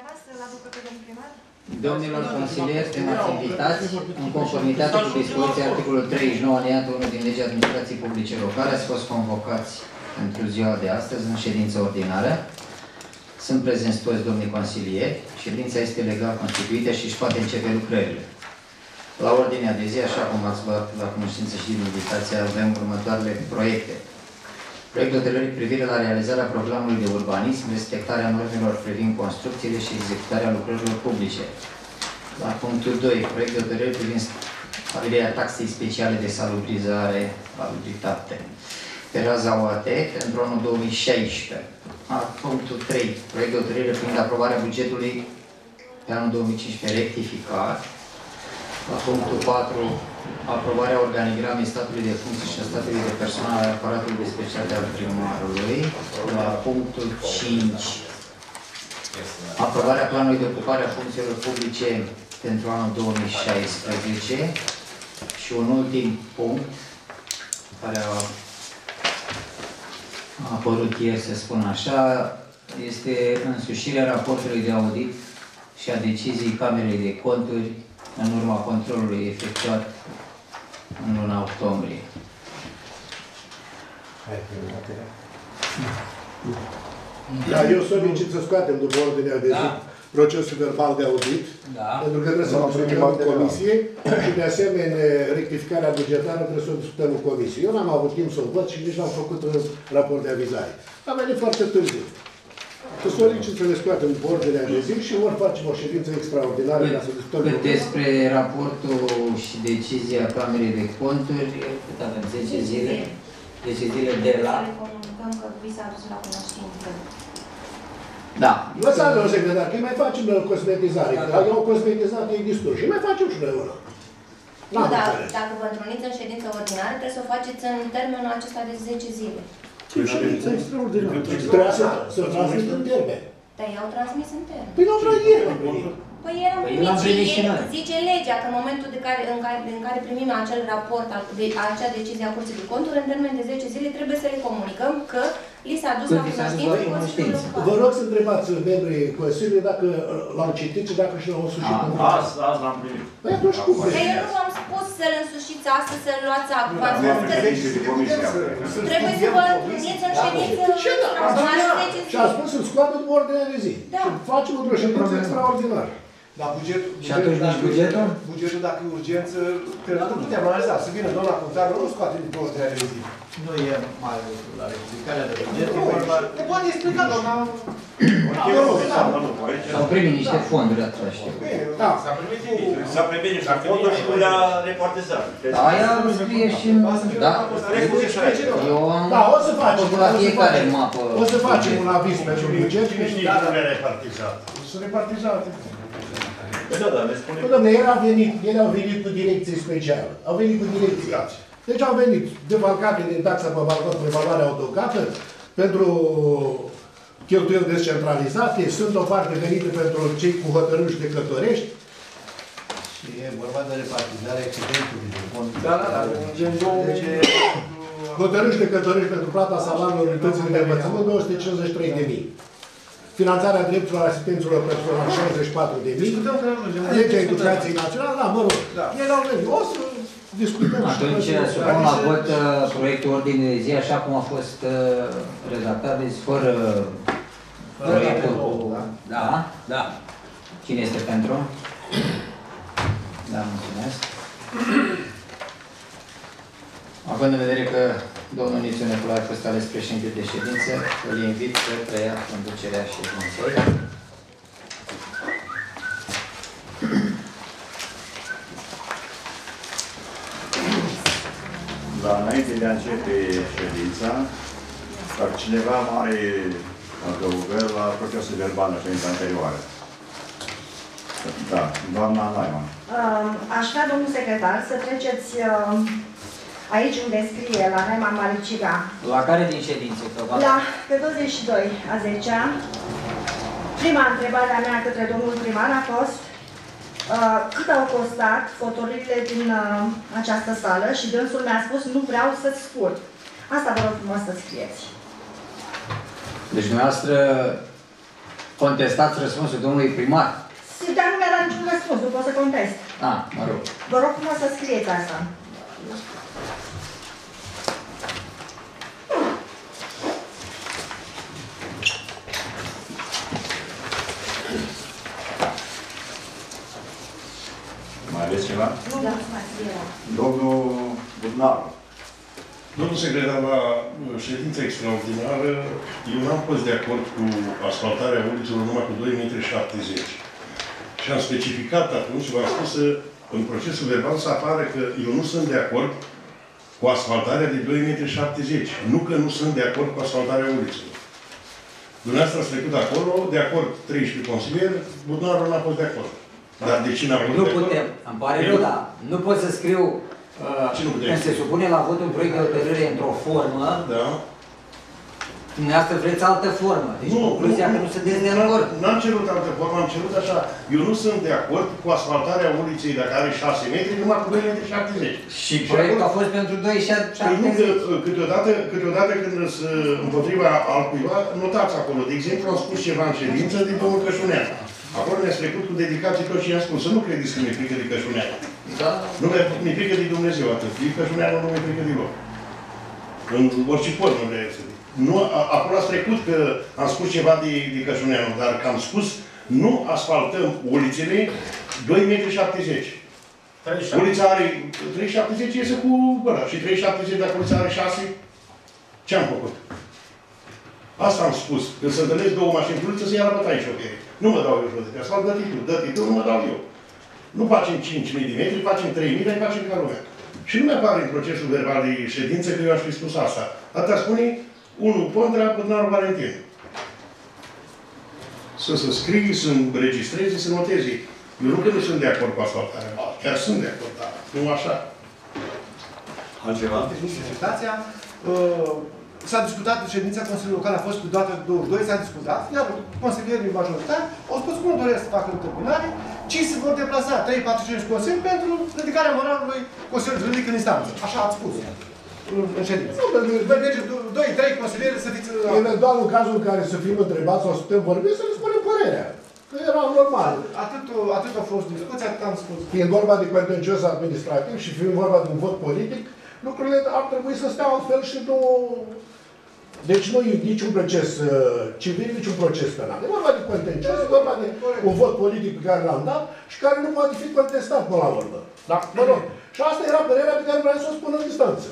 să-l aducă pe domnul primar? Domnilor consilieri, stimați invitați, în conformitate cu dispoziția articolul 39 alineatul 1 din legea administrației publice locale, ați fost convocați pentru ziua de astăzi în ședință ordinară. Sunt prezenți toți domnii consilieri. Ședința este legal constituită și își poate începe lucrările. La ordinea de zi, așa cum ați luat la cunoștință și din invitația, avem următoarele proiecte. Proiect de hotărâre privire la realizarea programului de urbanism, respectarea normelor privind construcțiile și executarea lucrărilor publice. La punctul 2, proiect de hotărâre privind stabilirea taxei speciale de salubrizare, salubritate, pe raza OAT pentru anul 2016. La punctul 3, proiect de hotărâre privind aprobarea bugetului pe anul 2015 rectificat. La punctul 4, aprobarea organigramei statului de funcții și a statului de personal al aparatului de specialitate al primarului. La punctul 5, aprobarea planului de ocupare a funcțiilor publice pentru anul 2016. Și un ultim punct, care a apărut ieri, să spun așa, este însușirea raportului de audit și a deciziei Camerei de Conturi în urma controlului efectuat în luna octombrie. Da, eu solicit să scoatem după ordinea de zi procesul verbal de audit, pentru că trebuie să o discutăm în comisie și de asemenea rectificarea bugetară trebuie să o discutăm în comisie. Eu n-am avut timp să o văd și nici n-am făcut raport de avizare. Am venit foarte târziu. Să solicit să le scoatem după ordinea de zi și ori facem o ședință extraordinară ca să discutăm. Cât despre raportul și decizia Camerei de Conturi, cât avem? 10 zile? 10 zile de la... Să le comunicăm că vi s-a adus la cunoștință. Da. Lăsați-l, domnul secretar, că îi mai facem cosmetizare. Că au cosmetizat ei destul și mai facem și noi una. Nu, dar dacă vă întruniți în ședință ordinară, trebuie să o faceți în termenul acesta de 10 zile. Ce ședință extraordinară. Trebuia să transmit în termen. Dar i-au transmis în termen. Păi n-am vrut ieri. Păi eram primit și zice legea că în momentul în care primim acel raport, acea decizie a Curții de Conturi, în termen de 10 zile trebuie să le comunicăm că li s-a dus la cunoștință. Vă rog să întrebați membrii Consiliului dacă l-au citit și dacă și l-au însușit. Azi l-am primit. Păi atunci cum? Dar eu nu v-am spus să-l însușiți astăzi, să-l luați acum. V-am spus că trebuie să vă întâlniți în ședință. Și a spus să-l scoată după ordinea de zi. Și facem o ședință extraordinară. Dar bugetul... Și atunci nici bugetul? Bugetul, dacă e urgență, cred că nu putem analiza. Să vină doamna contabilă, nu scoate după ordinea de zi. Nu e mai lucru la rectificarea de buget. Ne poate explica, doamna... S-au primit niște fonduri atunci, știu. Da. S-a primit niște fonduri și nu le-a repartizat. Aia scrie și în... Da? Eu am... Da, o să facem. La fiecare mapă. O să facem un aviz pentru buget. Cine știe că nu le-a repartizat? Să repartizate. Da, ne spune. Dom'le, ele au venit cu direcție specială. Au venit cu direcție. Deci au venit defalcate din taxa pe balcon pe valoare adăugată pentru cheltuieli descentralizate, sunt o parte venită pentru cei cu hotărâri judecătorești. Și e vorba de repartizarea excedentului de fond. Da, gen 2000... Hotărâri judecătorești pentru plata salariilor unităților de învățământ 253.000. Finanțarea drepturilor asistenților personal 64.000. Legea Educației Naționale, da, mă rog. Ele au venit. O să discutăm. Atunci supun la vot proiectul ordine de zi, așa cum a fost redactat, deci fără proiectul cu... Da? Da. Cine este pentru? Da, mulțumesc. Având în vedere că domnul Nițiu Neculae a fost ales președinte de ședință, îl invit să preia conducerea ședinței. Da, înainte de a începe ședința, dacă cineva mai adăugări la procesul verbal la ședința anterioară. Da, doamna Laiman. Aș vrea, domnul secretar, să treceți aici unde scrie, la Naima Mariciga. La care din ședințe? La, pe 22 a 10-a. Prima întrebare a mea către domnul primar a fost cât au costat fotoliile din această sală și dânsul mi-a spus nu vreau să-ți spun. Asta vă rog frumos să scrieți. Deci dumneavoastră Contestați răspunsul domnului primar? Dar nu mi-a dat niciun răspuns, nu pot să contest. Mă rog. Vă rog frumos să scrieți asta. Mai aveți ceva? Nu, mulțumesc. Domnul Budnaru. Domnul secretar, la ședința extraordinară, eu n-am fost de acord cu asfaltarea ulițelor numai cu 2,70 m. Și am specificat atunci, v-am spus să, în procesul verbal să apară că eu nu sunt de acord cu asfaltarea de 2,70 m. Nu că nu sunt de acord cu asfaltarea ulițelor. Dumneavoastră ați trecut acolo, de acord 13 consilieri, Budnaru n-a fost de acord. Dar de ce n-a fost de acord? Nu putem, îmi pare rău, dar nu pot să scriu când se supune la vot un proiect de hotărâre într-o formă, da. Dumneavoastră vreți altă formă. Deci concluzia că nu sunteți de acord. N-am cerut altă formă, am cerut așa. Eu nu sunt de acord cu asfaltarea uliței dacă are 6 metri, numai cu 2,70 m. Și proiectul a fost pentru 2,70 m. Câteodată când sunt împotriva altcuiva, notați acolo. De exemplu, am spus ceva în ședință de domnul Cășuneanu. Acolo ne-ați trecut cu dedicație tot ce i-am spus. Să nu credeți că mi-e frică de Cășuneanu. Da. Nu mi-e frică de Dumnezeu atât. Cășuneanu nu mi-e frică deloc. În orice formă vreau să zic. Nu, acolo ați trecut că am spus ceva de Cășuneanu, dar că am spus nu asfaltăm ulițele 2,70 m. Ulița are 3,70 iese cu ăla. Și 3,70 dacă ulița are 6, ce am făcut? Asta am spus. Când se întâlnesc două mașini pe uliță, să ia la bătaie șoferi. Nu mă dau eu jos de pe asfalt, dă-ti tu, nu mă dau eu. Nu facem 5.000 de metri, facem 3.000, dar facem ca lumea. Și nu mi-apare în procesul verbal de ședință că eu aș fi spus asta. Atâta spune unul contra Budnaru Valentin. Să se scrie, să înregistreze, să noteze. Eu nu că nu sunt de acord cu asfaltarea. Chiar sunt de acord, dar nu așa. Altceva? Legislația, s-a discutat, ședința Consiliului Local a fost pe data 22, s-a discutat, iar consilierii majoritari au spus că nu doresc să facă întâmpinare, ci se vor deplasa 3-4-5 consilieri pentru ridicarea moralului Consiliului Juridic în instanță. Așa ați spus în ședință. Merge 2-3 consilieri să fiți... Eventual, în cazul în care să fim întrebați sau să putem vorbi, să ne spunem părerea. Că era normal. Atât a fost discuția, atât am spus. Fiind vorba de contencios administrativ și fiind vorba de un vot politic, lucrurile ar trebui să stea altfel și nu... Deci nu e niciun proces civil, niciun proces penal. E vorba de contencios, e vorba de un vot politic pe care l-am dat și care nu poate fi contestat până la urmă. Da? Mă rog. Și asta era părerea pe care vreau să o spun în distanță.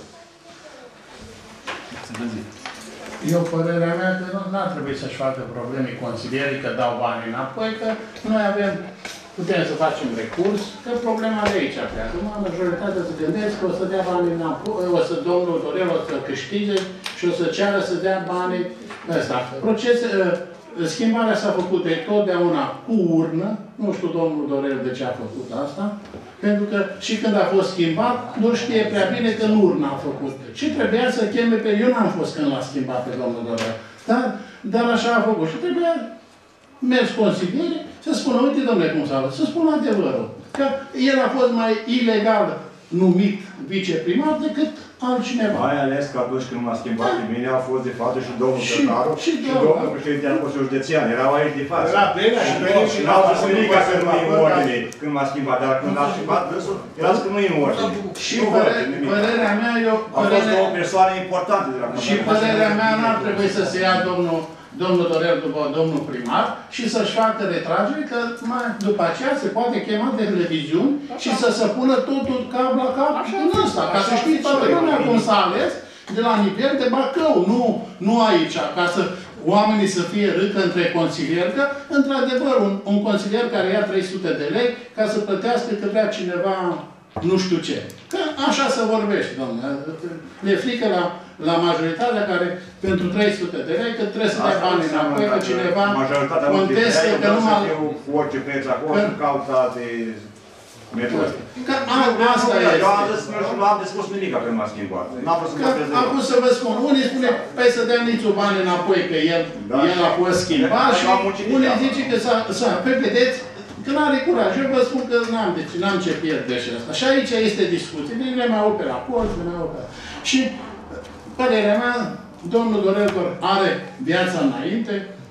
Eu, părerea mea, că nu ar trebui să-și facă probleme consilierii că dau bani înapoi, că noi putem să facem recurs, că problema de aici pleacă. Majoritatea se gândesc că o să dea bani înapoi, domnul Dorel o să câștige și o să ceară să dea banii ăsta. Schimbarea s-a făcut de totdeauna cu urnă, nu știu domnul Dorel de ce a făcut asta, pentru că și când a fost schimbat, nu știe prea bine că în urnă a făcut. Și trebuia să cheme pe... Eu n-am fost când l-a schimbat pe domnul Dorel. Dar așa a făcut. Și trebuia mers consiliere să spună, uite domnule cum s-a făcut, să spună adevărul. Că el a fost mai ilegal numit viceprimar decât altcineva. Mai ales că atunci când m-a schimbat pe mine, a fost de față și domnul Tătaru și domnul președinte al Consiliului Județean. Erau aici de față. Era plenă și plenă și n-au zis nimic că nu e în ordine când m-a schimbat. Dar când a schimbat dânsul, era zis că nu e în ordine. Și părerea mea, a fost o persoană importantă de la Consiliul. Și părerea mea n-ar trebui să se ia domnul Dorel după domnul primar și să-și facă retragere, că după aceea se poate chema de televiziuni și să se pună totul cap la cap în ăsta. Ca să știți toată lumea cum s-a ales de la nivel de Bacău, nu aici, ca să oamenii să fie râcă între consilieri, că într-adevăr un consilier care ia 300 de lei ca să plătească că vrea cineva nu știu ce. Că așa se vorbește, domnule. Le frică la majoritatea care pentru 300 de lei că trebuie să dea bani înapoi, că cineva contestă că numai... Cu orice preț acolo, să caută alte metode. Asta este. Eu nu am de spus nimic când m-a schimbat. N-am vrut să mă prezent. Acum să vă spun, unii spune, păi să dea nici bani înapoi, că el a fost schimbat și unii zice că păi vedeți, că n-are curaj. Eu vă spun că n-am ce pierde și asta. Și aici este discuție. Le mai au pe raport, le mai au pe... Și părerea mea, domnul Dorel are viața înainte,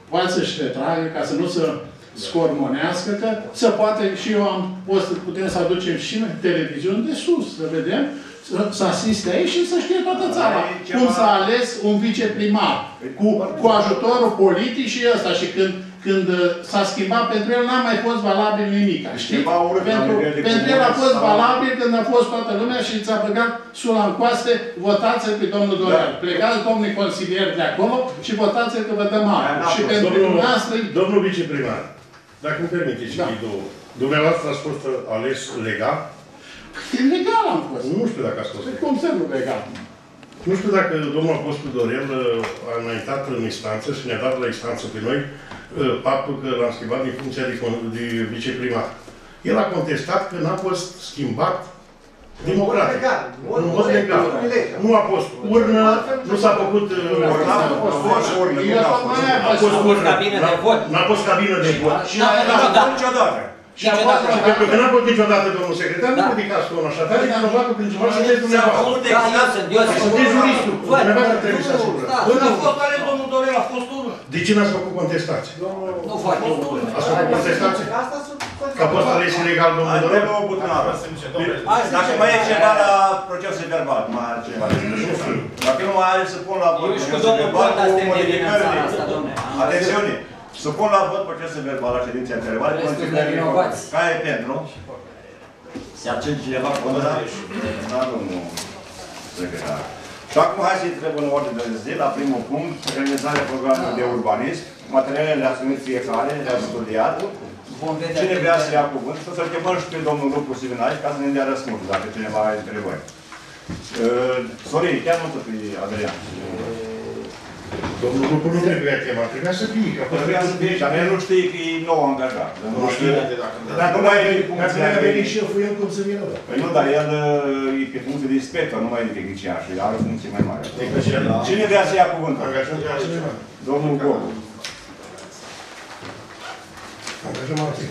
poate să-și retragă, ca să nu se scormonească, că se poate, și eu putem să aducem și în televiziuni de sus, să vedem, să asiste aici și să știe toată țara cum s-a ales un viceprimar, cu ajutorul politic și ăsta. Și când s-a schimbat, pentru el n-a mai fost valabil nimic, știi? Pentru el a fost valabil când a fost toată lumea și ți-a băgat sula în coaste, votați-l pe domnul Doreal. Plecați domnii consilieri de acolo și votați-l că vă dă mare. Și pentru dumneavoastră... Domnul viceprimar, dacă îmi permiteți, dumneavoastră ați fost ales legal? Legal am fost. Nu știu dacă ați fost legal. Cum să nu legal? Nu știu dacă domnul apostol Dorel a înaintat în instanță și ne-a dat la instanță pe noi faptul că l-am schimbat din funcția de viceprimar. El a contestat că n-a fost schimbat democratic. În mod legal. Nu a fost urnă, nu s-a făcut... A fost cabină de vot. N-a fost cabină de vot. N-a fost niciodată. Și pentru că n-a fost niciodată, domnul secretar, nu ridicați tonul așa. Dar e probabil principal să sunteți dumneavoastră. Sunteți juristul. Dumneavoastră trebuie să asigurați. Când a fost ales domnul Dorel, a fost unul. De ce n-ați făcut contestații? Nu foarte. Ați făcut contestații? Că a fost ales ilegal domnul Dorel? Dacă mai e ceva la procesul verbal, mai are ceva. Dacă nu mai are să pun la procesul verbal cu modificările. Atențiune! Să pun la vot procesul verbal la ședinței anterioare. Care e pentru? Se accentă cineva cu ăla? Da, domnul secretar. Și acum hai să-i trebuie în ordine de zi, la primul punct, realizarea programului de urbanism, materialele le-a sumit fiecare, le-a studiat. Cine vrea să ia cuvânt, să-l chemăm și pe domnul Lupu Sivinaici ca să ne dea răspuns, dacă cineva are întrebări. Sorin, chiar nu pe Adrian. Domnul Lupu nu trebuia chema, trebuia să fie. Trebuia să fie, dar el nu știe că e nou angajat. Nu știe dacă nu mai e funcție. Dacă nu a venit șeful, el cum să vină? Păi nu, dar el e pe funcție de inspector, nu mai e tehnicien și are o funcție mai mare. Cine vrea să ia cuvântul? Domnul Gogu. Angajăm alții.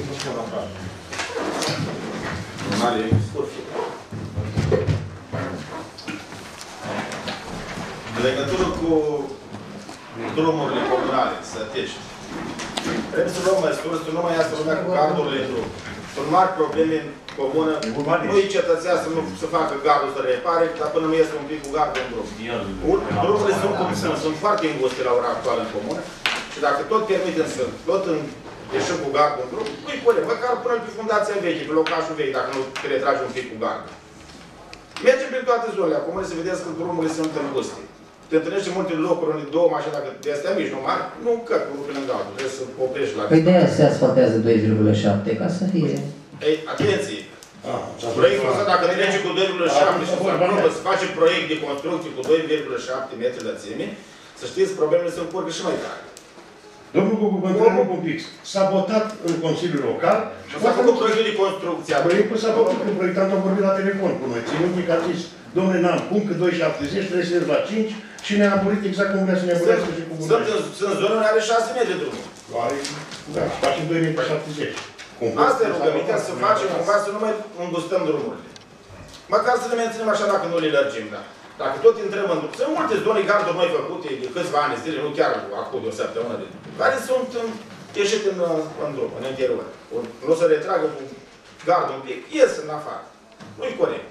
În legătură cu drumurile comunale, sătești, trebuie să luăm măsuri, să nu mai iasă lumea cu gardurile în drum. Sunt mari probleme în comună. Nu-i cetățean să nu să facă gardul să repare, dar până nu iese un pic cu gardul în drum. Drumurile sunt foarte înguste la ora actuală în comună și dacă tot permitem să tot ieșim cu gardul în drum, nu-i punem, măcar până pe fundația veche, pe locașul vechi, dacă nu te retragi un pic cu gardul. Mergem prin toate zonele acum să vedeți că drumurile sunt înguste. Te întâlnești în multe locuri unde două mașini, dacă de astea mici, nu mari, nu încărc unul pe lângă altul. Trebuie să oprești la... Păi de-aia se asfaltează 2,7, ca să fie... Ei, atenție! Proiectul ăsta, dacă ne merge cu 2,7 și să facem proiect de construcție cu 2,7 metri lățime, să știți, problemele se încurcă și mai tare. Domnul Cucu, vă întreb un pic. S-a votat în Consiliul Local și s-a făcut proiectul de construcție. Proiectul s-a făcut când proiectantul a vorbit la telefon cu noi. Ținut că a zis, domnule, n-am cum, că 2,70 trebuie să ies la 5 și ne-a aburit exact cum vrea să ne aburească și cu București. Sunt zone unde are 6 metri drumul. Da, facem 2,70. Asta e rugămintea, să facem cumva să nu mai îngustăm drumurile. Măcar să le menținem așa dacă nu le lărgim, da. Dacă tot intrăm în drum, sunt multe zone garduri noi făcute de câțiva ani zile, nu chiar acum de o săptămână, care sunt ieșite în drum, în interior. Nu se retragă cu gardul un pic, ies în afară. Nu-i corect.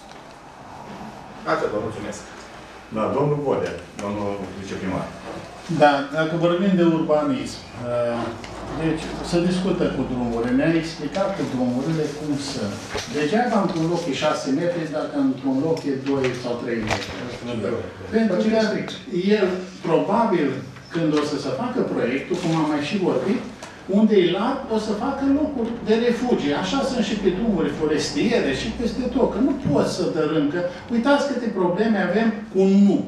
Atât, vă mulțumesc. Da, domnul Bodea, domnul viceprimar. Da, dacă vorbim de urbanism, deci se discută cu drumurile. Ne-a explicat cu drumurile cum sunt. Degeaba într-un loc e 6 metri, dacă într-un loc e 2 sau 3 metri. Pentru că el, probabil, când o să se facă proiectul, cum am mai și vorbit, unde e lat, o să facă locuri de refugie. Așa sunt și pe drumuri forestiere și peste tot. Că nu poți să dărâm, că uitați câte probleme avem cu nuc.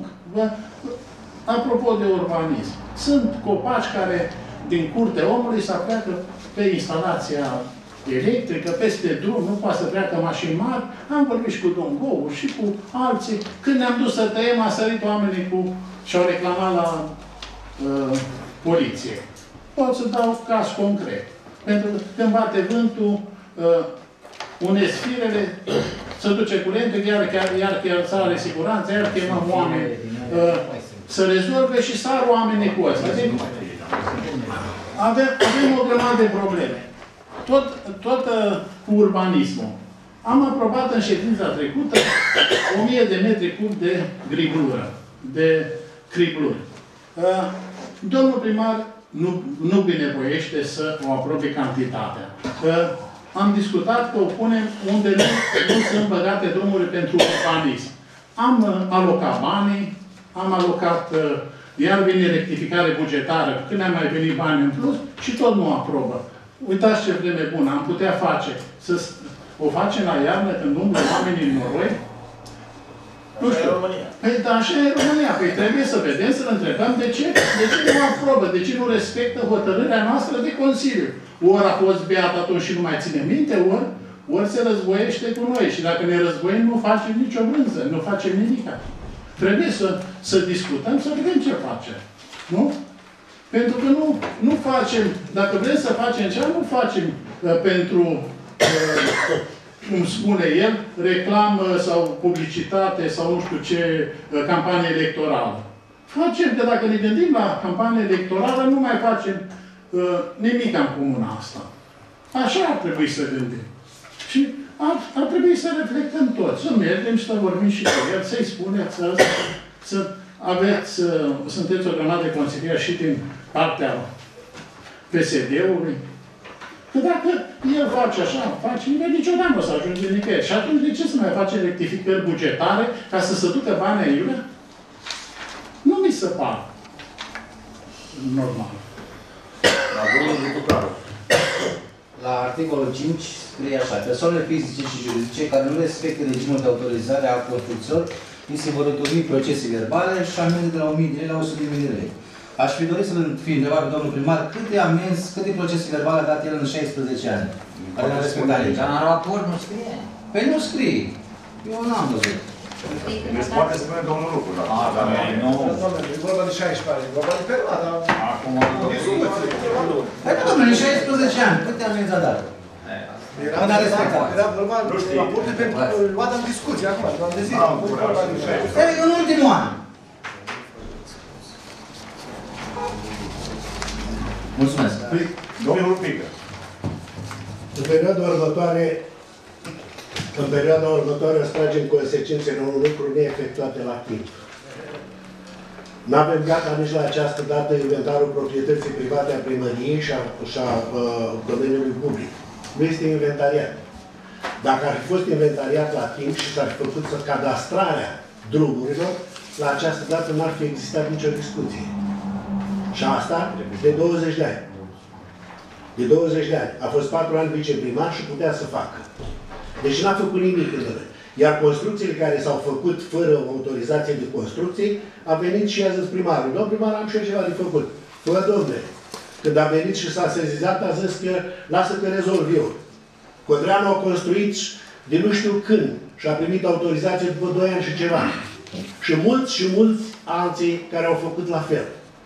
Apropo de urbanism, sunt copaci care din curtea omului să pleacă pe instalația electrică, peste drum, nu poate să treacă mașini mari. Am vorbit și cu domnul Gogu și cu alții. Când ne-am dus să tăiem, a sărit oamenii și-au reclamat la poliție. Pot să dau caz concret. Pentru că când bate vântul, unesc firele, se duce curentul, iar sara de siguranță, iar chemăm oameni să rezolve și sar oamenii cu ăsta. avem o grămadă de probleme. Tot cu urbanismul. Am aprobat în ședința trecută 1000 de metri cub de griblură, de cribluri. Domnul primar nu binevoiește să o aprobe cantitatea. Am discutat că o punem unde nu sunt băgate drumurile pentru urbanism. Am alocat banii, am alocat, iar vine rectificare bugetară, când am mai venit bani în plus și tot nu aprobă. Uitați ce vreme bună am putea face. O facem la iarnă când umblă oamenii în noroi? Nu știu. Păi da, așa e România. Păi trebuie să vedem, să-l întrebăm de ce nu aprobă, de ce nu respectă hotărârea noastră de Consiliu. Ori a fost beat atunci și nu mai ține minte, ori se războiește cu noi. Și dacă ne războim, nu facem nicio brânză, nu facem nimic. Trebuie să discutăm, să vedem ce facem. Nu? Pentru că nu facem, dacă vrem să facem ceva, nu facem pentru, cum spune el, reclamă sau publicitate sau nu știu ce, campanie electorală. Facem că dacă ne gândim la campanie electorală, nu mai facem nimic în comuna asta. Așa ar trebui să gândim. Și ar trebui să reflectăm toți, să mergem și să vorbim și cu el, să-i spuneți să aveți, sunteți o grămadă de consilieri și din partea PSD-ului. Că dacă el face așa, face, niciodată nu o să ajunge nicăieri. Și atunci de ce să mai face rectificări bugetare ca să se ducă banii aiurea? Nu mi se pare normal. La domnul Bucucaru. La articolul 5 scrie așa: persoanele fizice și juridice care nu respectă regimul de autorizare a construcțiilor, îi se vor întâlni procese verbale și amenzi de la 1000 de lei la 100.000 de lei. Aș fi dorit să-l fi întrebat pe domnul primar câte procese verbale a dat el în 16 ani. Care nu respectă legea. Dar în raport nu scrie. Păi nu scrie. Eu n-am văzut. Deci poate spune domnul Lucu, dar nu. E vorba de 16 ani, e vorba de perioada. Acum Păi nu, domnule, în 16 ani, câte amenzi a dat? Era vorba de raporte pentru luat în discuție acum, doar de zi. În ultimul an. Mulțumesc. Domnul Pică. În perioada următoare îți tragem consecințele unor lucruri neefectuate la timp. Nu avem gata nici la această dată inventarul proprietății private a primăriei și a domeniului public. Nu este inventariat. Dacă ar fi fost inventariat la timp și s-ar fi făcut cadastrarea drumurilor, la această dată nu ar fi existat nicio discuție. Și asta de 20 de ani. De 20 de ani. A fost 4 ani viceprimar și putea să facă. Deci n-a făcut nimic în ele. Iar construcțiile care s-au făcut fără autorizație de construcții, a venit și a zis primarul: domnul primar, am și eu ceva de făcut. Fă, domnule. Când a venit și s-a sezizat, a zis că lasă că rezolv eu. Codreanu a construit de nu știu când și a primit autorizație după 2 ani și ceva. Și mulți alții care au făcut la fel.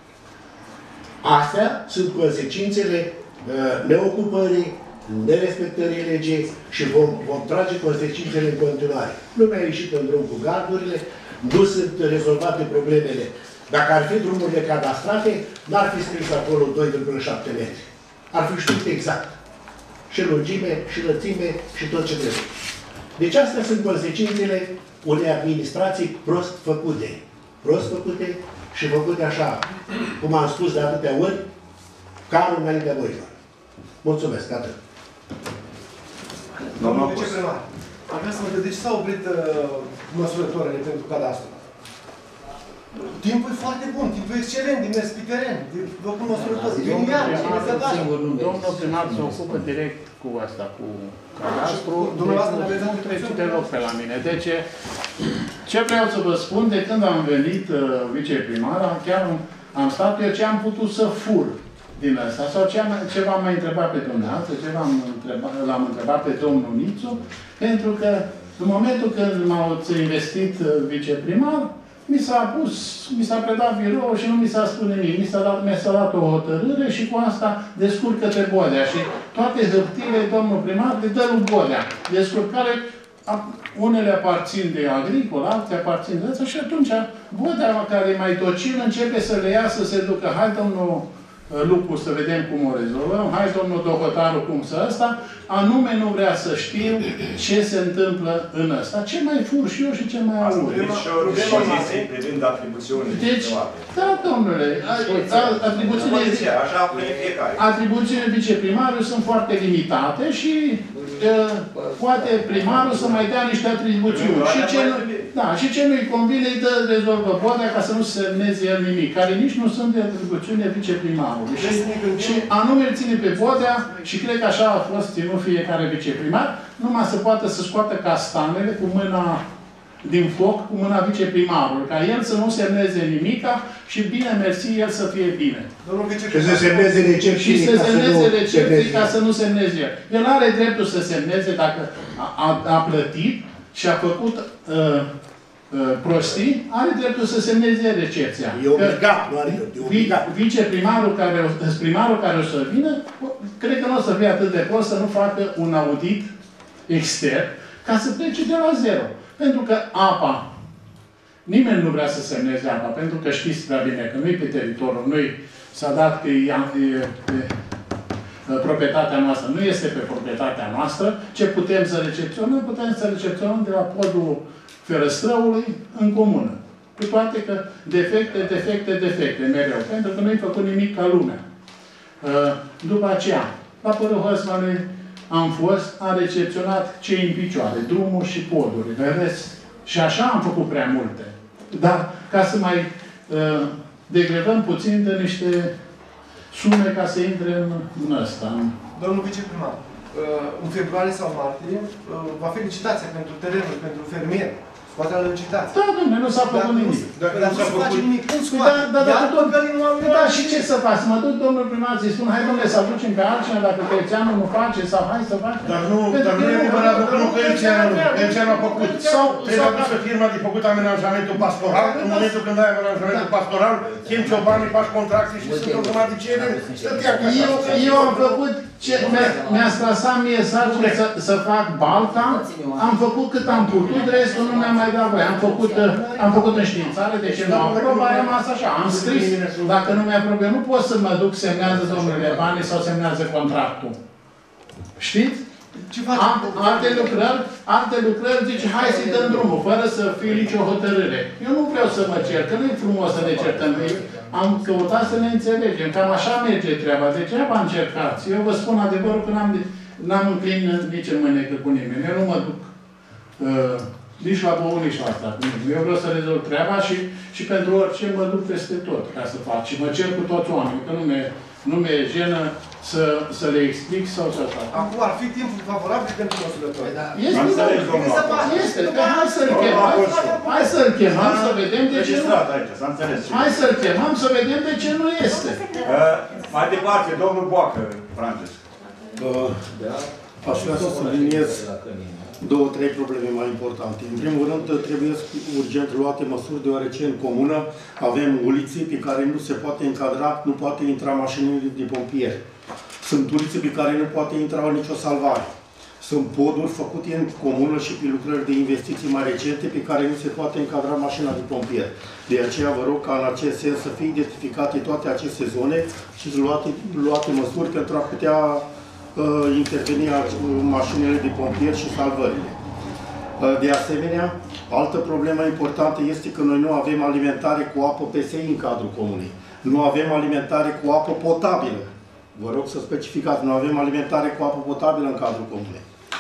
Astea sunt consecințele neocupării, nerespectării legii și vom trage consecințele în continuare. Nu mi-a ieșit în drum cu gardurile, nu sunt rezolvate problemele. Dacă ar fi drumurile cadastrate, n-ar fi scris acolo 2,7 metri. Ar fi știut exact. Și lungime, și lățime, și tot ce trebuie. Deci astea sunt consecințele unei administrații prost făcute. Prost făcute și făcute așa, cum am spus de atâtea ori, carul înaintea voilor. Mulțumesc, atât. Domnul viceprimar, am vrea să mă gândesc, de ce s-au oprit măsurătoarele pentru cadastru? Timpul e foarte bun, timpul e excelent, din mers pe teren, de locul măsurător, din iară, și din zădare. Domnul primar se ocupă direct cu asta, cu cadastru. Dumneavoastră aveți de loc pe la mine. Deci, ce vreau să vă spun, de când am venit viceprimar, chiar am stat eu ce am putut să fur din asta, sau ce v-am mai întrebat pe dumneavoastră, ce l-am întrebat pe domnul Nițu, pentru că în momentul când m-au investit viceprimar, mi s-a predat birou și nu mi s-a spus nimic. Mi s-a dat o hotărâre și cu asta descurcă-te Bodea. Și toate hârtiile, domnul primar, le dă lui Bodea. Descurcare, unele aparțin de agricol, altele aparțin de asta și atunci Bodea, care e mai docil, începe să le ia să se ducă. Hai, domnul lucru să vedem cum o rezolvăm. Hai, domnul Dohotaru, cum să ăsta, anume nu vrea să știu ce se întâmplă în ăsta. Ce mai fur și eu și ce mai aud. Deci, privind atribuțiunile. Deci, da, domnule, atribuțiile viceprimarului sunt foarte limitate și poate primarul să mai dea niște atribuțiuni. Și ce nu-i convine, îi dă rezolvă Bodea ca să nu se semneze el nimic, care nici nu sunt de atribuțiune viceprimarului. Și anume îl ține pe Bodea și cred că așa a fost ținut fiecare viceprimar, numai să poată să scoată castanele cu mâna din foc, cu mâna viceprimarului, ca el să nu semneze nimica și bine, mersi, el să fie bine. Și să semneze recepții ca să nu semneze el. El are dreptul să semneze dacă a plătit și a făcut prostii, are dreptul să semneze recepția. E obligat, nu are obligat. Primarul care o să vină, cred că nu o să fie atât de prost să nu facă un audit extern ca să plece de la zero. Pentru că apa, nimeni nu vrea să semneze apa, pentru că știți prea bine că nu-i pe teritoriul, nu-i s-a dat că e proprietatea noastră, nu este pe proprietatea noastră. Ce putem să recepționăm? Putem să recepționăm de la podul Ferăstrăului în comună. Cu toate că defecte mereu. Pentru că nu-i făcut nimic ca lumea. După aceea, la Părul Hăsmanului am fost, a recepționat cei în picioare, drumuri și poduri. Vedeți? Și așa am făcut prea multe. Dar ca să mai degradăm puțin de niște sume ca să intre în ăsta. Domnul viceprimar, în februarie sau martie va fi licitația pentru terenul, pentru fermier. Poate la licitație. Da, domnule, nu s-a făcut nimic. Dar nu se face nimic. Cum scoate? Da, și ce să fac? Să mă duc, domnul primar, să-i spun, hai, domnule, să aducem pe altcineva dacă Căițeanu nu face, sau hai să facem. Dar nu e adevărat, că nu Căițeanu a făcut. Trebuie adusă firma de făcut amenajamentul pastoral. În momentul când ai amenajamentul pastoral, chem ciobanii, faci contracții și sunt automat de cerere. Eu am făcut mi-a strasat mie sarcina să fac balta, am făcut cât am putut, restul nu mi-a mai dat voie. Am făcut înștiințare, deci nu am aprobat, a rămas așa. Am scris, dacă nu mi-a aprobat, nu pot să mă duc, semnează domnule banii sau semnează contractul. Știți? Alte lucrări, zice, hai să-i dăm drumul, fără să fie nicio hotărâre. Eu nu vreau să mă cer, că nu e frumos să ne certăm. Am căutat să ne înțelegem. Cam așa merge treaba. Degeaba încercați. Eu vă spun adevărul că n-am înclin nici în mânecă cu nimeni. Eu nu mă duc nici la băut, nici la asta. Eu vreau să rezolv treaba și pentru orice mă duc peste tot ca să fac. Și mă cer cu toți oamenii, că nu mi-e jenă să le explic sau să fac. Acum ar fi timpul favorabil pentru măsurători. Este. Hai să-l chemăm să vedem de ce nu. Hai să-l chemăm să vedem de ce nu este. Mai departe, domnul Boacă, Francesc. Aș vrea să subliniez două, trei probleme mai importante. În primul rând, trebuie urgent luate măsuri, deoarece în comună avem ulițe pe care nu se poate încadra, nu poate intra mașinile de pompieri. Sunt ulițe pe care nu poate intra nicio salvare. Sunt poduri făcute în comună și pe lucrări de investiții mai recente pe care nu se poate încadra mașina de pompieri. De aceea vă rog ca în acest sens să fie identificate toate aceste zone și să luate măsuri pentru a putea interveni mașinile de pompieri și salvările. De asemenea, altă problemă importantă este că noi nu avem alimentare cu apă PSI în cadrul comunei. Nu avem alimentare cu apă potabilă. Vă rog să specificați, nu avem alimentare cu apă potabilă în cadrul comunei.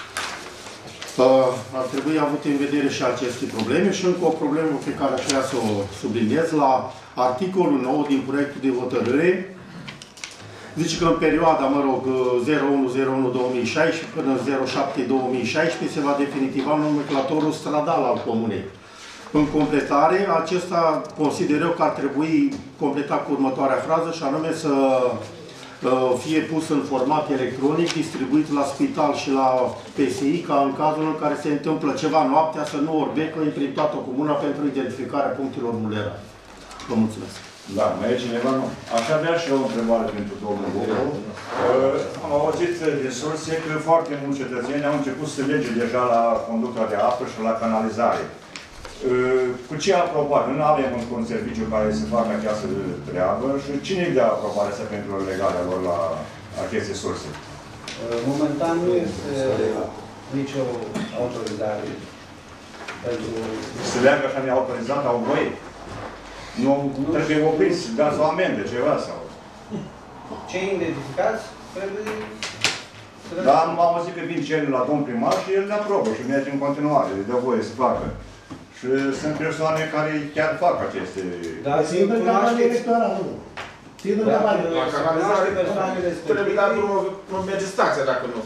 Ar trebui avut în vedere și aceste probleme și încă o problemă pe care aș vrea să o subliniez. La articolul 9 din proiectul de hotărâre, zice că în perioada, 01/01/2016 până în 07/2016 se va definitiva nomenclatorul stradal al comunei. În completare, acesta consider eu că ar trebui completat cu următoarea frază și anume să fie pus în format electronic, distribuit la spital și la PSI, ca în cazul în care se întâmplă ceva noaptea să nu orbecă prin toată comuna pentru identificarea punctelor vulnerabile. Vă mulțumesc. Da, mai e cineva? Nu. Aș avea și eu o întrebare pentru domnul Bocă. Am auzit de surse că foarte mulți cetățeni au început să lege deja la conducta de apă și la canalizare. Cu ce aprobare? Nu avem un serviciu care să facă această treabă și cine îi dă aprobarea asta pentru legarea lor la aceste surse? Momentan nu este nicio autorizare pentru... Să leagă așa neautorizat, au voie? Nu trebuie opriți, să dați o amendă, ceva sau... Cei identificați trebuie... Dar am auzit că vin cel la domn primar și el le aprobă și merge în continuare, le dă voie să facă. Și sunt persoane care chiar fac aceste... Dar țin de campanie electorală, nu? Țin de campanie la canalizare trebuie dat nu merge stația dacă nu.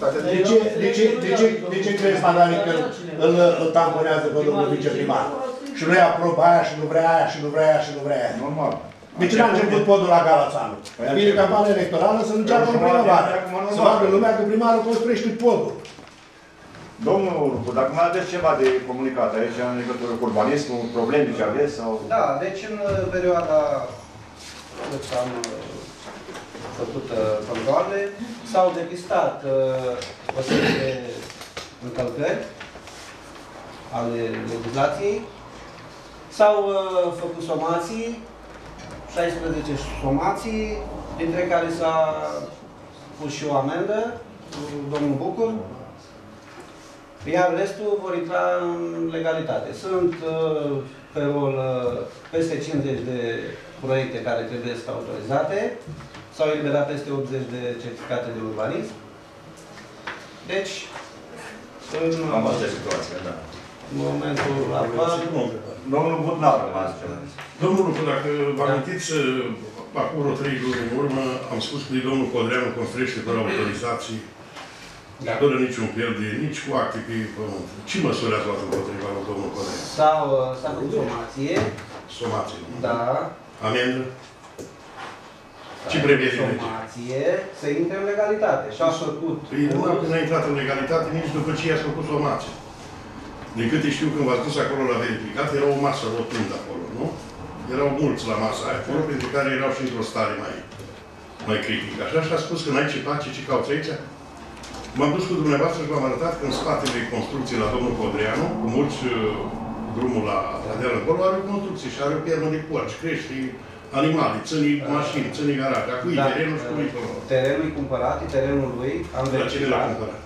De ce crezi, Madame, că îl tamponează pe domnul viceprimar? Și nu-i aprobă aia și nu vrea aia și nu vrea aia și nu vrea aia. Normal. De ce n-a început podul la Galațanu? Vine campania electorală să înceapă în primăvară. Să vadă lumea că primarul construiește podul. Domnul Lupu, dacă mai aveți ceva de comunicat aici, în legătură cu urbanismul, probleme ce aveți sau... Da, deci în perioada când am făcut controale, s-au depistat o serie de încălcări ale legislației, s-au făcut somații, 16 somații, dintre care s-a pus și o amendă, domnul Bucur, iar restul vor intra în legalitate. Sunt pe rol peste 50 de proiecte care trebuie să autorizate, s-au eliberat peste 80 de certificate de urbanism. Deci, în momentul actual... Domnul Butnar, Domnul Lupu, dacă vă amintiți, acum vreo 3 luni în urmă, am spus că domnul Codreanu construiește fără autorizații, fără niciun fel de, nici cu acte pe pământ. Ce măsuri ați luat împotriva lui domnul Codreanu? S-a făcut somație. Somație? Da. Amendă? Ce prevede legea? Somație să intre în legalitate. Și a făcut... Păi nu a intrat în legalitate nici după ce i-ați făcut somație. Din câte știu, când v-ați dus acolo la verificat, era o masă rotundă acolo, nu? Erau mulți la masa aia acolo, pentru care erau și într-o stare mai critică. Așa și a spus că n-ai ce face, ce cauți aici? M-am dus cu dumneavoastră și v-am arătat că în spatele construcției la domnul Codreanu, cu mulți drumul la deal încolo, are o construcție și are o piernă de porci, crește animale, țănii mașini, țănii garaje. Acui terenul și cui acolo. Terenul e cumpărat, e terenul lui. Am de la cine l-a cumpărat?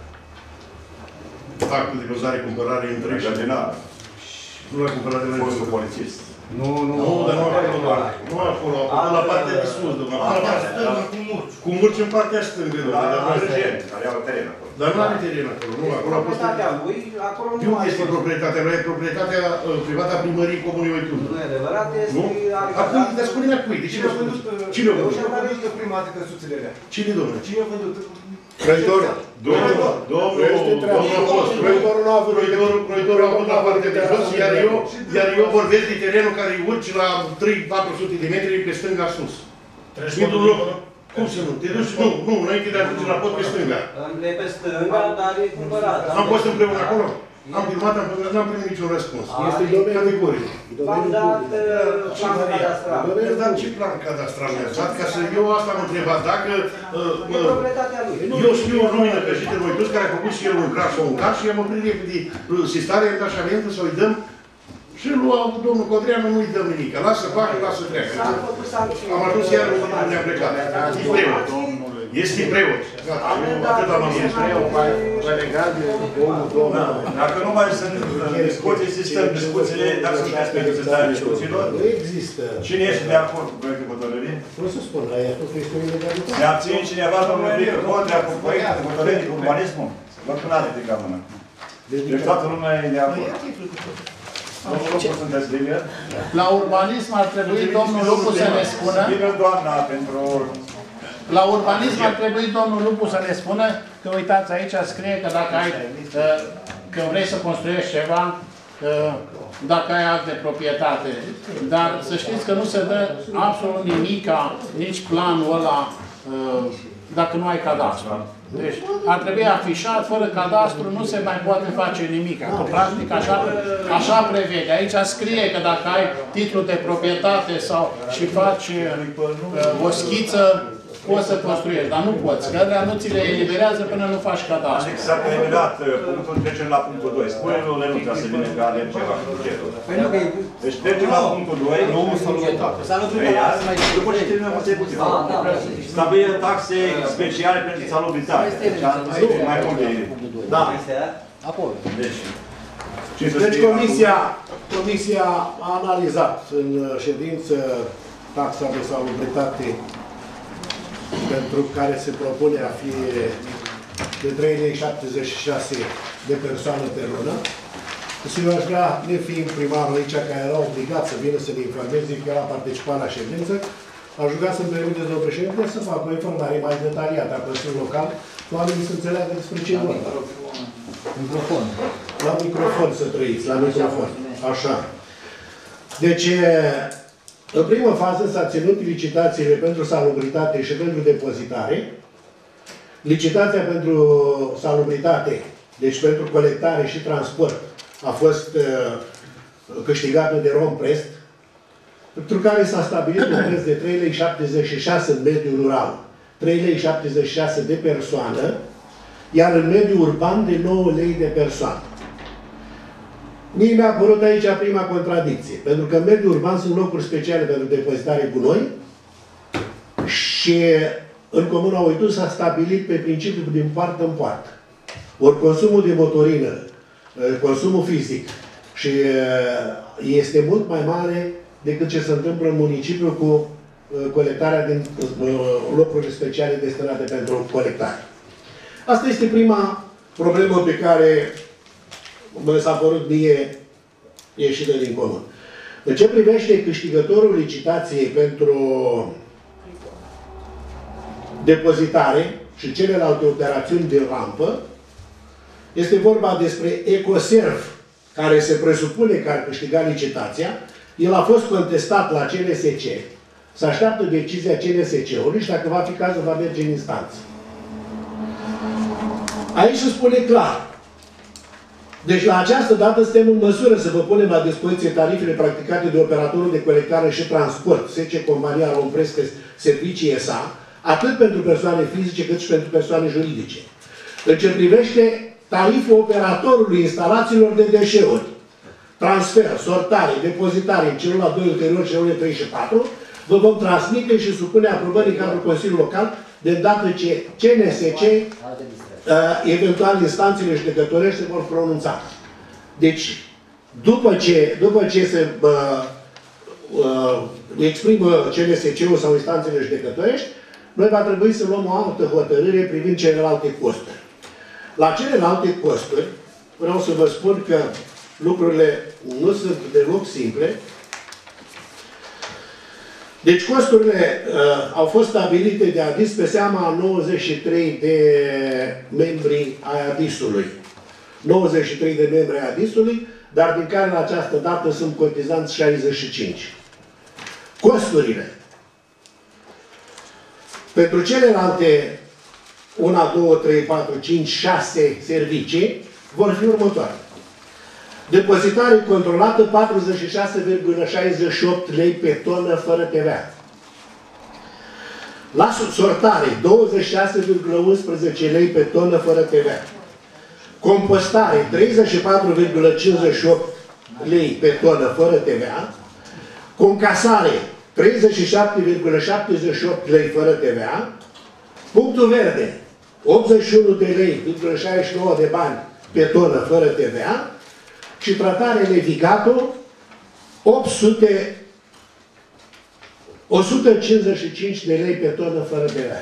Actul de vânzare cumpărare întreg și adinare. Nu l-a cumpărat de la fostul polițist. Nu, dar nu acolo. Nu acolo, la partea de sus, cu murci în partea stângă. Care au teren acolo. Dar nu are teren acolo, nu, acolo a fost... Proprietatea lui, acolo nu Nu este proprietatea lui, e proprietatea privată a primării Comunei Oitun. Nu e adevărat, este... Acum, dar spune-ne cui, de cine a vândut? Cine a vândut? Cine a vândut prima dată căsuțele alea? Cine, domnule? Cine a vândut? Proiectorul. Domnul a fost. Proiectorul a avut la partea de jos, iar eu vorbesc de terenul care urci la 300-400 de metri pe stânga sus. Cum să nu? Te duci? Nu, înainte de a ajunge la pod pe stânga. E pe stânga, dar e cumpărat. Am fost împreună acolo? Am filmat, n-am primit niciun răspuns. Este categoric. V-am dat plan cadastral. Dar ce plan cadastral mi-ați dat? Ca să eu asta am întrebat. Dacă... E proprietatea lui. Eu știu o lumină căjită în Oitus, care a făcut și el un crash sau un car și i-am oprit repede sistarea, atașamentul, să i dăm. Și lui domnul Codreanu nu-i dăm nimic. Lasă să facă, lasă să treacă. Am ajuns iar unde ne-am plecat. E preot. Este preot. Gata, atât am zis. Mai legat de domnul. Dacă nu mai sunt discuții, sistem discuțiile, dacă sunteți pentru sistemul discuțiilor. Nu există. Cine este de acord cu proiectul hotărârii? Nu se spune, aia tot este o ilegalitate. Se abține cineva, domnul Vică, contra cu proiectul hotărârii cu urbanismul? Văd că n-are ridicat mâna. Deci toată lumea e de acord. Domnul Lupu, sunteți liber? La urbanism ar trebui domnul Lupu să ne spună... Vină doamna pentru... La urbanism ar trebui domnul Lupu să ne spună că, uitați, aici scrie că dacă ai, că vrei să construiești ceva, dacă ai act de proprietate. Dar să știți că nu se dă absolut nimica, nici planul ăla, dacă nu ai cadastru. Deci ar trebui afișat, fără cadastru nu se mai poate face nimic. Că practic așa prevede. Aici scrie că dacă ai titlul de proprietate sau și faci o schiță, poți să construiești, dar nu poți. Că alea nu ți le eliberează până nu faci cadastru. S-a eliberat punctul, trecem la punctul 2. Spune-l lui Lenuța să vină că aleg ceva cu bugetul. Deci trecem la punctul 2. Nu, salubritate. După ce terminăm contribuția. Stabilire taxe speciale pentru salubritate. Deci mai mult de... Da. Deci Comisia a analizat în ședință taxa de salubritate pentru care se propune a fi de 3,76 lei de persoană pe lună. Eu aș vrea, nefiind primarul aici, care era obligat să vină să ne informeze, că era participat la ședință, aș ruga să-mi permiteți, domnul președinte, să fac o informare mai detaliată a Consiliului Local, oamenii să înțeleagă despre ce vorba. Microfon. La microfon să trăiți, la microfon. Așa. Deci, în primă fază s-a ținut licitațiile pentru salubritate și pentru depozitare. Licitația pentru salubritate, deci pentru colectare și transport, a fost câștigată de Romprest, pentru care s-a stabilit un preț de 3,76 lei în mediul rural, 3,76 lei de persoană, iar în mediul urban de 9 lei de persoană. Mie mi-a apărut aici prima contradicție, pentru că în mediul urban sunt locuri speciale pentru depozitare gunoi și în Comuna Oitu s-a stabilit pe principiu din poartă în poartă. Ori consumul de motorină, consumul fizic, și este mult mai mare decât ce se întâmplă în municipiu cu colectarea din locurile speciale destinate pentru colectare. Asta este prima problemă pe care mi s-a părut mie ieșită din comun. În ce privește câștigătorul licitației pentru depozitare și celelalte operațiuni de rampă, este vorba despre Ecoserv, care se presupune că ar câștiga licitația. El a fost contestat la CNSC. Se așteaptă decizia CNSC-ului și dacă va fi cazul, va merge în instanță. Aici se spune clar. Deci la această dată suntem în măsură să vă punem la dispoziție tarifele practicate de operatorul de colectare și transport, SC Compania Romprest Servicii SA, atât pentru persoane fizice cât și pentru persoane juridice. În ce privește tariful operatorului instalațiilor de deșeuri, transfer, sortare, depozitare în celula 2 ulterior, celule 3 și 4, vă vom transmite și supune aprobării în cadrul Consiliului Local, de îndată ce CNSC, eventual instanțele judecătorești se vor pronunța. Deci, după ce se exprimă CNSC-ul sau instanțele judecătorești, noi va trebui să luăm o altă hotărâre privind celelalte costuri. La celelalte costuri, vreau să vă spun că lucrurile nu sunt deloc simple. Deci costurile au fost stabilite de ADIS pe seama a 93 de membri ai ADIS-ului. 93 de membri ai ADIS-ului, dar din care la această dată sunt cotizanți 65. Costurile pentru celelalte 1, 2, 3, 4, 5, 6 servicii vor fi următoare. Depozitare controlată 46,68 lei pe tonă fără TVA. La sortare 26,11 lei pe tonă fără TVA. Compostare 34,58 lei pe tonă fără TVA. Concasare 37,78 lei fără TVA. Punctul verde 81 de lei,69 de bani pe tonă fără TVA. Și tratare Levigato 155 de lei pe tonă fără TVA.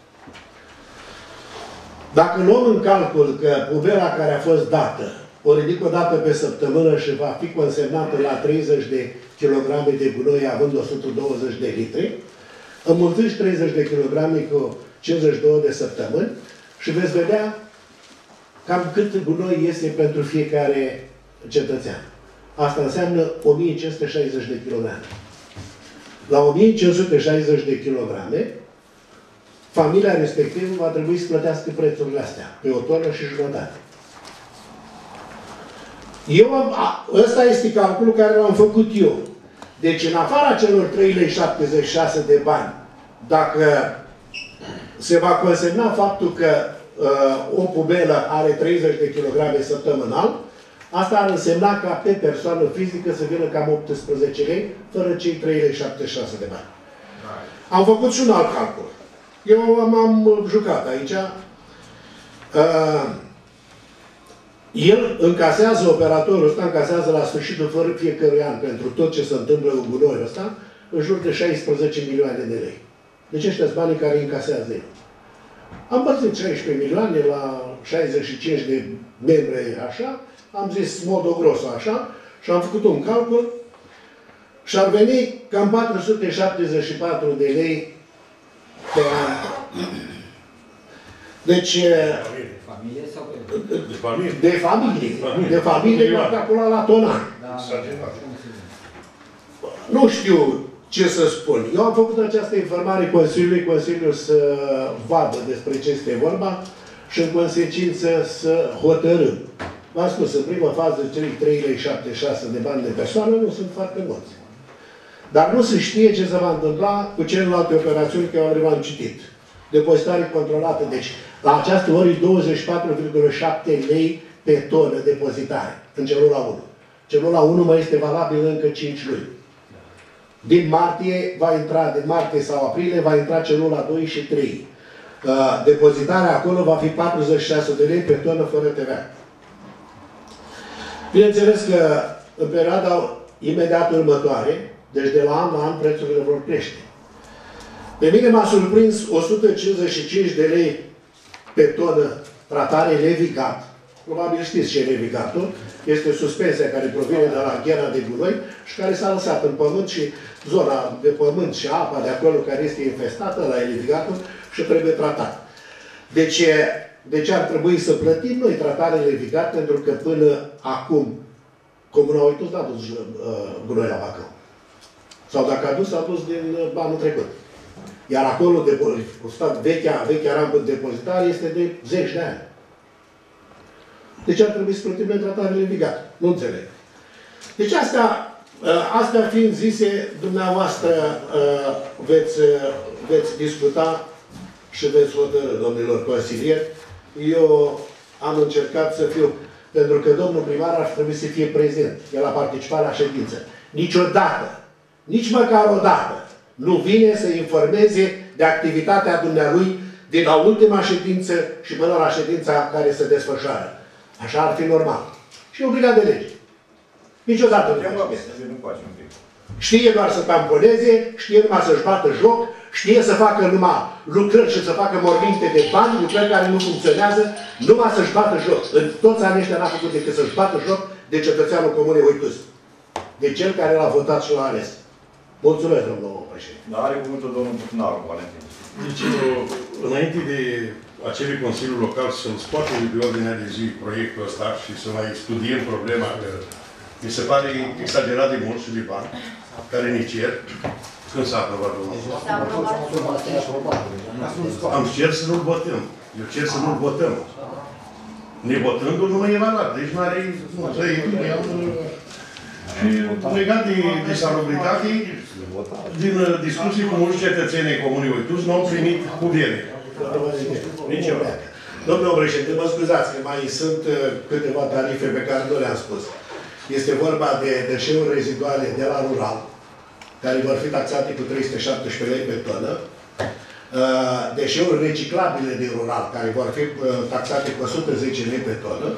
Dacă luăm în calcul că pubera care a fost dată o ridic o dată pe săptămână și va fi consemnată la 30 de kilograme de gunoi având 120 de litri, înmulțiți 30 de kilograme cu 52 de săptămâni și veți vedea cam cât gunoi este pentru fiecare cetățean. Asta înseamnă 1560 de kilograme. La 1560 de kilograme, familia respectivă va trebui să plătească prețurile astea, pe o tonă și jumătate. Ăsta este calculul care l-am făcut eu. Deci, în afara celor 3,76 de bani, dacă se va consemna faptul că o pubelă are 30 de kg săptămânal. Asta ar însemna ca pe persoană fizică să vină cam 18 lei, fără cei 3,76 de bani. Am făcut și un alt calcul. Eu m-am jucat aici. El încasează, operatorul ăsta încasează la sfârșitul fiecărui an pentru tot ce se întâmplă cu gunoiul ăsta, în jur de 16 milioane de lei. Deci ăștia sunt banii care îi încasează el. Am părțit 16 milioane la 65 de membri așa, am zis modo grosso așa, și am făcut un calcul și ar veni cam 474 de lei pe an. Deci... Familie sau de familie? De familie. De familie, eu am calculat la tonan. Nu știu ce să spun. Eu am făcut această informare Consiliului, Consiliul să vadă despre ce este vorba și în consecință să hotărâm. V-am spus, în prima fază, cei 3,76 de bani de persoană nu sunt foarte mulți. Dar nu se știe ce se va întâmpla cu celelalte operațiuni care le-am citit. Depozitare controlată. Deci, la această oră e 24,7 lei pe tonă depozitare în celula 1. Celula 1 mai este valabil încă 5 luni. Din martie va intra, din martie sau aprilie, va intra celula 2 și 3. Depozitarea acolo va fi 46 de lei pe tonă fără TVA. Bineînțeles că în perioada imediat următoare, deci de la an, prețurile vor crește. Pe mine m-a surprins 155 de lei pe tonă tratare Levigat. Probabil știți ce e Levigatul. Este suspensia care provine de la ghera de gunoi și care s-a lăsat în pământ și zona de pământ și apa de acolo care este infestată la Levigatul și trebuie tratat. Deci ar trebui să plătim noi tratare Levigat pentru că până acum Comuna Oitus n-a dus gunoi la Bacău. Sau dacă a dus, a dus din anul trecut. Iar acolo, vechea rampă de depozitare este de 10 de ani. Deci ar trebui să plătim noi tratare Levigat. Nu înțeleg. Deci astea fiind zise, dumneavoastră veți discuta și veți hotărâ, domnilor consilieri. Eu am încercat să fiu, pentru că domnul primar ar trebui să fie prezent. El a participat la ședință. Niciodată, nici măcar o dată, nu vine să informeze de activitatea dumnealui din la ultima ședință și până la ședința care se desfășoară. Așa ar fi normal. Și obligat de lege. Niciodată nu face. Știe doar să tamponeze, știe numai să-și bată joc, știe să facă numai lucrări și să facă morminte de bani, lucrări care nu funcționează, numai să-și bată joc. În toți anii ăștia n-a făcut decât să-și bată joc de cetățeanul Comunei Oitus. De cel care l-a votat și l-a ales. Mulțumesc, domnul președinte. Dar are cuvântul domnul Bucnaru, Valentin. Deci, înainte de acelui Consiliu Local să-mi scoate de ordinea de zi proiectul ăsta și să mai studiem problema, că mi se pare exagerat de mult și de bani, care ne cer. Când s-a aprobat, domnul? Am cer să nu-l votăm. Eu cer să nu-l votăm. Nevotându-l nu mai e valabil. Deci nu are... Și legat de salubritate, din discuții cu mulți cetățeni ai Comunei Oitus, nu au primit cuviere. Nici eu. Domnul președinte, mă scuzați că mai sunt câteva tarife pe care nu le-am spus. Este vorba de deșeuri reziduale de la rural, care vor fi taxate cu 317 lei pe tonă, deșeuri reciclabile din rural, care vor fi taxate cu 110 lei pe tonă,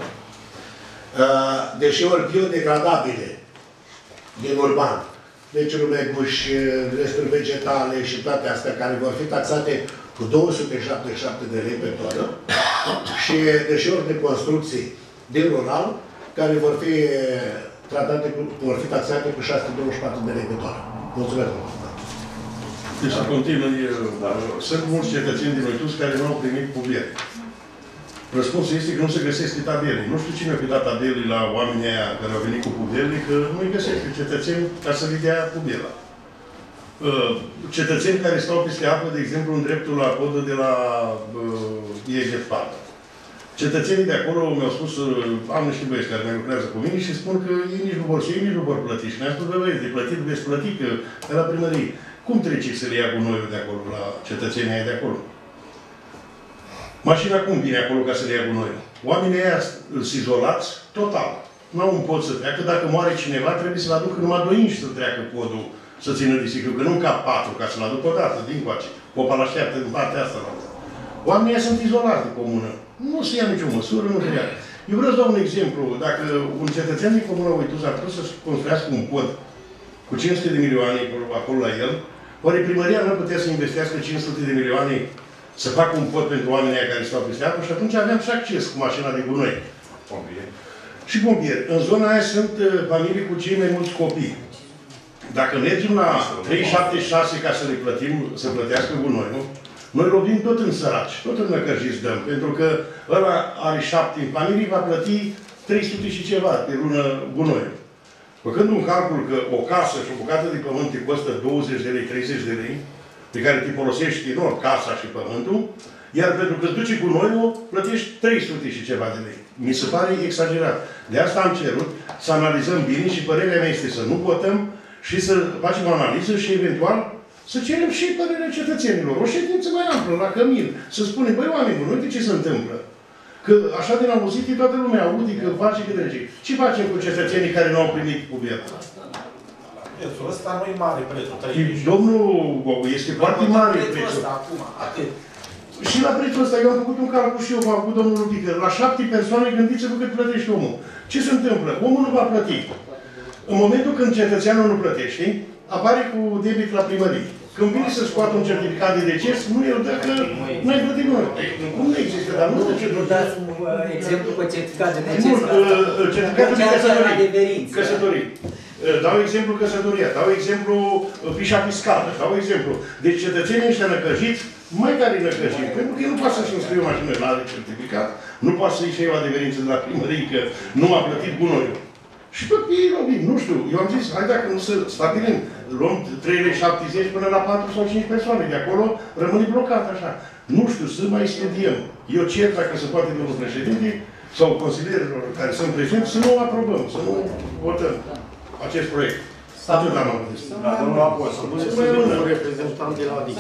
deșeuri biodegradabile din urban, deci rumeguși, resturi vegetale și toate astea, care vor fi taxate cu 277 de lei pe tonă, și deșeuri de construcții din rural, care vor fi tratate, vor fi taxate cu 624 de lei pe tonă. Mulțumesc, domnule. Deci să continui, sunt mulți cetățeni din Oitus care nu au primit cuviere. Răspunsul este că nu se găsesc tabele. Nu știu cine a dat tabele la oamenii aia care au venit cu cuviere, că nu-i găsesc pe cetățeni ca să le dea cuviera. Cetățeni care stau peste apă, de exemplu, în dreptul la codă de la IEGF. Cetățenii de acolo mi-au spus, am niște băieți care mai lucrează cu mine și spun că ei nici nu vor să ei nici nu vor plăti. Și mi-a spus, bă, băieți, de plătit veți plăti, că de la primărie. Cum trece să le ia gunoiul de acolo, la cetățenii aia de acolo? Mașina cum vine acolo ca să le ia gunoiul? Oamenii ăia sunt izolați total. Nu au un pod să treacă. Dacă moare cineva, trebuie să-l aducă numai 2 inși să treacă podul, să țină disiclu. Că nu ca 4, ca să-l aducă odată, din coace. Popa l-așteaptă în partea asta. Oamenii ăia sunt izolați de comună. Nu se ia nicio măsură, nu se ia. Eu vreau să dau un exemplu. Dacă un cetățean din Comuna Oituz ar trebui să construiască un pod cu 500 de milioane acolo la el, oare primăria nu putea să investească 500 de milioane să facă un pod pentru oamenii care stau peste apă și atunci aveam și acces cu mașina de gunoi. Și pompieri. În zona aia sunt familii cu cei mai mulți copii. Dacă mergem la 376 ca să le plătim, să plătească gunoiul, noi lovim tot în săraci, tot în năcărjiți dăm, pentru că ăla are 7 în familie, va plăti 300 și ceva pe lună gunoiul. Făcând un calcul că o casă și o bucată de pământ te costă 20 de lei, 30 de lei, pe care te folosești, nu, casa și pământul, iar pentru că îți duci gunoiul, plătești 300 și ceva de lei. Mi se pare exagerat. De asta am cerut să analizăm bine și părerea mea este să nu votăm și să facem o analiză și eventual să cerem și părerea cetățenilor. O ședință mai amplă, la cămin, să spunem, băi, oameni buni, uite ce se întâmplă. Că așa din auzit, toată lumea aude că face că trece. Ce facem cu cetățenii care nu au primit cuvertul? Prețul ăsta nu e mare, prețul. Domnul Gogu, este foarte mare prețul. Acum, atât. Și la prețul ăsta, eu am făcut un calcul și eu, am făcut domnul Lupică. La 7 persoane, gândiți-vă cât plătește omul. Ce se întâmplă? Omul nu va plăti. În momentul când cetățeanul nu plătește, apare cu debit la primărie. Când vine să scoată un certificat de deces, nu el dă că nu ai plătit noi. Cum nu există, dar nu dă certificat. Exemplu cu certificat de deces. Nu, certificatul de căsătorie. Dau exemplu căsătoria, dau exemplu fișa fiscală, dau exemplu. Deci cetățenii ăștia năcăjiți, mai care năcăjiți, pentru că el nu poate să-și înscrie o mașină la certificat, nu poate să-i iei o adeverință de la primărie că nu a plătit gunoiul. Și tot ei lovim, nu știu, eu am zis, hai dacă nu să stabilim, luăm 3,70 până la 4 sau 5 persoane, de acolo rămâne blocat așa. Nu știu, să mai studiem. Eu cer, dacă se poate, domnul președinte, sau consilierilor care sunt prezenți, să nu o aprobăm, să nu votăm acest proiect. Atât am avut. Da, domnul Apos, să vină un reprezentant de la ADIS.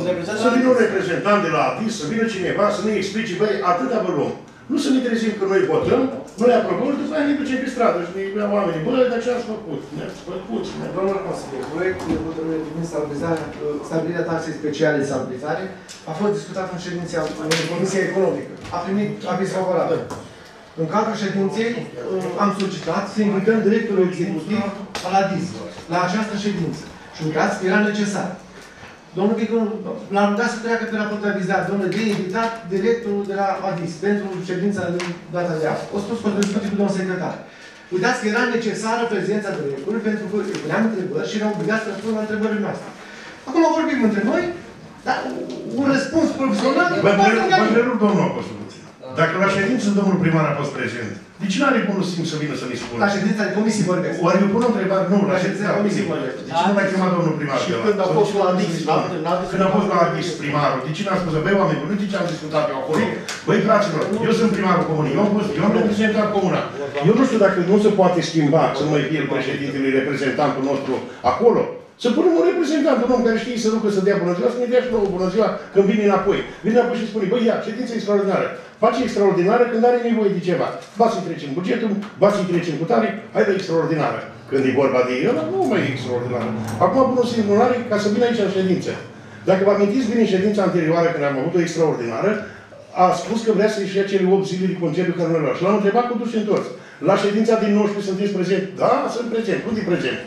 Să vină un reprezentant de la ADIS, să vină cineva, să ne explice, băi, atâta vă luăm. Nu să ne trezim că noi votăm, noi aprobăm și după aia ne ducem pe stradă și ne iau oamenii. Bă, dar ce ați făcut? Ne-ați făcut. Domnul consilier, proiectul de hotărâre privind stabilirea taxei speciale de stabilizare a fost discutat în Comisia Economică. A primit aviz favorabil. În cadrul ședinței am solicitat să invităm directorul executiv al ADIS la această ședință și în caz că era necesar. Domnul Vicu l-a rugat să treacă pe raportul avizat, domnul de invitat directorul de la ADIS pentru ședința din data de azi. O spus că o discuții cu domnul secretar. Uitați că era necesară prezența directorului pentru că îi puneam întrebări și eram obligați să răspund la întrebările noastre. Acum vorbim între noi, dar un răspuns profesional... Vă întrerup, domnul Apostol. Dacă la ședință domnul primar a fost prezent, de ce nu are bunul simț să vină să ne spună? La ședința de comisii vorbesc. Oare eu pun o întrebare? Nu, la ședința de comisii vorbesc. De ce nu mai chemat domnul primar? Și când a fost la ADIS, când a fost la ADIS primarul, de ce n-a spus, băi oameni, nu știu ce am discutat eu acolo? Băi fraților, eu sunt primarul comunii, eu am reprezentat comuna. Eu nu știu dacă nu se poate schimba să nu mai fie președintele, reprezentantul nostru acolo. Să punem un reprezentant, un om care știe să ducă să dea bună ziua, să ne dea și nouă bună ziua când vine înapoi. Vine înapoi și spune, băi, ia, ședință extraordinară. Face extraordinară când are nevoie de ceva. Ba să-i trecem bugetul, ba să-i trecem cu tare, hai de extraordinară. Când e vorba de el, nu mai e extraordinară. Acum pun o simulare ca să vină aici în ședință. Dacă vă amintiți bine în ședința anterioară, când am avut o extraordinară, a spus că vrea să-și ia cele 8 zile de concediu care nu le-a. Și l-am întrebat cu duși întors. La ședința din 19 sunteți prezent? Da, sunt prezent. Unde e prezent?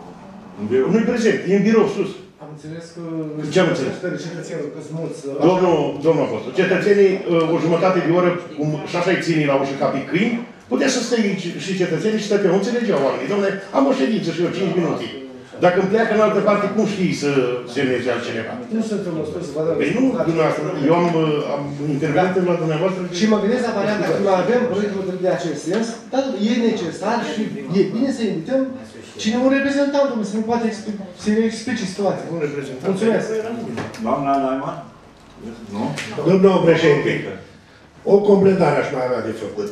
Nu-i prezent, e în birou, sus. Am înțeles că... Ce am înțeles? Cetățenul, că sunt mulți... Domnul Apostol, cetățenii o jumătate de oră, și așa îi ține la ușă ca pe câini, putea să stai și cetățenii și stăteau, înțelegeau oamenii. Dom'le, am o ședință și eu 5 minute. Dacă îmi pleacă în altă parte, cum știi să semneze altcineva? Nu sunt în măsură să vă dau... Păi nu, dumneavoastră, eu am intervenit la dumneavoastră... Și mă gândesc la varianta, că noi avem proiectul de acest sens, dar e necesar și e bine să invităm cine un reprezentant, să ne poate să ne explice situația. Un reprezentant. Mulțumesc. Doamna Laiman? Nu? Domnul președinte, o completare aș mai avea de făcut.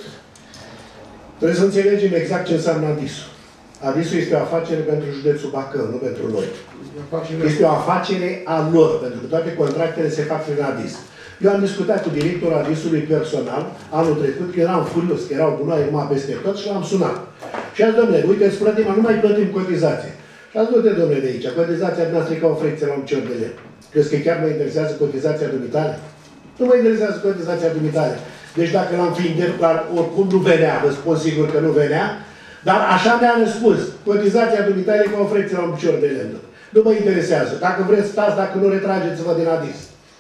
Trebuie să înțelegem exact ce înseamnă ADIS-ul. ADIS-ul este o afacere pentru județul Bacău, nu pentru noi. Este o afacere a lor, pentru că toate contractele se fac prin ADIS. Eu am discutat cu directorul adisului personal anul trecut, că eram furios, că erau gunoaie numai peste tot și l-am sunat. Și am zis, domnule, uite, îți plătim, nu mai plătim cotizație. Și am zis, du-te, domnule, de aici, cotizația dumneavoastră e ca o frecție la un picior de lemn. Crezi că chiar mă interesează cotizația dumitale? Nu mă interesează cotizația dumitale. Deci dacă l-am fi interplat, oricum nu venea, vă spun sigur că nu venea, dar așa mi-a răspuns. Cotizația dumitale e ca o frecție la un picior de lemn. Nu mă interesează. Dacă vreți, stați, dacă nu, retrageți-vă din adis.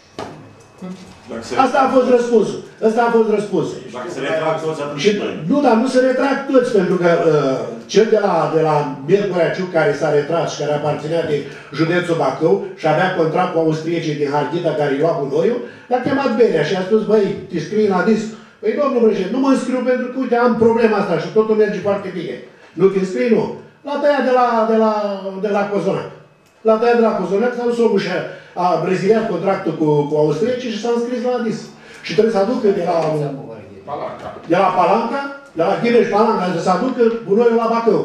Asta a fost răspunsul. Asta a fost răspunsul. Dacă se retrag toți, atunci... Nu, dar nu se retrag toți, pentru că cel de la Miercurea Ciuc, care s-a retras și care aparținea de județul Bacău și avea contract cu austriecii din Harghita, care îi lua gunoiul, l-a chemat Benea și a spus, băi, te scrii în adis? Păi, domnul președinte, nu mă înscriu pentru că, uite, am problema asta și totul merge foarte bine. Nu te înscrii, nu. L-a tăiat de la Cozonac. L-a tăiat de la Cozonac, s-a dus omul și a reziliat contractul cu austriecii și s-a înscris la adis. Și trebuie să aducă de la Palanca, de la Ghimeș Palanca, să aducă gunoiul la Bacău.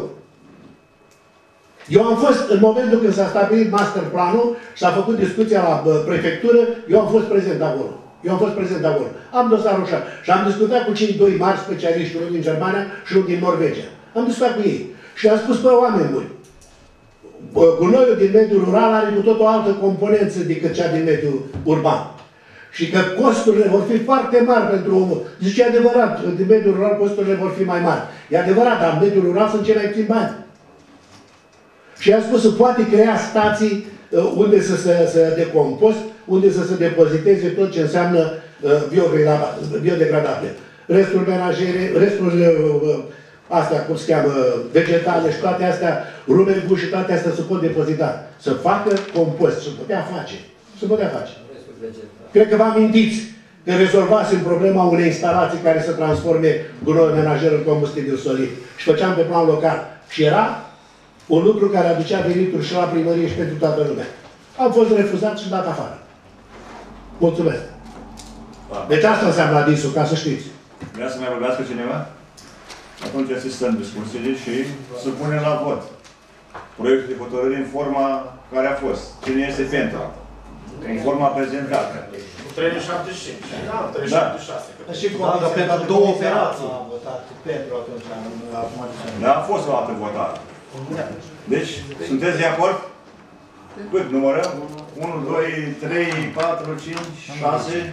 Eu am fost, în momentul când s-a stabilit masterplanul și s-a făcut discuția la prefectură, eu am fost prezent acolo. Am dosarul așa. Și am discutat cu cei doi mari specialiști, unul din Germania și unul din Norvegia. Am discutat cu ei. Și am spus, oameni buni, gunoiul din mediul rural are cu tot o altă componență decât cea din mediul urban. Și că costurile vor fi foarte mari pentru omul. Zice, e adevărat, în mediul rural costurile vor fi mai mari. E adevărat, dar în mediul rural sunt cei mai puțini bani. Și am spus, să poate crea stații unde să se decompost, unde să se depoziteze tot ce înseamnă biodegradabile. Restul menajere, restul astea, cum se cheamă, vegetale și toate astea, rumeguși și toate astea se pot depozita. Să facă compost, se putea face. Cred că vă amintiți că rezolvasem problema unei instalații care să transforme gunoiul menajer în combustibil solid. Și făceam pe plan local. Și era un lucru care aducea venituri și la primărie și pentru toată lumea. Am fost refuzat și dat afară. Mulțumesc. Deci asta înseamnă adisul, ca să știți. Vrea să mai vorbească cineva? Atunci asistăm discuțiile și să punem la vot proiectul de hotărâre în forma care a fost. Cine este pentru? În forma prezentată. Cu 375. Da, 376. Și comisia pentru două operații. A votat pentru atunci. Da, a fost o altă votare. Deci, sunteți de acord? Cât numărăm? 1, 2, 3, 4, 5, 6...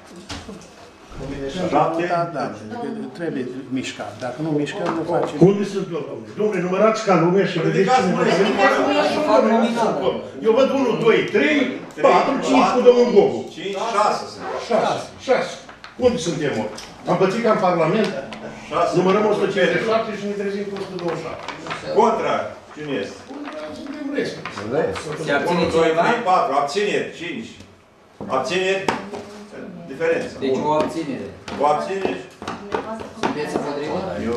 7? Da, trebuie mișcat. Dacă nu mișcăm, nu facem. Unde sunt eu, domnule? Domnule, numărați ca lumea și vedeți cine eu văd 1, 2, 3, 4, 5 cu domnul Gogu. 5, 6. 6. Unde suntem, mă? Am pățit ca în Parlament? Numărăm 157 și ne trezim cu 127. Contra. Cine este? Se abține cineva? 4. Abțineri. 5. Abțineri? Diferență. Deci o abținere. O abținere? Sunteți împotrivă? Eu...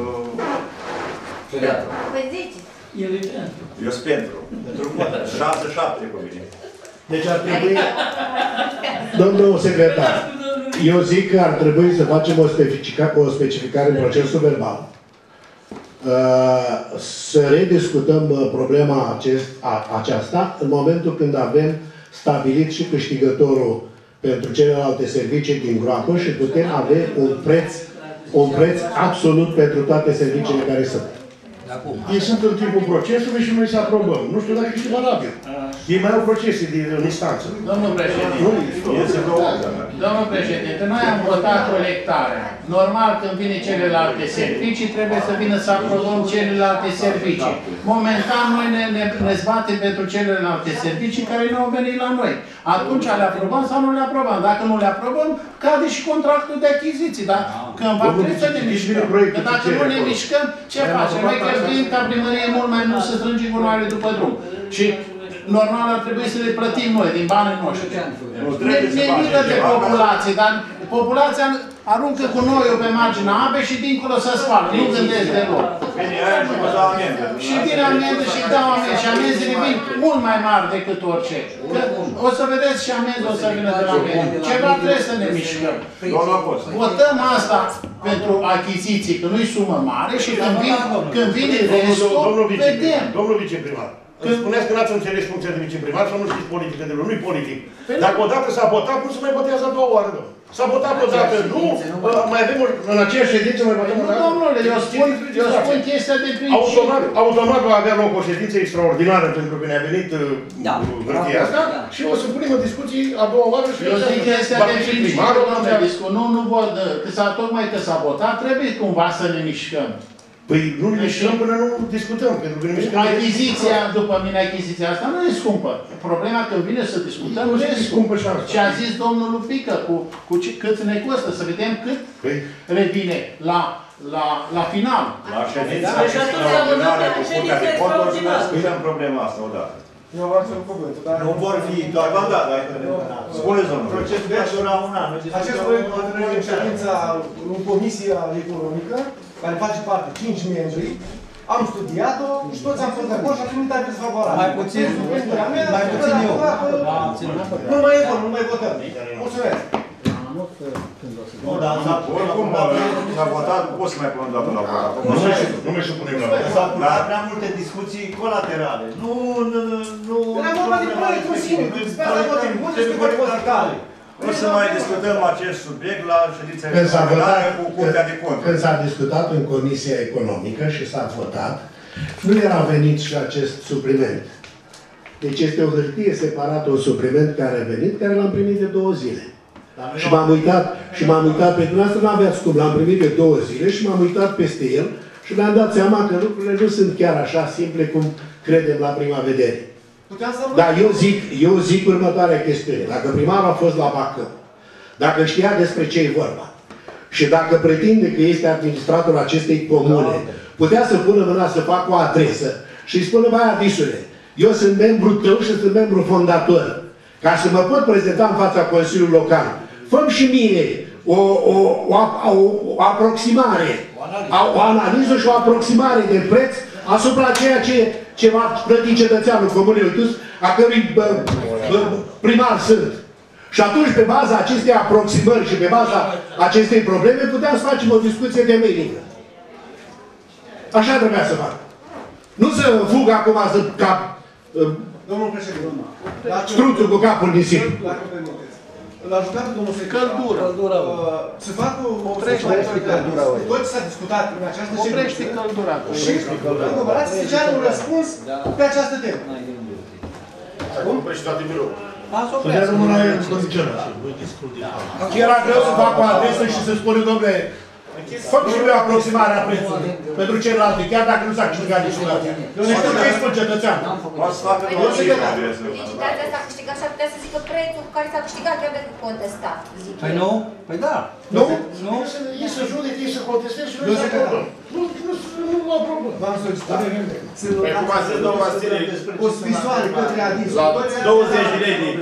Păi zici. Eu sunt pentru. 6-7 cu mine. Deci ar trebui... Domnul secretar, eu zic că ar trebui să facem o specificare în procesul verbal. Să rediscutăm problema aceasta în momentul când avem stabilit și câștigătorul pentru celelalte servicii din groapă și putem avea un preț absolut pentru toate serviciile care sunt. Ei sunt în timpul procesului și noi să aprobăm. Nu știu dacă este valabil. Ei mai au procese din instanță. Domnul președinte, noi am votat colectarea. Normal, când vine celelalte servicii, trebuie să vină să aprobăm celelalte servicii. Momentan, noi ne zbatem pentru celelalte servicii care nu au venit la noi. Atunci le aprobăm sau nu le aprobăm. Dacă nu le aprobăm, cade și contractul de achiziții. Dar cândva trebuie să ne mișcăm. Că dacă nu ne mișcăm, ce facem? Noi cheltuim ca primărie mult mai mult să strângem gunoaiele după drum. Și normal ar trebui să le plătim noi, din banii noștri. Ne milă de populație, dar populația aruncă cu noiul pe marginea apei și dincolo să spală. Nu gândesc deloc. Și vine amendă și dau amendă. Și amenzile vin mult mai mari decât orice. O să vedeți și amendă o să vină de la mine. Ceva trebuie să ne mișcăm. Votăm asta pentru achiziții, că nu-i sumă mare și când vine restul, vedem. Domnul viceprimar, Când spuneați că n-ați înțeles funcția de viceprimar sau nu știți politică de nu-i politic. Dacă odată s-a votat, nu se mai votează a doua oară, domnule. S-a votat odată, nu, mai avem în aceeași ședință, mai votăm o dată. Nu, domnule, eu spun chestia de principiu. Automat va avea loc o ședință extraordinară pentru că ne-a venit hârtia asta și o să punem în discuții a doua oară și eu zic chestia de principiu, domnule, nu văd, tocmai că s-a votat, trebuie cumva să ne mișcăm. Păi nu ne mișcăm până nu discutăm, pentru că ne mișcăm. Achiziția, după mine, achiziția asta nu e scumpă. Problema când vine să discutăm nu e scumpă. Ce a zis domnul Lupică, cu cât ne costă, să vedem cât revine la final. La ședința extraordinară cu Curtea de Conturi să discutăm problema asta odată. Eu vreau să-l cuvântul, dar... Nu vor fi toate. Spuneți, domnul. Procesul va dura un an. Acest proiect va trece în ședința în Comisia Economică, care face parte 5 membri, am studiat-o și toți am fost de acord și am primit aviz favorabil. Mai puțin eu. Nu mai e bun, nu mai votăm. Mulțumesc. Oricum s-a votat, nu pot să mai punem dată la vot. Nu mai supunem la vot. S-au purtat prea multe discuții colaterale. Nu... Era vorba de proiectul sine, despre asta votem, nu despre proiectul. O să mai discutăm acest subiect la ședința extraordinară cu Curtea de Conturi. Când s-a discutat în Comisia Economică și s-a votat, nu era venit și acest supliment. Deci este o hârtie separată, un supliment care a venit, care l-am primit de 2 zile. Și m-am uitat pe dumneavoastră, nu aveați cum, l-am primit de 2 zile și m-am uitat peste el și mi-am dat seama că lucrurile nu sunt chiar așa simple cum credem la prima vedere. Dar eu zic următoarea chestiune. Dacă primarul a fost la Bacău, dacă știa despre ce e vorba și dacă pretinde că este administratorul acestei comune, putea să pună mâna să facă o adresă și îi spună, băi, Adisule, eu sunt membru tău și sunt membru fondator. Ca să mă pot prezenta în fața Consiliului Local, fă-mi și mie o aproximare, o analiză și o aproximare de preț asupra ceea ce va plăti cetățeanul Comunei Oitus, a cărui primar sunt. Și atunci, pe baza acestei aproximări și pe baza acestei probleme, puteam să facem o discuție temeinică. Așa trebuia să fac. Nu să fug acum să cap Domnul președinte, struțul cu capul nisip. Dacă permiteți. L-a jucat domnul secretar să facă o tot s-a discutat în această ședință și încă să ceară un răspuns pe această temă. Acum prești toate biroul. Să rămână în condiționat. Era greu să fac o adresă și să spună, domnule, fac și eu aproximarea prețului pentru celelalte, chiar dacă nu s-a câștigat niciodată. Eu nu știu ce îi spun cetățeanul. Licitația s-a câștigat și ar putea să zică prețul cu care s-a câștigat, chiar dacă contestat. Păi nu? Păi da. Nu? Ei să judece, ei să contesteze și noi să acordăm. Nu mă problem. V-am solicitat o scrisoare către Adis. 20 de lei de...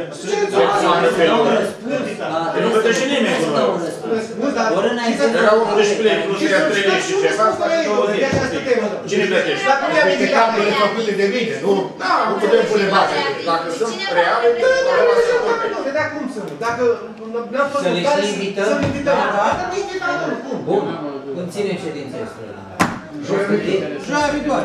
Nu plătește nimeni cu noi. Era 18 lei plus ea 3 lei și ceva, asta și 20. Cine plătește? Niște calcule făcute de mine, nu? Nu putem pune bani. Dacă sunt reale, Vedea cum să nu. Dacă n-am fost în care să-l invităm. Dacă nu invităm, cum? Bun. Când ținem ședința extraordinară? Joia viitoare.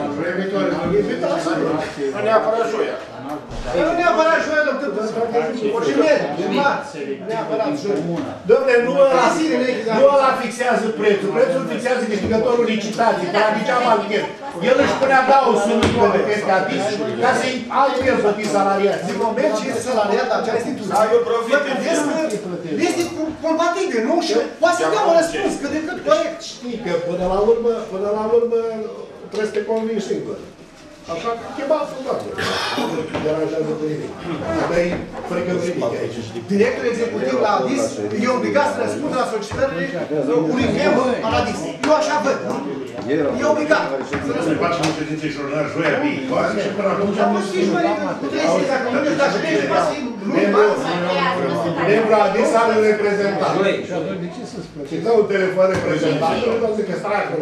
Nu neapărat joia. Nu neapărat joia, doctor. Orice marți. Neapărat joia. Dom'le, nu ăla fixează prețul. Prețul fixează câștigătorul licitației, care zicea Malchet. El își punea da o sumă de peste Adis ca să-i altfel plăti salariat. Din moment ce este salariat acea instituție, este compatibil, nu? Și poate să dea un răspuns, cât de cât corect. Știi că până la urmă trebuie să te convingi singur. Așa că chemați-l, doamne. Nu deranjează pe nimic. Dar-i frică nimic aici. Directorul executiv la Adis e obligat să răspundă la solicitările unui membru al Adis. Eu așa văd, nu? E obligat. Să ne facem o ședință extraordinară joia viitoare și până atunci... Dar poți fi joia, nu trebuie să-i dacă nu ești, dacă nu ești, poți fi luni, marți. Membru Adis are un reprezentant. Și dă un telefon reprezentant. Și nu zic că stai acolo.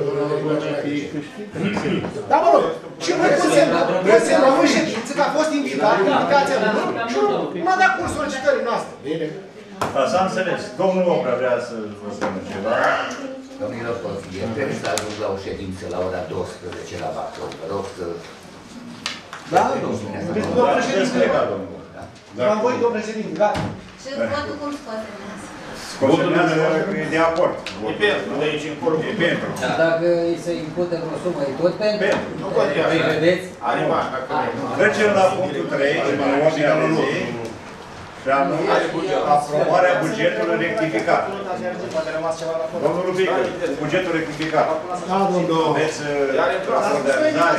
Dar mă rog, și noi poți să luăm în ședință că a fost invitat, invitația lui și m-a dat curs solicitării noastre. Bine. Da, s-a înțeles. Domnul Oprea vrea să vă spună ceva. Domnilor consilieri, trebuie să ajung la o ședință la ora 12 la Bacău. Vă rog să... Da, domnule. Domnul președinte, am voit, domnul președinte, gata. Și votul cum scoate? Consemnează că e de acord. E pentru, de aici încolo. E pentru. Dar dacă îi se impute vreo sumă, e tot pentru? Nu contează. Păi vedeți? Are bani, dacă vrei. Trecem la punctul 3, și mai ordinea de zi. Și anume, aprobarea bugetului rectificat. Domnul Rubică, bugetul rectificat. Da, domnul. Aveți organizare?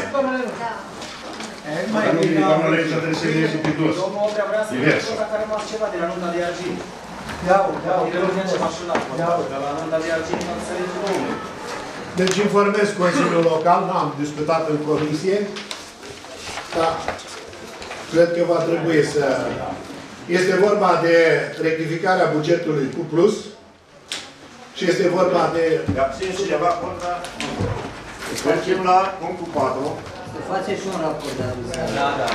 Doamna Lecția trebuie să fie subtitus. Domnul Oprea vrea să spun dacă a rămas ceva de la nota de argint. Iau, de la nota de argint, nu se lege domnule. Deci informez Consiliul Local, n-am discutat în comisie, dar cred că va trebui să... Este vorba de rectificarea bugetului cu plus și este vorba de... Abține cineva contra? Mergem la punctul 4. Să faceți și un raport de avizare.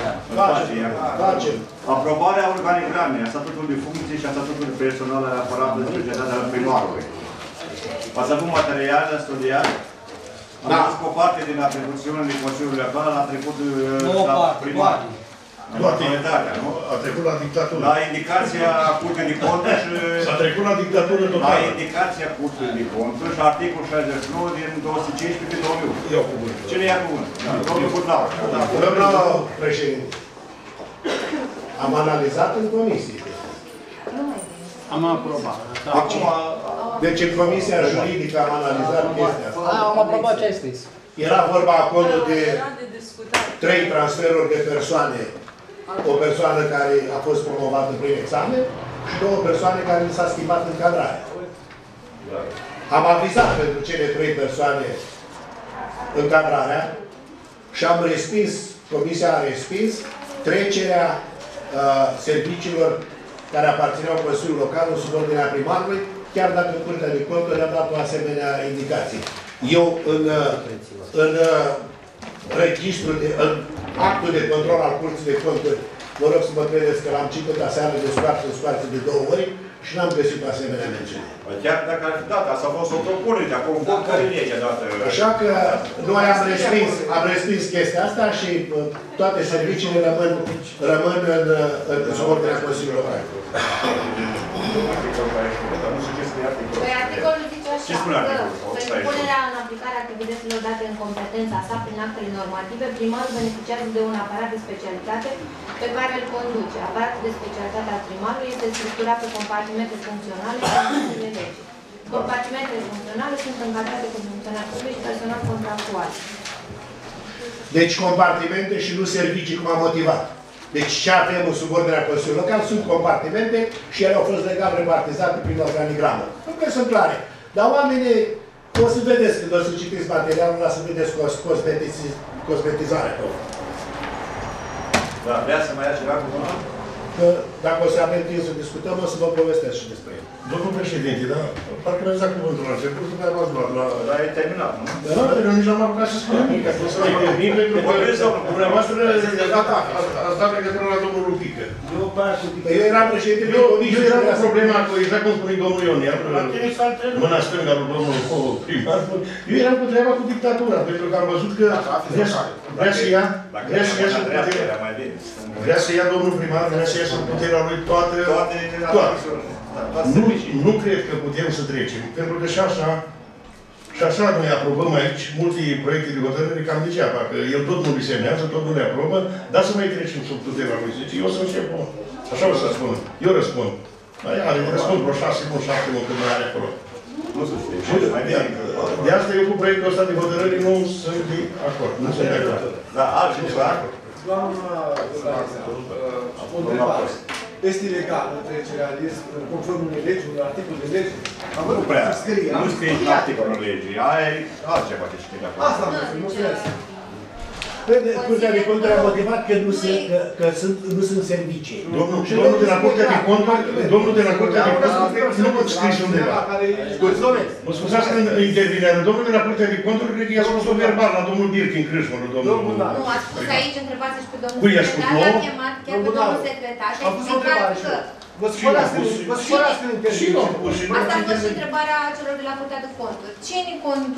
Facem. Aprobarea organigramei, a statutului de funcții și a statutului personal al aparatului de societate al primarului. Ați avut material studiat? Am fost o parte din atribuțiunea din Consiliul Local, a trecut la primar. Totalitatea, nu? A trecut la dictatură. La indicația Curții de Conturi și... S-a trecut la dictatură totală. La indicația Curții de Conturi și articolul 69 din 215 pe 2001. Iau cuvântul. Cine ia cuvântul? Domnul Budnau. Domnul președinte, am analizat în comisie. Am aprobat. Acum... Deci în comisia juridică am analizat chestia asta. Am aprobat ce ai scris. Era vorba acolo de 3 transferuri de persoane. O persoană care a fost promovată prin examen și 2 persoane care mi s-a schimbat încadrarea. Am avizat pentru cele 3 persoane încadrarea și am respins, comisia a respins trecerea serviciilor care aparțineau Consiliului Local în subordinea primarului, chiar dacă Curtea de Conturi a dat o asemenea indicație. Eu, în registrul, în actul de control al Curții de Conturi, vă rog să mă credeți că l-am citit aseară de scoarță de 2 ori și n-am găsit o asemenea mențiune. Chiar dacă ar fi dat, asta a fost o propunere de acolo, care legea dată. Așa că noi am respins chestia asta și toate serviciile rămân în subordinea Consiliului Local. Păi articolul zice așa, că pentru punerea în aplicare a activităților date în competența sa prin actele normative, primarul beneficiază de un aparat de specialitate pe care îl conduce. Aparatul de specialitate al primarului este structurat pe compartimente funcționale și funcțiile legii. Compartimentele funcționale sunt încadrate cu funcționari publici și personal contractual. Deci compartimente și nu servicii, cum am motivat. Deci ce avem în subordinea Consiliului Local sunt compartimente și ele au fost legal repartizate prin organigramă. Lucrurile sunt clare. Dar oamenii, o să vedeți când o să citiți materialul ăla, să vedeți cosmetizarea. Da, vrea să mai ia ceva cu unul? Dacă o să avem timp să discutăm, o să vă povestesc și despre el. Domnul președinte, da? Parcă mi-ați dat cuvântul la început, după aia m-ați luat la... Dar e terminat, nu? Da, eu nici n-am apucat să spun nimic. Dumneavoastră ați dat legătură la domnul Rupică. Eu eram președinte de comisie. Eu eram cu problema, exact cum spune domnul Ion, mâna stângă lui domnul primar. Eu eram cu treaba cu dictatura, pentru că am văzut că vrea să ia sub puterea. Vrea să ia domnul primar, vrea să ia sub puterea lui toate. Nu cred că putem să trecem, pentru că și așa noi aprobăm aici multe proiecte de hotărâre cam degeaba, că el tot nu li semnează, tot nu le aprobă, dar să mai trecem sub puterea lui. Zice, eu să încep, așa o să spun. Eu răspund. Răspund vreo 6 luni, 7 luni când mai are acolo. Nu se știe. De asta eu cu proiectul ăsta de hotărâre nu sunt de acord. Nu sunt de acord. Da, altceva. Este legală trecerea conform unei legi, unui articol de lege? Nu prea. Nu scrie în articolul legii. Aia e altceva ce știi de acolo. Asta am spus, nu știu. Curtea de Conturi a motivat că nu sunt servicii. Domnul de la Curtea de Conturi, nu pot scris undeva. Mă scuzați când intervine. Domnul de la Curtea de Conturi, cred că i-a spus-o verbal la domnul Birkin Crâșmăr. Nu, a spus aici, întrebați și pe domnul secretar, l-a chemat chiar pe domnul secretar și a explicat că Vă supărați când intervine. Asta a fost și întrebarea celor de la Curtea de Conturi. Cine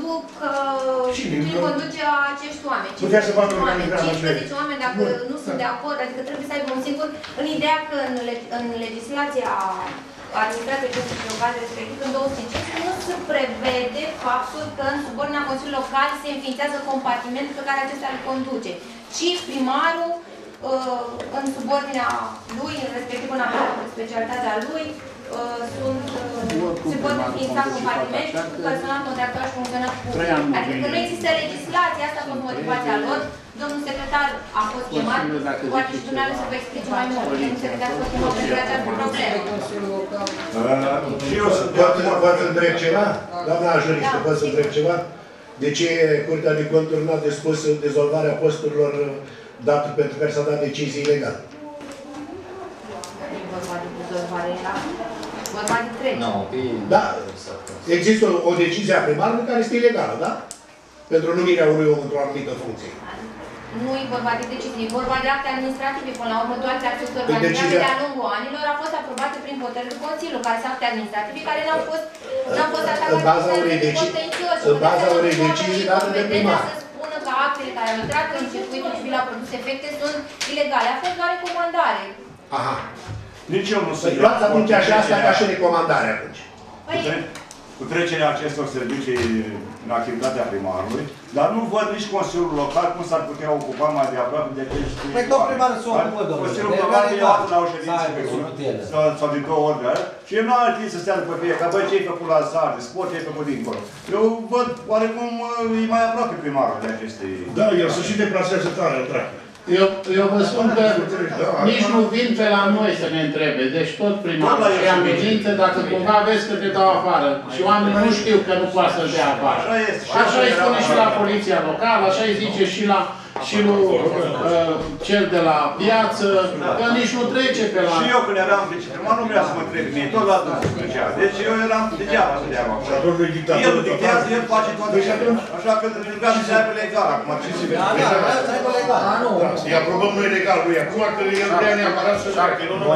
conduce acești oameni? 15 oameni, dacă nu sunt de acord, adică trebuie să aibă un singur, în ideea că în legislația administrației publice locale, respectiv în 205, nu se prevede faptul că în subordinea Consiliului Local se înființează compartimentul pe care acesta îl conduce, ci primarul în subordinea lui, respectiv în afară de specialitatea lui, se pot înființa compartimente cu personal contractual și funcționar public. Adică nu există legislație, asta a fost motivația lor. Domnul secretar a fost chemat, poate și dumneavoastră să vă explice mai mult. Domnul secretar a fost chemat pentru această problemă. Pot să întreb ceva? Doamna juristă, pot să întreb ceva? De ce Curtea de Conturi n-a dispus dizolvarea posturilor dat pentru care s-a dat decizie ilegală? Nu e vorba de dizolvare, era vorba de trecere. Da, există o decizie a primarului care este ilegală, da? Pentru numirea unui om într-o anumită funcție. Nu e vorba de decizie, e vorba de acte administrative. Până la urmă, toate aceste organizate de-a lungul anilor au fost aprobate prin hotărâri Consiliului, care sunt acte administrative care n-au fost atacate de contencios. În baza unei decizii date de primar. Să spună că actele care au intrat în circuitul civil la produs efecte sunt ilegale. A fost doar recomandare. Aha. Nici eu nu sunt. Luați atunci așa asta ca și recomandare atunci. Cu trecerea acestor servicii în activitatea primarului, dar nu văd nici Consiliul Local cum s-ar putea ocupa mai de aproape de acești... Păi tot primarul se ocupă, domnule. Consiliul Local e luat la o ședință pe sau de 2 ori de aia și eu nu ar trebui să stea după fie, că băi, ce-ai făcut la Sar, de sport, ce-ai făcut dincolo. Eu văd oarecum e mai aproape primarul de aceste... Da, el se și deplasează tare, dracu. Eu vă spun că nici nu vin pe la noi să ne întrebe. Deci tot primarul și amenință, dacă cumva vezi că te dau afară. Și oamenii nu știu că nu poate să dea afară. Așa îi spune și la poliția locală, așa îi zice și la cel de la piață, că nici nu trece pe la... Și eu când eram viceprimar nu vrea să mă întreb mie, tot la dânsul trecea. Deci eu eram degeaba să dea acolo. El dictează, el face toate așa că trebuia să se aibă legal acum. să aibă legal. Îi aprobăm noi legal lui acum, că el vrea neapărat să facă.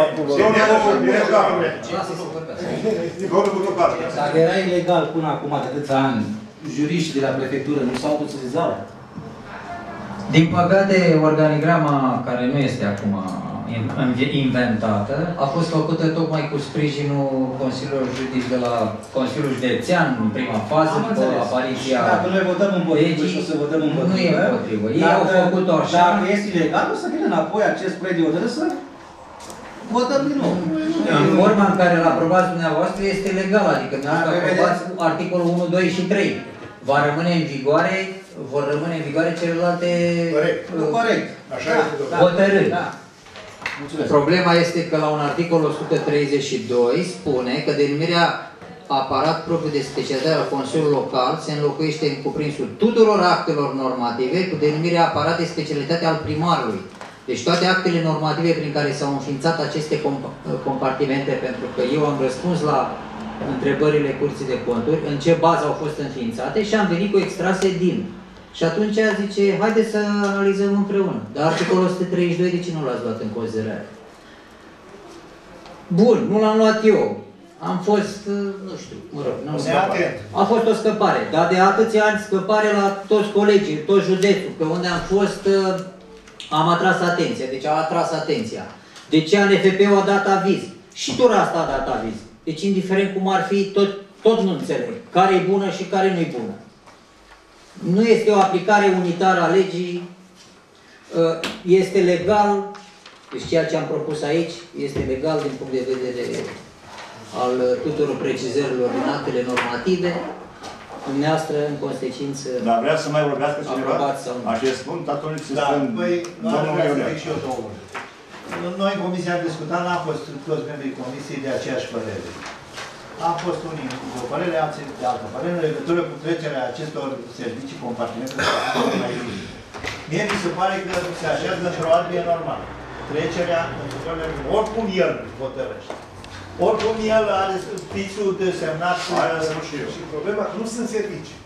Dacă era ilegal până acum de câțiva ani, juriștii de la prefectură nu s-au autosezizat? Din păcate, organigrama care nu este acum inventată a fost făcută tocmai cu sprijinul Consiliului Judic de la Consiliul Județean în prima fază, după apariția... Dacă noi votăm împotrivă și o să votăm împotrivă... Nu e împotrivă. Ei au făcut-o așa... Dacă este ilegal, o să vină înapoi acest proiect de hotărâre să votăm din nou. În forma în care îl aprobați dumneavoastră este legal, adică dacă aprobați articolul 1, 2 și 3. Va rămâne în vigoare, vor rămâne în vigoare celelalte hotărâri. Problema este că la un articol 132 spune că denumirea aparat propriu de specialitate al Consiliului Local se înlocuiește în cuprinsul tuturor actelor normative cu denumirea aparat de specialitate al primarului. Deci toate actele normative prin care s-au înființat aceste compartimente, pentru că eu am răspuns la întrebările Curții de Conturi, în ce bază au fost înființate și am venit cu extrase din. Și atunci zice, haideți să analizăm împreună. Dar articolul 132, de ce nu l-ați luat în considerare? Bun, nu l-am luat eu. Am fost, nu știu, mă rog, a fost o scăpare. Dar de atâția ani scăpare la toți colegii, tot județul, pe unde am fost, am atras atenția. Deci a atras atenția. De ce ANFP-ul a dat aviz? Și tot asta a dat aviz. Deci, indiferent cum ar fi, tot nu înțeleg. Care e bună și care nu e bună. Nu este o aplicare unitară a legii, este legal, deci ceea ce am propus aici este legal din punct de vedere al tuturor precizărilor din actele normative. Dumneavoastră, în consecință, dar vrea să mai vorbească cineva acest punct, atunci să spun domnul Ionel. Și eu două. Noi în comisie am discutat, n-am fost toți membrii comisiei de aceeași părere. Am fost unii de o părere, alții de altă părere, în legătură cu trecerea acestor servicii compartimente. Mie mi se pare că se așează într-o arbie normală. Trecerea într-o arbie, oricum el hotărăște. Oricum el are fixul de semnat și problema, nu sunt servicii.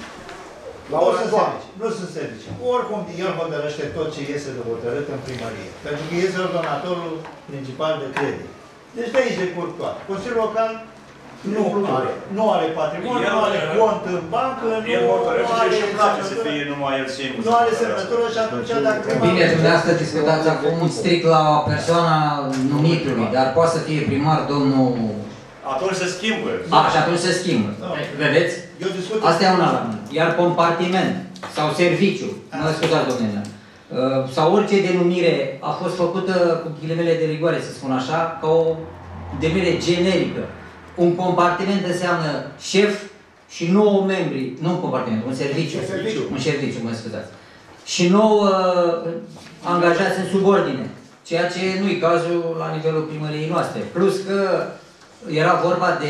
Nu sunt servicii. Oricum el hotărăște tot ce iese de hotărât în primărie. Pentru că este ordonatorul principal de credit. Deci de aici decurg toate. Consiliul Local nu are patrimoniu, nu are cont în bancă, nu are... Și îmi place să fie numai el singur. Nu are semnătură și atunci dacă... Bine, dumneavoastră discutați acum strict la persoana numitului, dar poate să fie primar domnul... Atunci se schimbă. Și atunci se schimbă. Vedeți? Asta e un alt. Iar compartiment sau serviciu, mă scuzați, domnule, sau orice denumire a fost făcută cu ghilimele de rigoare, să spun așa, ca o denumire generică. Un compartiment înseamnă șef și 9 membri, nu un compartiment, un serviciu. Un serviciu, mă scuzați. Și 9 angajați în subordine, ceea ce nu e cazul la nivelul primăriei noastre. Plus că era vorba de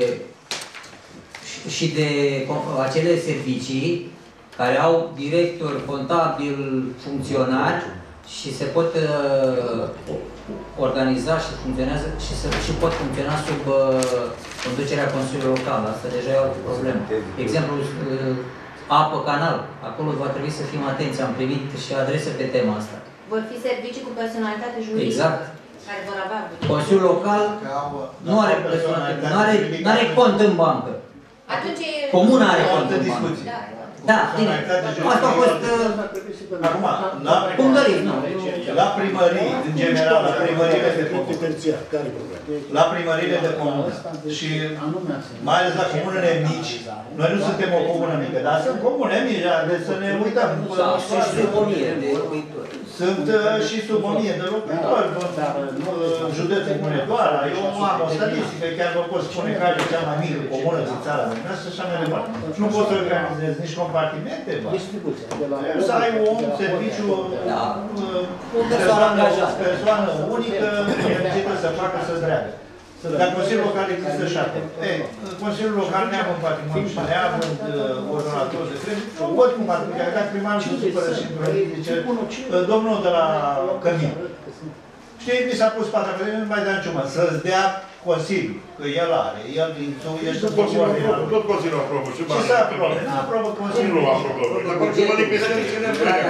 și de acele servicii care au director, contabil, funcționari și se pot organiza și funcționează și pot funcționa sub conducerea Consiliului Local. Asta deja e o problemă. De exemplu, apă, canal. Acolo va trebui să fim atenți. Am primit și adrese pe tema asta. Vor fi servicii cu personalitate juridică. Exact. Care vor avea Consiliul Local nu are personalitate, nu are cont în bancă. Atunci e... Comuna are cont în bancă. Da, bine. Asta a fost... Acum, la primării, în general, la primările de la primările de comună și mai ales la comunele mici, noi nu suntem o comună mică, dar sunt comune mici, deci să ne uităm. Sunt și sub 1000 de locuitori, în județul Hunedoara. Eu am o statistică, chiar vă pot spune care e cea mai mică comună din țara mea și așa mai departe. Nu poți să organizezi nici compartimente, să ai un serviciu, persoană unică, necesită să facă, să dreagă. Dar Consiliul Local există 7. Consiliul Local neavând patrimoniu și neavând ordonator de credit, oricum ar putea, dacă primarul se supără și zice, domnul de la Cămin. Știi, mi s-a pus patra, că nu mai dea niciun să-ți dea Consiliul, că el are, el ești în Consiliul. Tot Consiliul aprobă. Ce să aprobe? Nu aprobă Consiliul. Nu aprobă. Dar Consiliul manifestează și ne vrea.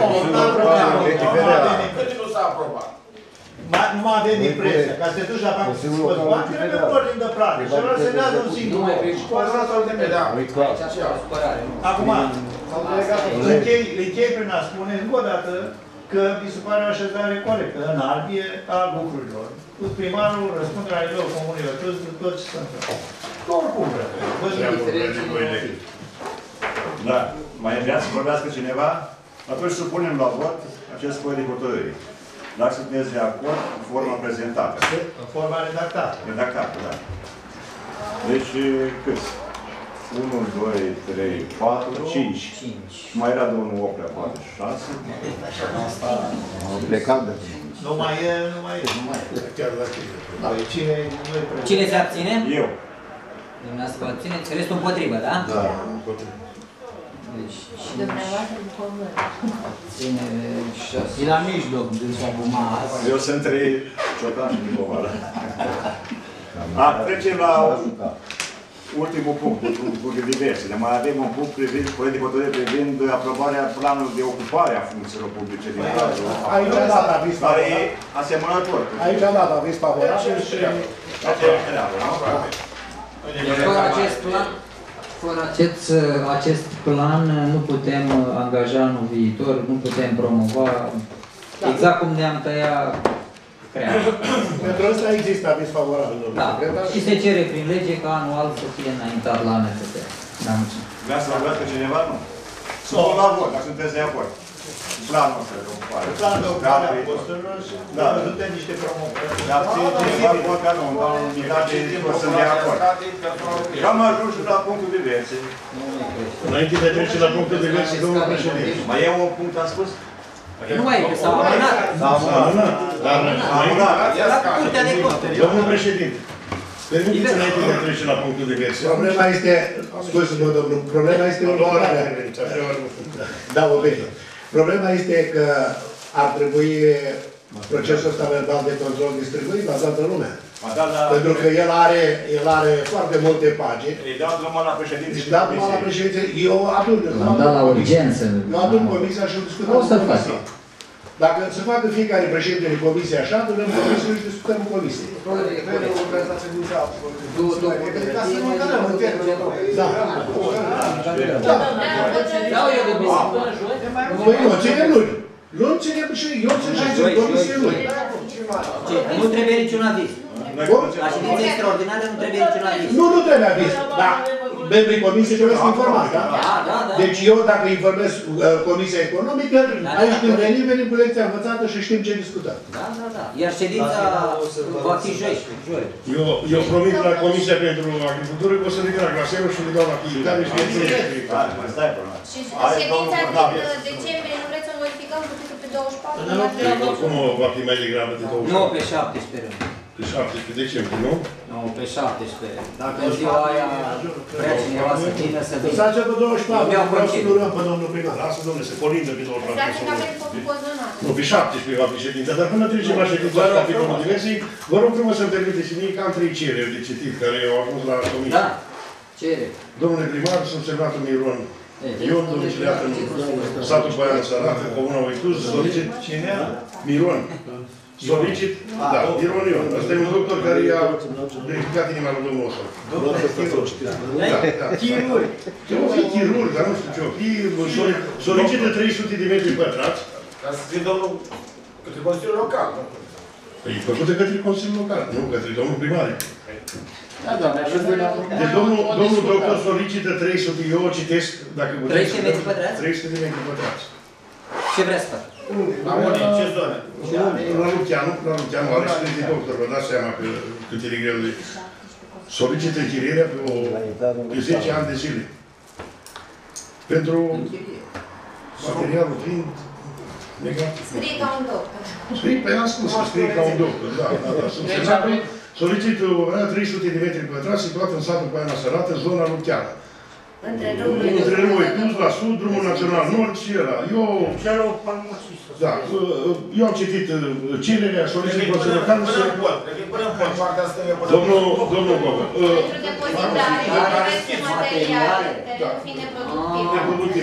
Nu s-a aprobat. Nu mai avem impresia. Ca să te duci la bancă să scoți bani, trebuie un ordin de plată. Și ăla semnează un singur. Acum, închei prin a spune încă o dată că mi se pare o așezare corectă, în albie, a lucrurilor. Primarul răspunde la nivelul comunilor, tot ce se întâmplă. Oricum vreau. Da. Mai vrea să vorbească cineva? Atunci să punem la vot acest proiect de hotărâre. Dacă sunteți de acord cu forma prezentată. În forma redactată. Redactată, da. Deci, câți? 1, 2, 3, 4, 5. Mai era domnul Oplea, poate 6. Plecat de... Nu mai e. Chiar la cine. Cine se abține? Eu. Dumneavoastră vă abțineți? Restul împotrivă, da? Da, împotrivă. Și dumneavoastră împotrivă. Ține 6. E la mijloc, deci acum azi. Eu sunt între Ciocan și Nicovala. Trecem la ultimul punct, punctul diverse. Mai avem un punct privind proiect de hotărâre privind aprobarea planului de ocupare a funcțiilor publice din cadrul. Aici am dat aviz favorabil. Care e asemănător. Aici am dat aviz favorabil și... Fără acest plan nu putem angaja în viitor, nu putem promova, exact cum ne-am tăiat crearea. Pentru asta există aviz favorabil, domnule secretar. Și se cere prin lege ca anual să fie înaintat la MFT. Vrea să vorbească cineva? Nu. Să o la vot, dacă sunteți de acord. Planul ăsta de ocupare. Planul de ocupare a posturilor și văzute niște promovări. Dar cineva vota nu, dar unitate sunt de acord. Am ajuns la punctul diverse. Înainte de a trece la punctul diverse, domnul președinte. Mai e un punct, a spus? Nu mai e, că s-a amânat. S-a amânat. Domnul președinte, permiteți înainte de a trece la punctul diverse. Problema este, scuze-mă, domnul, problema este următoarea. Da, o bine. Problema este că ar trebui procesul ăsta verbal de control distribuit la toată lumea. Pentru că el are foarte multe pagini. Îi dau numai la președinție. Îi dau numai la președinție. Eu adun. L-am dat la urgență. Eu adun comisia și o discutăm cu comisia. Dacă se facă fiecare președinte de comisie așa, dăm comisie și discutăm în comisie. Păi nu, ținem luni. Luni ținem și eu ținem în comisie luni. Nu trebuie niciun aviz. La ședința extraordinară nu trebuie niciun aviz. Nu trebuie aviz, dar membrii comisiei trebuie să informați, da? Da. Deci eu, dacă informez Comisia Economică, aici când venim cu lecția învățată și știm ce discutăm. Da. Iar ședința va fi joi. Eu promit la Comisia pentru Agricultură că o să ridic la glaserul și le dau la fiecare și Și ședința din decembrie, nu vreți să modificăm pe 24? Cum va fi mai degrabă de 24? Nu, pe 17. Pe 17 decembrie, nu? Nu, pe 17. Dacă în ziua aia vrea cineva să vină, să vină. Să facem pe 24, vreau să nu răm pe domnul primar. Lasă, domnule, se colindă pe 24. Dați că avem făcut cozonat. Nu, pe 17 va fi ședința, dar până trecem la ședința asta, capitolul diversii, vă rog frumos să-mi permiteți și mie că am 3 cereri de citit care au ajuns la comisie. Da, cereri. Domnule primar, subsemnatul Miron Ion, domiciliat în satul Baian Sărat, în comuna Oituz, solicit... Cine? Miron. Solicit, da, Miron Ion. Ăsta e un doctor care i-a verificat inima lui domnul Oșor. Doctor chirurg. Chirurg. O fi chirurg, dar nu știu ce o fi. Solicită 300 de metri pătrați. Ca să zic domnul, către Consiliul Local. Păi e făcută către Consiliul Local, nu către domnul primar. Da, doamne, deci domnul doctor solicită 300, eu o citesc, dacă puteți. 300 metri pătrați? 300 de metri pătrați. Ce vrea să fac? La unde? În ce zonă? La Lucianu, are și de doctor, vă dați seama cât e de greu de... Solicită închirierea pe 10 ani de zile. Pentru materialul fiind negativ. Scrie ca un doctor. Scrie, pe am spus, scrie ca un doctor, da. Solicit 300 de metri pătrați situat în satul Baiana Sărată, zona Luciana. Între râul Oituz la sud, drumul național nord și ăla. Eu am citit cererea, solicit Consiliul Local să... Domnul Gogă. Pentru depozitare, pentru materiale, terenul fiind neproductiv.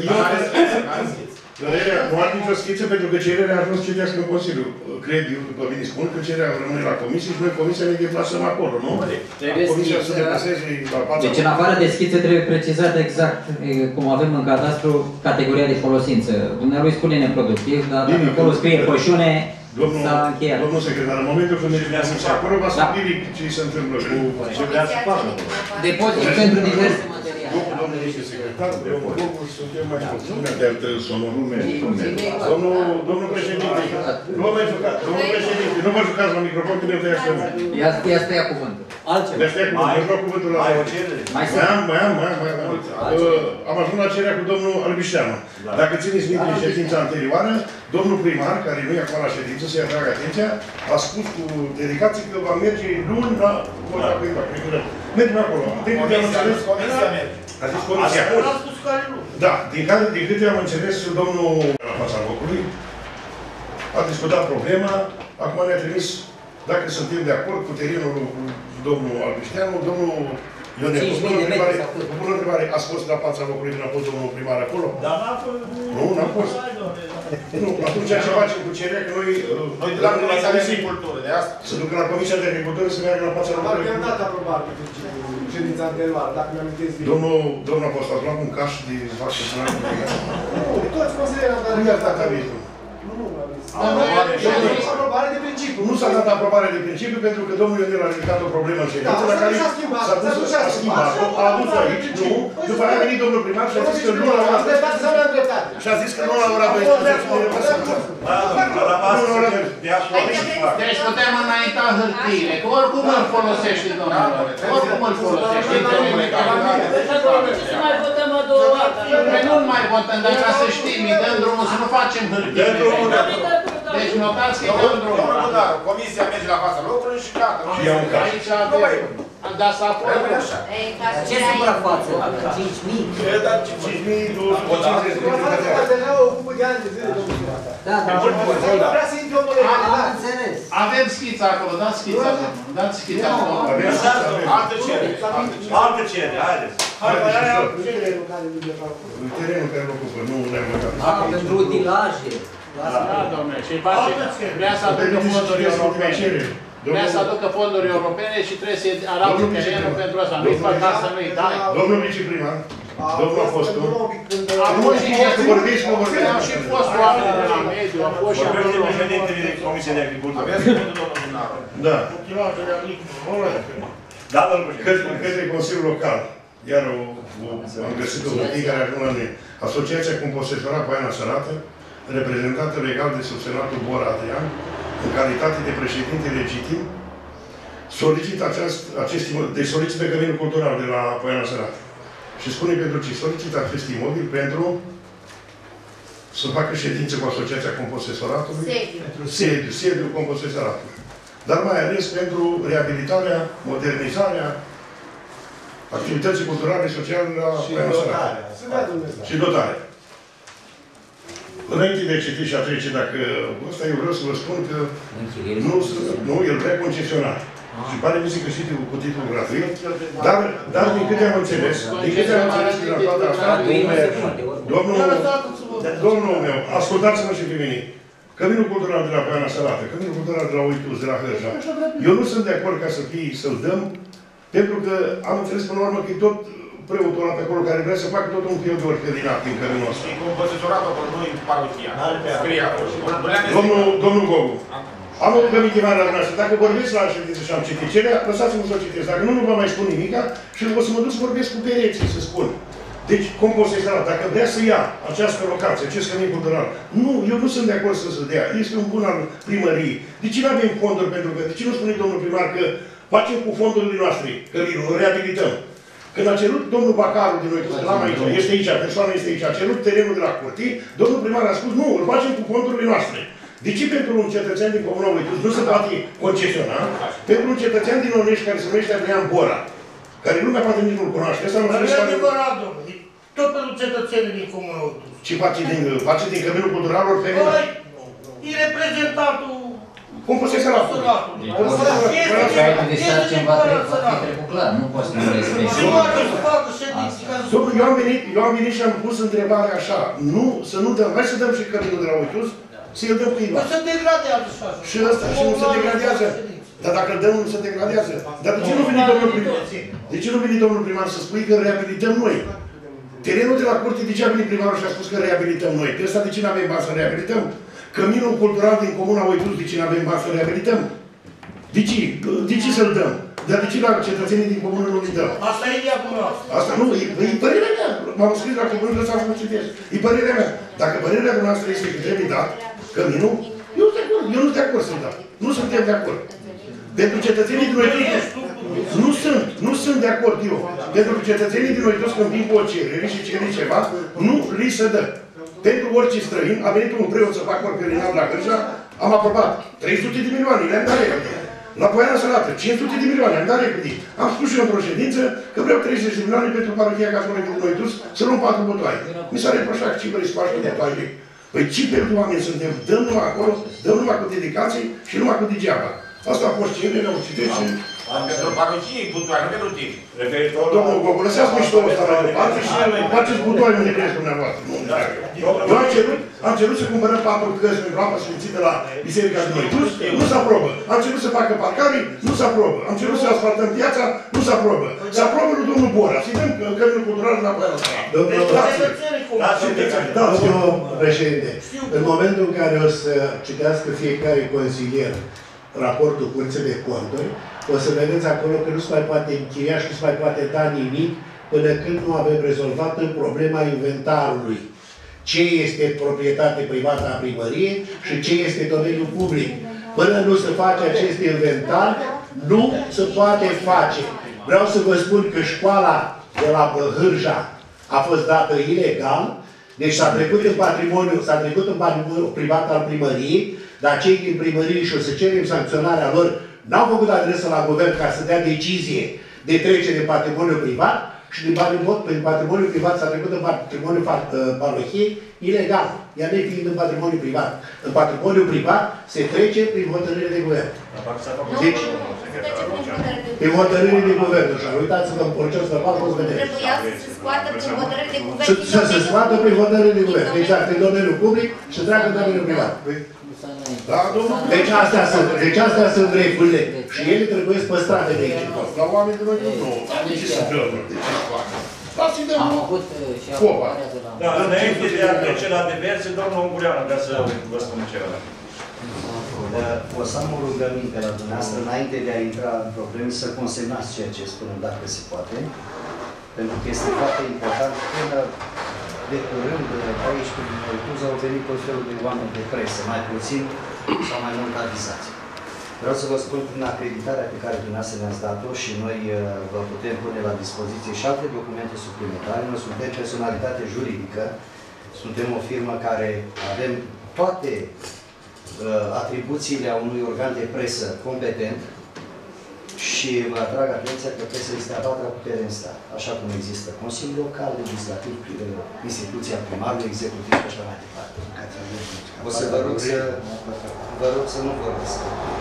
Nu ar nicio schiță pentru că cererea a ajuns să citească în Consiliu. Cred eu, după mine spun, că cererea rămâne la comisie și noi comisia ne deplasăm acolo, nu? Comisia să deplaseze la fața. Deci în afară de schiță trebuie precizat exact cum avem în cadastru categoria de folosință. Dumnealui spune neproductiv, dar dacă acolo scrie pășune, s-a încheiat. Domnul secretar, în momentul când ne deplasăm acolo, va stabili ce se întâmplă cu ce vrea să facă. Depozit pentru diverse materiale. Domnul secretar, suntem mai mulți. Nu mi-a dat sonorul meu. Domnul președinte, nu vă mai jucați. Domnul președinte, nu vă jucați la microfon că ne tăiați pe mine. Ia să ia cuvântul. Altceva. Ia să ia cuvântul. Îmi dau cuvântul la... Mai am. Am ajuns la cererea cu domnul Albișteanu. Dacă țineți minte în ședința anterioară, domnul primar, care nu e acum la ședință, să-i atrag atenția, a spus cu dedicație că va merge luni la... Mergem acolo. Comisia merge. A zis comisia. Da, din câte am înțeles, domnul la fața locului a discutat problema, acum ne-a trimis, dacă suntem de acord cu terenul domnul Albișteanu, domnul Ionel, bună întrebare, ați fost la fața locului când a fost domnul primar acolo? Da, n-a fost. Nu, n-a fost. Nu, atunci ce facem cu cererea, că noi de la Comisia de Agricultură, de asta, să ducă la Comisia de Agricultură să meargă la fața locului. Am dat aprobat ședința anterioară, dacă mi-amintesc bine. Domnul a fost luat un caș de vacă să n-am Nu, toți consilierii am dat. Nu i-a dat avizul. Aprobare de principiu. Nu s-a dat aprobare de principiu pentru că domnul Ionel a ridicat o problemă în ședință la care s-a schimbat-o, a adus aici, nu, după aia a venit domnul primar și a zis că nu la ora 12. Și a zis că nu la ora 12. Deci putem înainta hârtiile, că oricum îl folosește, domnule. Oricum îl folosește. Nu mai votăm, dar ca să știm, îi dăm drumul să nu facem hârtile. Deci notați că îi dăm drumul. Comisia merge la fața locului și gata. Aici avem. Dar s-a fost. Ce suprafață? 5.000? Da, am înțeles. Avem schița acolo, dați schița. Dați schița acolo. Altă cerere, haideți. Terenul care îl ocupă, nu ne-am văzut. Pentru utilaje. Da, domnule, și vrea să aducă fonduri europene. Vrea să aducă fonduri europene și trebuie să arate terenul pentru asta. Nu-i fac asta, nu-i dai. Domnul viceprimar, domnul Apostol. Acum și am și fost oameni de la mediu, am fost și vorbește președintele Comisiei de Agricultură. Aveți cuvântul, domnul Bunar. Da. Da, domnul președinte. Către Consiliul Local, iar am găsit o hârtie care acum la noi. Asociația Composesorat Poiana Sărată, reprezentată legal de subsenatul Bora Adrian, în calitate de președinte legitim, solicită căminul cultural de la Poiana Sărată. Și spune pentru ce solicită acest imobil pentru să facă ședințe cu Asociația Composesoratului. Sediul Composesoratului. Dar mai ales pentru reabilitarea, modernizarea activității culturale, sociale la Poiana Sărată. Și dotarea. Înainte de a citi și a trece, dacă ăsta eu vreau să vă spun că nu, el vrea concesionar. Și pare mi se că și cu titlul gratuit, dar din câte am înțeles, din la toată asta, domnul meu, ascultați-mă și pe mine. Căminul cultural de la Poiana Sărată, căminul cultural de la Uituz, de la Hărja, eu nu sunt de acord ca să-l dăm, pentru că am înțeles până la urmă că e tot preotul ăla pe acolo care vrea să facă tot un fel de orfelinat din căminul ăsta. E compozițioratul acolo, nu e parohia. Scrie acolo. Domnul Gogu, am o rugăminte la dumneavoastră. Dacă vorbesc la ședință și am citit cererea, lăsați-mă să o citesc. Dacă nu vă mai spun nimica și o să mă duc să vorbesc cu pereții, să spun. Deci, compozițiorat, dacă vrea să ia această locație, acest cămin cultural, nu, eu nu sunt de acord să se dea. Este un bun al primăriei. De ce nu avem fonduri pentru că? De ce nu spune domnul primar că facem cu fondurile noastre, că îl reabilităm? Când a cerut domnul Bacaru din noi, că l-am aici, este aici, persoana este aici, a cerut terenul de la Curtii, domnul primar a spus, nu, îl facem cu fondurile noastre. De ce pentru un cetățean din Comuna Uituz nu se poate concesiona? Pentru un cetățean din Onești care se numește Adrian Bora, care lumea poate nici nu-l cunoaște. Dar e adevărat, domnule, tot pentru cetățenii din Comuna Uituz. Ce face din căminul cultural orfelinat? Păi, e reprezentantul Composesoratului. De sarcini va trebui clar, nu poți să nu respecti. Eu am venit și am pus întrebarea așa, să nu dăm, hai să dăm și căminul de la Uituz, să-i dăm cuiva. Nu se degradează și așa. Și ăsta, și nu se degradează. Dar dacă îl dăm, nu se degradează. Dar de ce nu vine domnul primar? De ce nu vine domnul primar să spui că reabilităm noi? Terenul de la Curte, de ce a venit primarul și a spus că reabilităm noi? De ăsta de ce nu avem bani să reabilităm? Căminul cultural din Comuna Uituz, de ce nu avem bani să reabilităm? De ce? De ce să-l dăm? Dar de ce la cetățenii din comună nu îi dăm? Asta e ideea dumneavoastră. Asta nu, e părerea mea. M-am scris la comună, lăsați să mă citesc. E părerea mea. Dacă părerea dumneavoastră este că trebuie dat căminul, eu nu sunt de acord să-l dau. Nu suntem de acord. Pentru cetățenii din Uituz, nu sunt de acord eu. Pentru cetățenii din Uituz, când vin cu o cerere și cere ceva, nu li se dă. Pentru orice străin, a venit un preot să facă orfelinat la Hârja, am aprobat 300 de milioane, le-am dat repede. La Poiana Sărată, 500 de milioane, am dat repede. Am spus și eu într-o ședință că vreau 30 de milioane pentru parohia Catolică din Uituz să luăm 4 butoaie. Mi s-a reproșat că ce vrei să faci cu butoaie. Păi ce pentru oameni suntem? Dăm numai acolo, dăm numai cu dedicații și numai cu degeaba. Asta a fost cererea, o citești și... Pentru parohie, butoaie, nu pentru tine. Domnul Gogu, lăsați miștoul ăsta la deoparte și faceți butoaie unde vreți dumneavoastră. Eu am cerut să cumpărăm 4 cărți pentru apă sfințită la Biserica din Uituz, nu se aprobă. Am cerut să facă parcare, nu se aprobă. Am cerut să asfaltăm piața, nu se aprobă. Se aprobă lui domnul Bora, să-i dăm căminul cultural înapoi la stat. Domnul președinte, în momentul în care o să citească fiecare consilier raportul Curții de Conturi, o să vedeți acolo că nu se mai poate închiria și nu se mai poate da nimic până când nu avem rezolvat în problema inventarului. Ce este proprietate privată a primăriei și ce este domeniul public. Până nu se face acest inventar, nu se poate face. Vreau să vă spun că școala de la Hârja a fost dată ilegal, deci s-a trecut în patrimoniul privat al primăriei, dar cei din primărie, și o să cerem sancționarea lor, n-au făcut adresă la guvern ca să dea decizie de trecere de patrimoniul privat și din patrimoniul privat s-a trecut în patrimoniul parohiei ilegal, iar ne fiind în patrimoniul privat. În patrimoniul privat se trece prin hotărâre de guvern. Deci, Pe hotărâri de guvern, așa. Uitați-vă în proces verbal, o să vedeți. Trebuia să se scoată prin hotărâri de guvern. Să se scoată prin hotărâri de guvern. Exact, în domeniul public și treacă în domeniul privat. Deci astea sunt regulile. Și ele trebuie păstrate de aici. La oameni de noi nu. Ce se întâmplă? Am avut și abordarea de la... Da, înainte de a trece la diverse, domnul Ungureanu, ca să vă spun ceva. O să am o rugăminte la dumneavoastră, înainte de a intra în probleme, să consemnați ceea ce spunem, dacă se poate, pentru că este foarte important. Până de curând, aici, pe Dumnezeu, au venit tot felul de oameni de presă, mai puțin sau mai mult avizați. Vreau să vă spun, prin acreditarea pe care dumneavoastră ne-ați dat-o și noi vă putem pune la dispoziție și alte documente suplimentare. Noi suntem personalitate juridică, suntem o firmă care avem toate atribuțiile a unui organ de presă competent și vă atrag atenția că presa este a patra putere în stat, așa cum există Consiliul Local, Legislativ, instituția primarului, executiv și așa mai departe. O să vă rog să nu vorbiți.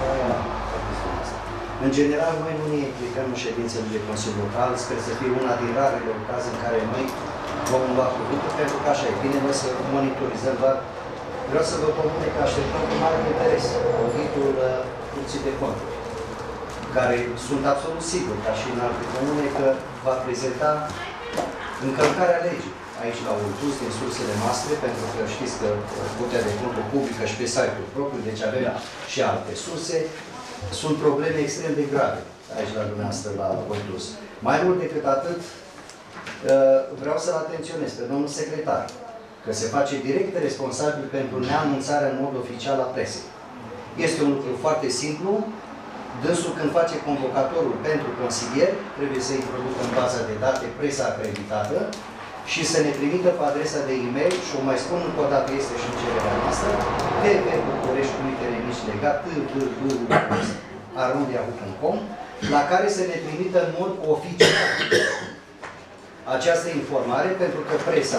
În general, noi nu ne implicăm în ședințele de Consiliu Local, sper să fie una din rarele ocazii în care noi vom lua cuvântul, pentru că așa e bine noi să monitorizăm, dar vreau să vă comunic că așteptăm cu mare interes auditul Curții de Conturi, care sunt absolut sigur, ca și în alte comune, că va prezenta încălcarea legii aici la Ultus, din sursele noastre, pentru că știți că Curtea de Conturi publică și pe site-ul propriu, deci avem și alte surse, sunt probleme extrem de grave aici la dumneavoastră, la Ultus. Mai mult decât atât, vreau să-l atenționez pe domnul secretar, că se face direct responsabil pentru neanunțarea în mod oficial a presei. Este un lucru foarte simplu. Dânsul, când face convocatorul pentru consilier, trebuie să introducă în baza de date presa acreditată și să ne trimită pe adresa de e-mail, și o mai spun încă o dată, este și în cererea noastră, tv.bucurești.legat.arundia.com, la care să ne trimită în mod oficial această informare, pentru că presa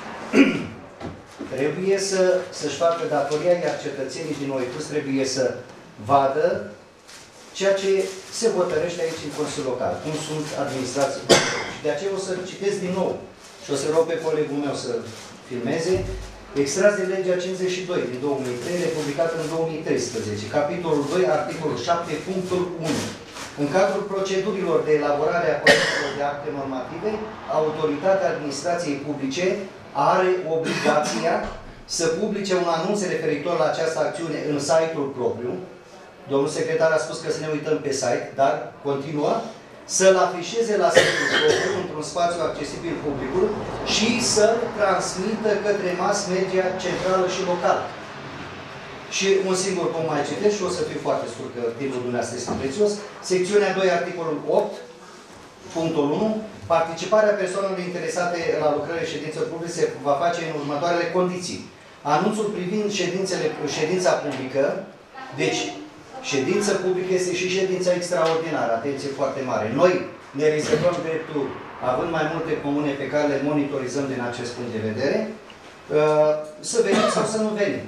trebuie să-și facă datoria, iar cetățenii din Oitus trebuie să vadă ceea ce se hotărăște aici în Consiliul Local, cum sunt administrații. Și de aceea o să citesc din nou și o să rog pe colegul meu să filmeze. Extras de legea 52 din 2003, republicată în 2013, capitolul 2, articolul 7, punctul 1. În cadrul procedurilor de elaborare a proiectelor de acte normative, autoritatea administrației publice are obligația să publice un anunț referitor la această acțiune în site-ul propriu. Domnul secretar a spus că să ne uităm pe site, dar continuă, să-l afișeze la site-ul propriu, într-un spațiu accesibil publicul și să-l transmită către mass media centrală și locală. Și un singur punct mai citesc și o să fiu foarte scurt, că timpul dumneavoastră este prețios. Secțiunea 2, articolul 8, punctul 1. Participarea persoanelor interesate la lucrările ședințelor publice se va face în următoarele condiții. Anunțul privind ședința publică, deci ședință publică este și ședința extraordinară, atenție foarte mare. Noi ne rezervăm dreptul, având mai multe comune pe care le monitorizăm din acest punct de vedere, să venim sau să nu venim.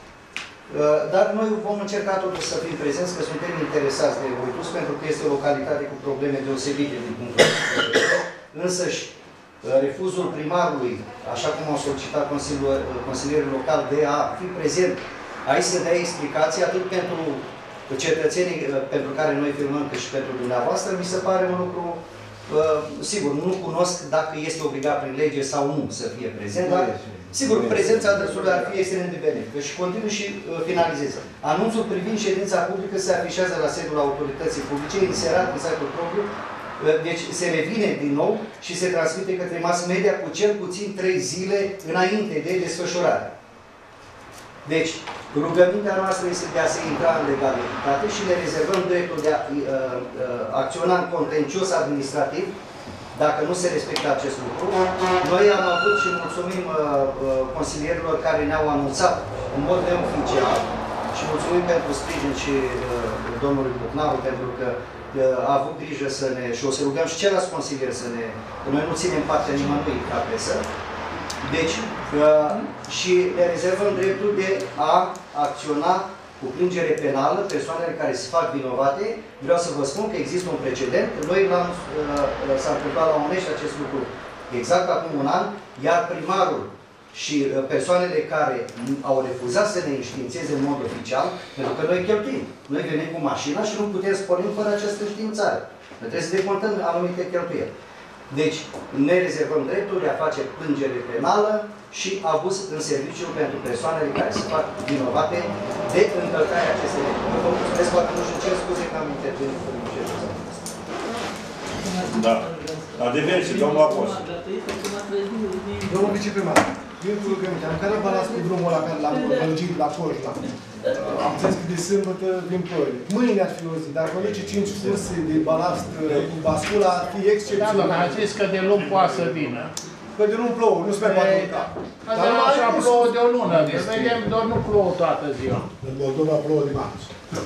Dar noi vom încerca totuși să fim prezenți, că suntem interesați de Oitus, pentru că este o localitate cu probleme deosebite din punctul de vedere. Însăși, refuzul primarului, așa cum au solicitat consilierul local, de a fi prezent, aici să dea explicații atât pentru cetățenii pentru care noi filmăm, cât și pentru dumneavoastră, mi se pare un lucru, sigur, nu cunosc dacă este obligat prin lege sau nu să fie prezent, dar sigur, prezența dânsului ar fi extrem de benefică. Și continui și finalizez. Anunțul privind ședința publică se afișează la sediul autorității publice, inserat în site-ul propriu, deci se revine din nou și se transmite către mass media cu cel puțin 3 zile înainte de desfășurare. Deci, rugămintea noastră este de a se intra în legalitate și ne rezervăm dreptul de a acționa în contencios administrativ dacă nu se respectă acest lucru. Noi am avut și mulțumim consilierilor care ne-au anunțat în mod neoficial și mulțumim pentru sprijin și domnului Bucnaru, pentru că a avut grijă să ne, și o să rugăm și ceilalți consilieri să ne, că noi nu ținem partea nimănui ca presă. Deci, și ne rezervăm dreptul de a acționa cu plângere penală persoanele care se fac vinovate. Vreau să vă spun că există un precedent. Noi s-a întâmplat la Onești acest lucru exact acum un an, iar primarul și persoanele care au refuzat să ne înștiințeze în mod oficial, pentru că noi cheltuim. Noi venim cu mașina și nu putem să pornim fără această științare. Noi trebuie să decontăm anumite cheltuieli. Deci, ne rezervăm dreptul de a face plângere penală și abuz în serviciu pentru persoanele care se fac vinovate de încălcarea acestei legi. Vă mulțumesc foarte mult și cer scuze că am intervenit în ședința. Da. Adevărul, domnul Apostol. Domnul viceprimar, din rugăminte, am care balans cu drumul ăla care l-am lărgit la Cojla. Am zis că de sâmbătă vin ploile. Mâine ar fi o zi, dacă duce 5 curse de balast cu bascula, ar fi excepțional. Da, domnule, a zis că de luni poate să vină. Că de luni plouă, nu se mai poate urca. Dar așa plouă de o lună, vedem, doar nu plouă toată ziua. În Moldova plouă de marți.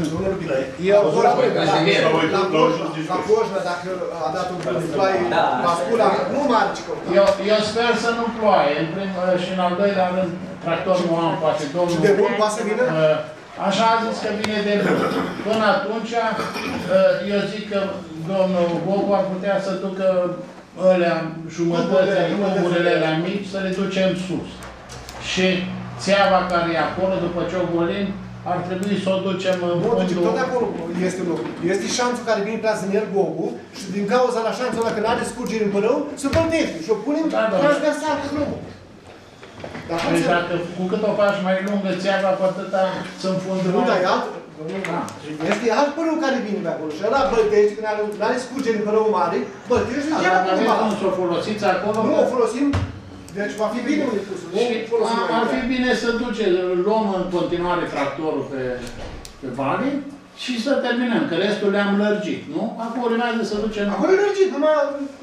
La Cojla, dacă a dat un bun de ploaie, bascula, nu marci. Eu sper să nu ploaie, și în al doilea rând, tractor nu am, poate domnul... Și de bun poate să vină? Așa a zis că vine de bun. Până atunci, eu zic că domnul Gogu ar putea să ducă alea jumătăți, tuburile alea mici, să le ducem sus. Și țeava care e acolo, după ce o golim, ar trebui să o ducem în fondul... Tot de acolo este locul. Este șanțul care vine prea Zânel Gogu și din cauza la șanțul ăla, când are scurgeri în părău, se plătește și o punem transversal cu drumul. Deci dacă cu cât o faci mai lungă țeava, cu atâta se înfundă. Nu, dar e alt... Este alt părău care vine pe acolo și ăla băltește, când are scurgeri în părău mare, băltește și dacă aveți cum să o folosiți acolo... Nu o folosim. Deci va fi bine unde pus. Ar fi bine să luăm în continuare tractorul pe vale și să terminăm, că restul le-am lărgit, nu? Acum urmează să ducem... Acum e lărgit, numai...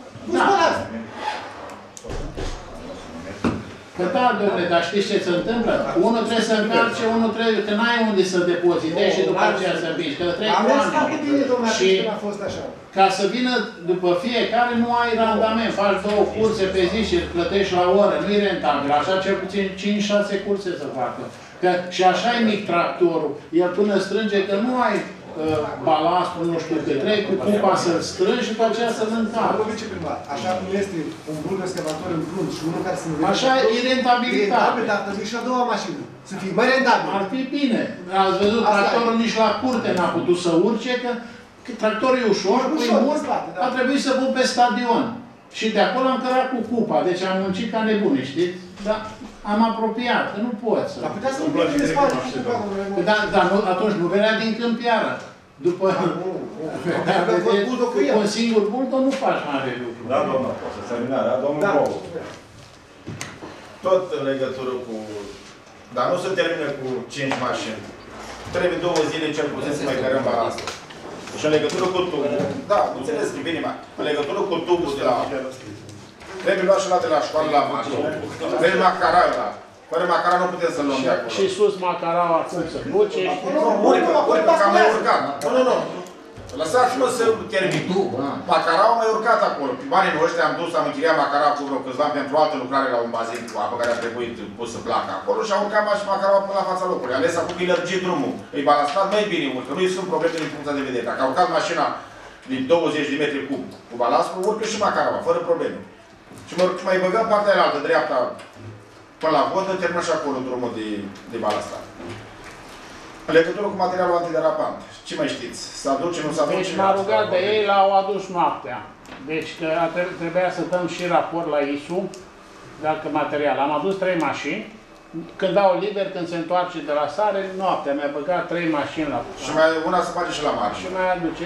Că da, domnule, dar știți ce se întâmplă? Unul trebuie să încarce, unul trebuie... Că n-ai unde să depozitezi și după aceea să împici, că trebuie cu ani. Și ca să vină după fiecare, nu ai randament. Faci 2 curse pe zi și plătești la oră. Nu-i rentabil. Așa cel puțin 5-6 curse să facă. Că și așa e mic tractorul. El până strânge, că nu ai balastul, nu știu cât, trei cu cupa să-l strângi și după aceea să-l încarci. Domnul viceprimar, așa cum este un bun excavator în frunte și unul care se învește... Așa e rentabilitate. Dar trebuie și a doua mașină. Să fie mai rentabil. Ar fi bine. Ați văzut, tractorul nici la curte n-a putut să urce, că tractorul e ușor, pui mult, a trebuit să pun pe stadion. Și de acolo am cărat cu cupa, deci am muncit ca nebune, știți? Dar am apropiat, că nu poți să... Dar putea să nu pleci de spate cu cupa. Dar atunci nu venea din câmpiară. După... Cu un singur bulto nu faci mare lucru. Da, domnul, poți să termina, da? Domnul Bogu. Tot în legătură cu... Dar nu se termină cu 5 mașini. Trebuie 2 zile cel puțin să mai cărăm balastul. Și în legătură cu tubul, da, înțeles că bine, în legătură cu tubul de la... Trebuie luat și la de la școală la Macu. Trebuie macara ăla. Fără macara nu putem să-l luăm de acolo. Și sus macaraua cum să duce? Nu, că am mai urcat. Nu. Lăsați-mă să termin. Macaraua a mai urcat acolo. Pe banii noștri am dus, am închiriat macaraua cu vreo câțiva pentru o altă lucrare la un bazin cu apă care a trebuit pus să placă acolo și a urcat și macaraua până la fața locului. Ales acum că e lărgit drumul. Îi balastat mai bine urcă. Nu-i sunt probleme din punctul de vedere. Dacă a urcat mașina din 20 de metri cu balastul, urcă și macaraua, fără probleme. Și mai băgăm partea aia altă, dreapta, până la vodă, termină și acolo drumul de balastat. În legătură cu materialul antiderapant, ce mai știți? Să aduce, nu să aduce? Deci m-a rugat de ei, l-au adus noaptea. Deci că trebuia să dăm și raport la ISU, dacă material. Am adus 3 mașini. Când dau liber, când se întoarce de la sare, noaptea mi-a băgat 3 mașini la... Și mai una să face și la mare. Și mai aduce.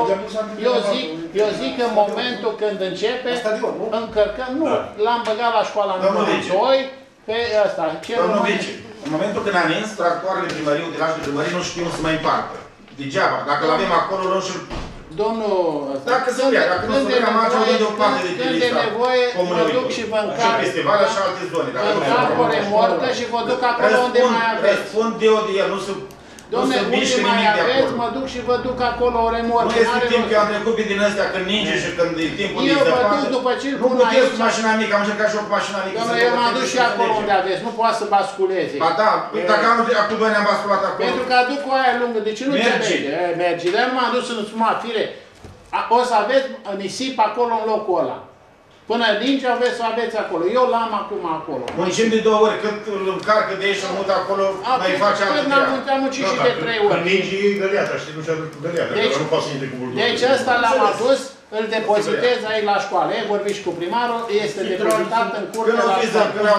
Eu zic că în momentul când începe, încărcăm, nu, l-am băgat la școala numărul 2, pe ăsta. Domnul Vice, în momentul când am ins tractoarele primării, utilaje de primării, nu știu să mai împartă. Degeaba, dacă l-avem acolo, nu știu... Domnul... Dacă se vrea, dacă nu se vrea, am ajunge de o parte de lista mă duc și vă încarc. Și festival și alte zone. Vă încarc o remorcă și vă duc acolo unde mai aveți. Răspund eu de el, nu se... Dom'le, unde mai aveți, mă duc și vă duc acolo o remorcă. Nu este timp, că eu am trecut pe din astea când ninge și când e timpul de zăpadă. Eu vă duc după ce îl nu pun puteți aici. cu mașina mică, am încercat și eu cu mașina mică. Dom'le, eu m-am dus și acolo unde aveți, nu poate să basculeze. Ba da, dacă anul cu 2 ani am basculat acolo. Pentru că aduc cu aia lungă, de ce nu merge? Merge, dar eu nu m-am dus în suma fire. O să aveți nisip acolo în locul ăla. Până ninge aveți să aveți acolo. Eu l-am acum acolo. Muncim de 2 ori, cât îl încarcă de aici și îl mută acolo, mai face altă treabă. Am muncit și de 3 ori. Când ninge e găleata, știi, nu și-a dus cu găleata, că nu poate să intre cu buldozul. Deci ăsta l-am adus, îl depozitez aici la școală. Vorbiți cu primarul, este depozitat în curte la școală.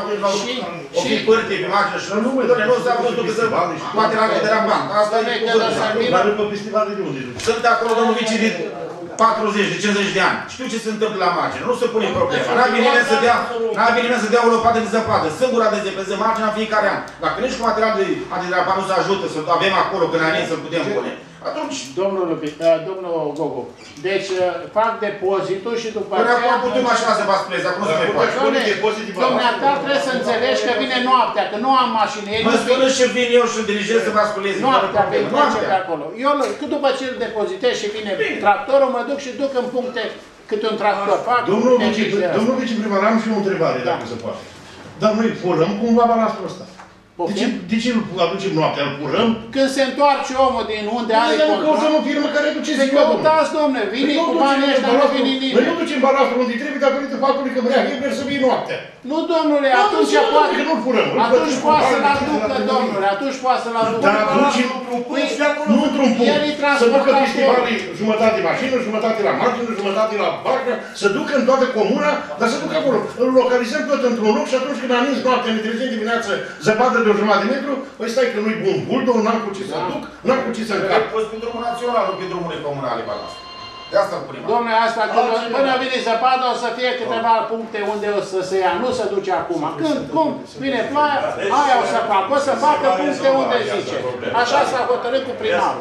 O fi părte pe mașină și nu s-a văzut că se materialul de la bani. Asta e cuvântul. Dar după festivalul de unde? Sunt acolo domnul Vici de 40, de 50 de ani. Știu ce se întâmplă la margine, nu se pune problema. N-a venit nimeni să dea o lopată de zăpadă, singura de zăpadă marginea în fiecare an. Dacă nici cu material de antidrapan nu se ajută să avem acolo când anin să-l putem pune, atunci... Domnul Gogo, deci fac depozitul și după aceea... Până acum putem așa să basculezi, acum nu se mai poate. Dumneata trebuie să înțelegi că vine noaptea, că nu am mașină. Mă spună și vin eu și dirigez să basculez. Noaptea, pe acolo. Eu, după ce îl depozitez și vine tractorul, mă duc și duc în puncte câte un tractor. Domnul viceprimar, am și o întrebare, dacă se poate. Dar noi furăm cumva balastru ăsta. De ce îl aducem noaptea? Îl purăm? Când se întoarce omul din unde are contract... Noi căutăm o firmă care duce ziua. Căutați, domne, vine cu banii ăștia, nu vine nimeni. Noi nu ducem balastru unde trebuie datorită faptului că vrea Hebner să vii noaptea. Nu, domnule, atunci poate... Că nu-l furăm. Atunci poate să-l aducă, domnule, atunci poate să-l aducă. Dar aducem nu într-un punct. Să ducă festivalii jumătate mașină, jumătate la margină, jumătate la barcă, să ducă în toată comuna, dar să ducă acolo. Îl localizăm tot într-un loc și atunci când aningi noaptea, ne trezim dimineață, zăpadă de o jumătate de metru, păi stai că nu-i bun buldor, n-am cu ce să duc, n-am cu ce să încarc. Ai pus pe drumul național, nu pe drumurile comunale, balast. De asta îl punem. Dom'le, asta până vine zăpadă o să fie câteva puncte unde o să se ia, nu se duce acum. Când, cum vine ploaia, aia o să facă, o să facă puncte unde zice. Așa s-a hotărât cu primarul.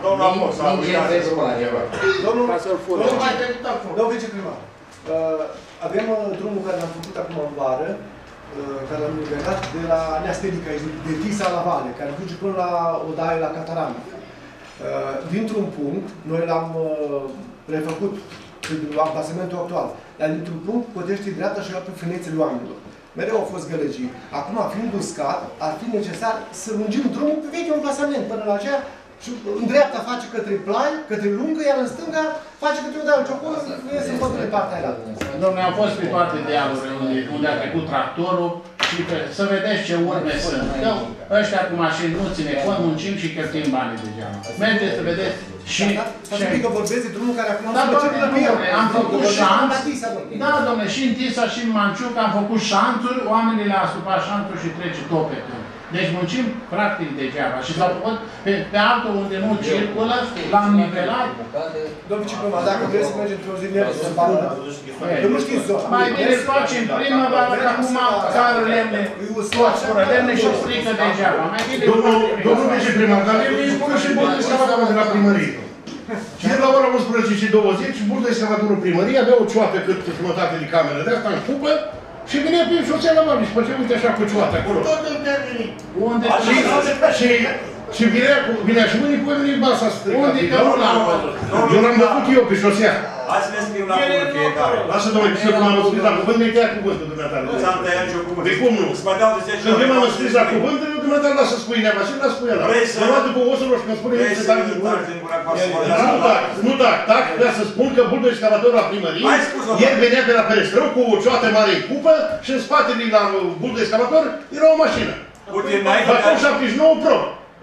Domnul viceprimar, avem drumul care l-am făcut acum în vară, care l-am liberat de la Neastelica, de Tisa la Vale, care duce până la Odaie, la Cataran. Dintr-un punct, noi l-am refăcut prin amplasamentul actual, dar dintr-un punct potește dreapta și pe frânețele oamenilor. Mereu au fost gălăgii. Acum, fiind uscat, ar fi necesar să lungim drumul pe vechiul amplasament până la aceea și în dreapta face către plai, către lungă, iar în stânga face către o deală. Și acolo iese în de partea aia. Dom'le, am fost pe toate dealurile unde a trecut tractorul și să vedeți ce urme sunt. Ăștia cu mașini nu ține cont, muncim și cheltuim banii degeaba. Mergeți să vedeți și... Că vorbesc de drumul care acum am făcut șanț. Da, dom'le, și în Tisa și în Manciuc am făcut șanțuri, oamenii le-au asupat șanțuri și trece tot pe când. Deci muncim practic degeaba și s-au făcut pe altul unde nu circulă, l-am nivelat. Domnul viceprimar, dacă vreți să mergem într-o zi nervă să pară, că nu știți zona. Mai bine îl facem primăvară, că acum cară lemne, toți fără lemne și strică degeaba. Mai bine domnul viceprimar, dar îi spune și burdă excavatorul de la primărie. Și de la ora 11 și 20, burdă excavatorul primărie avea o cioată cât jumătate de cameră de asta în cupă, și vine pe șosea la Mami și făcea, uite așa, cu cioată acolo. Tot în termenii. Unde? Și vinea și mâine cu mine basa stricată. Unde că nu l-am văzut? Eu l-am făcut eu pe șosea. Hai să ne scriu la cuvânt fiecare. Lasă, domnule, că m-am înscris la cuvânt, mi-ai tăiat cuvântul dumneavoastră. Nu ți-am tăiat nicio cuvânt. De cum nu? Când m-am înscris la cuvânt, dumneavoastră lasă spui Nea Vasile, lasă spui ăla. Mă luat după osul și mi-a spune el să tac din cuvânt. Nu tac, vreau să spun că buldo excavator la primărie, ieri venea pe la Perestrău cu o cioată mare în cupă și în spatele la buldo excavator era o mașină. Acum 79 Pro.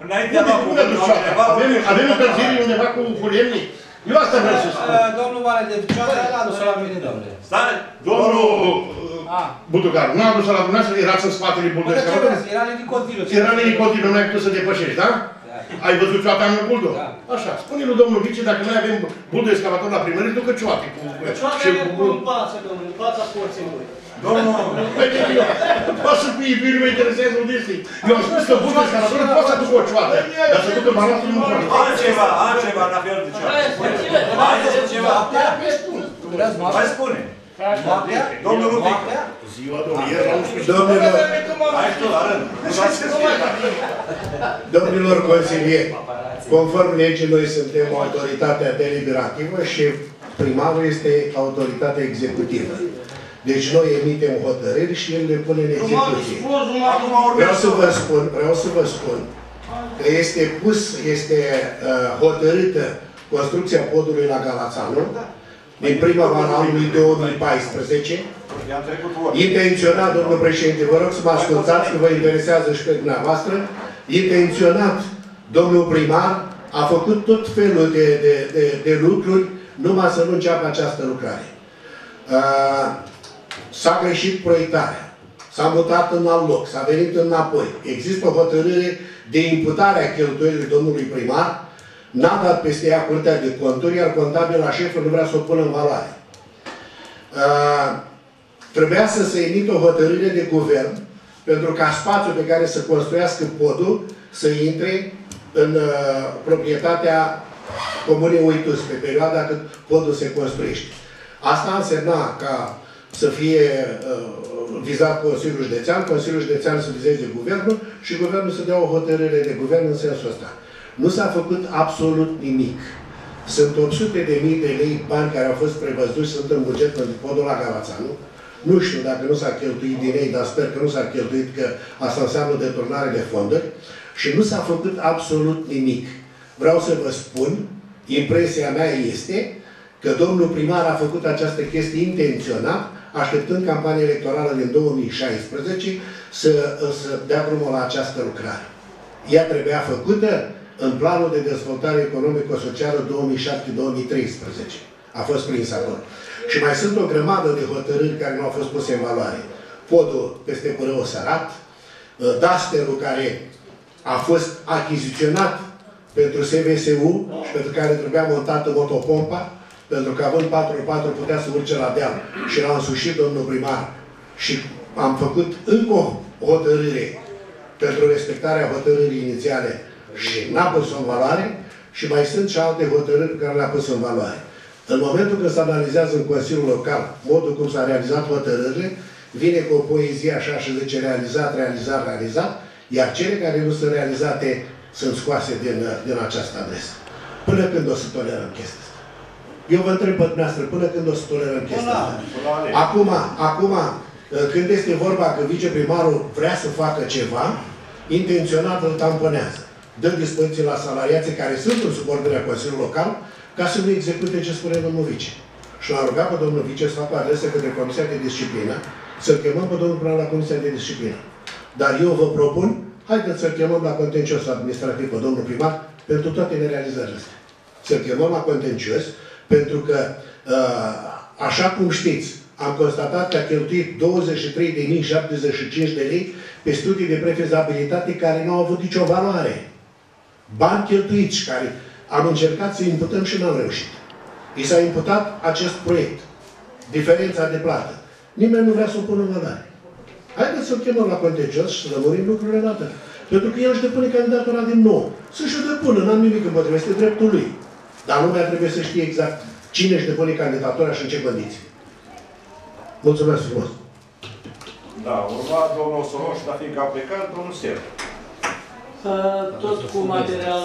Avem încălziri undeva cu lemnii? Eu asta vreau să spun. Domnul Mare de Vicioare l-a adus la mine, domnule. Stai! Domnul Budugar, nu a adus la dumneavoastră, erați în spatele buldo excavator? Era linicotilă. Era linicotilă, nu ai putut să depășești, da? Ai văzut cioata în buldo? Așa. Spune lui domnul Vice, dacă noi avem buldo excavator la primărie, ducă cioate. Cioate cu în față, domnule, în fața porții lui. Domnul, poate să fie, pe mă interesează unde este. Eu am spus că buldo excavator poate să ducă o cioată, dar să ducă balansul nu poate. Altceva, în afară de cioată. Altceva. Mai spune. Domnul Rubic. Ziua, domnilor, domnilor consilieri, conform legii, noi suntem autoritatea deliberativă și primarul este autoritatea executivă. Deci noi emitem hotărâri și el le pune în execuție. Vreau să vă spun că este hotărâtă construcția podului la Galațanu din primăvara anului 2014. Intenționat, domnul președinte, vă rog să mă ascultați, că vă interesează și pe dumneavoastră, intenționat, domnul primar a făcut tot felul de lucruri numai să nu înceapă această lucrare. S-a greșit proiectarea, s-a mutat în alt loc, s-a venit înapoi. Există o hotărâre de imputare a cheltuielii domnului primar, n-a dat peste ea Curtea de Conturi, iar contabilul șeful nu vrea să o pună în valoare. Trebuia să se emită o hotărâre de guvern pentru ca spațiul pe care să construiască podul să intre în proprietatea Comunei Uitus, pe perioada cât podul se construiește. Asta însemna ca să fie vizat Consiliul Județean, Consiliul Județean să vizeze Guvernul și Guvernul să dea o hotărâre de guvern în sensul ăsta. Nu s-a făcut absolut nimic. Sunt 800.000 de lei bani care au fost prevăzuți, sunt în buget pentru podul la Galațanu. Nu știu dacă nu s-a cheltuit din ei, dar sper că nu s-a cheltuit, că asta înseamnă deturnare de fonduri. Și nu s-a făcut absolut nimic. Vreau să vă spun, impresia mea este că domnul primar a făcut această chestie intenționat, așteptând campania electorală din 2016 să dea drumul la această lucrare. Ea trebuia făcută în planul de dezvoltare economico-socială 2007-2013. A fost prins acolo. Și mai sunt o grămadă de hotărâri care nu au fost puse în valoare. Podul peste Purău Sărat, Dasterul care a fost achiziționat pentru SVSU și pentru care trebuia montată motopompa, pentru că având 4x4 putea să urce la deal și l-a însușit domnul primar și am făcut încă o hotărâre pentru respectarea hotărârii inițiale și n-a pus-o în valoare și mai sunt și alte hotărâri pe care le-a pus în valoare. În momentul când se analizează în Consiliul Local modul cum s-a realizat hotărârile, vine cu o poezie așa și zice realizat, realizat, realizat, iar cele care nu sunt realizate sunt scoase din această adresă. Până când o să tolerăm chestia asta? Eu vă întreb pe dumneavoastră, până când o să tolerăm chestia asta? Acum, când este vorba că viceprimarul vrea să facă ceva, intenționat îl tamponează. Dă dispoziții la salariații care sunt în subordinea Consiliului Local ca să nu execute ce spune domnul vice. Și l-a rugat pe domnul vice să facă adresă către Comisia de Disciplină, să-l chemăm pe domnul primar la Comisia de Disciplină. Dar eu vă propun, haideți să-l chemăm la contencios administrativ pe domnul primar pentru toate nerealizările astea. Să-l chemăm la contencios, pentru că, așa cum știți, am constatat că a cheltuit 23.075 de lei pe studii de prefezabilitate care nu au avut nicio valoare. Bani cheltuiți care am încercat să imputăm și n-am reușit. I s-a imputat acest proiect. Diferența de plată. Nimeni nu vrea să o pună în valoare. Haideți să-l chemăm la contencios și să lămurim lucrurile dată. Pentru că el își depune candidatura din nou. Să-și o depună, n-am nimic împotriva, este dreptul lui. Dar lumea trebuie să știe exact cine își depune candidatura și în ce condiții. Mulțumesc frumos! Da, urma domnul Soroș, dar fiindcă a plecat, domnul Ser. Tot cu material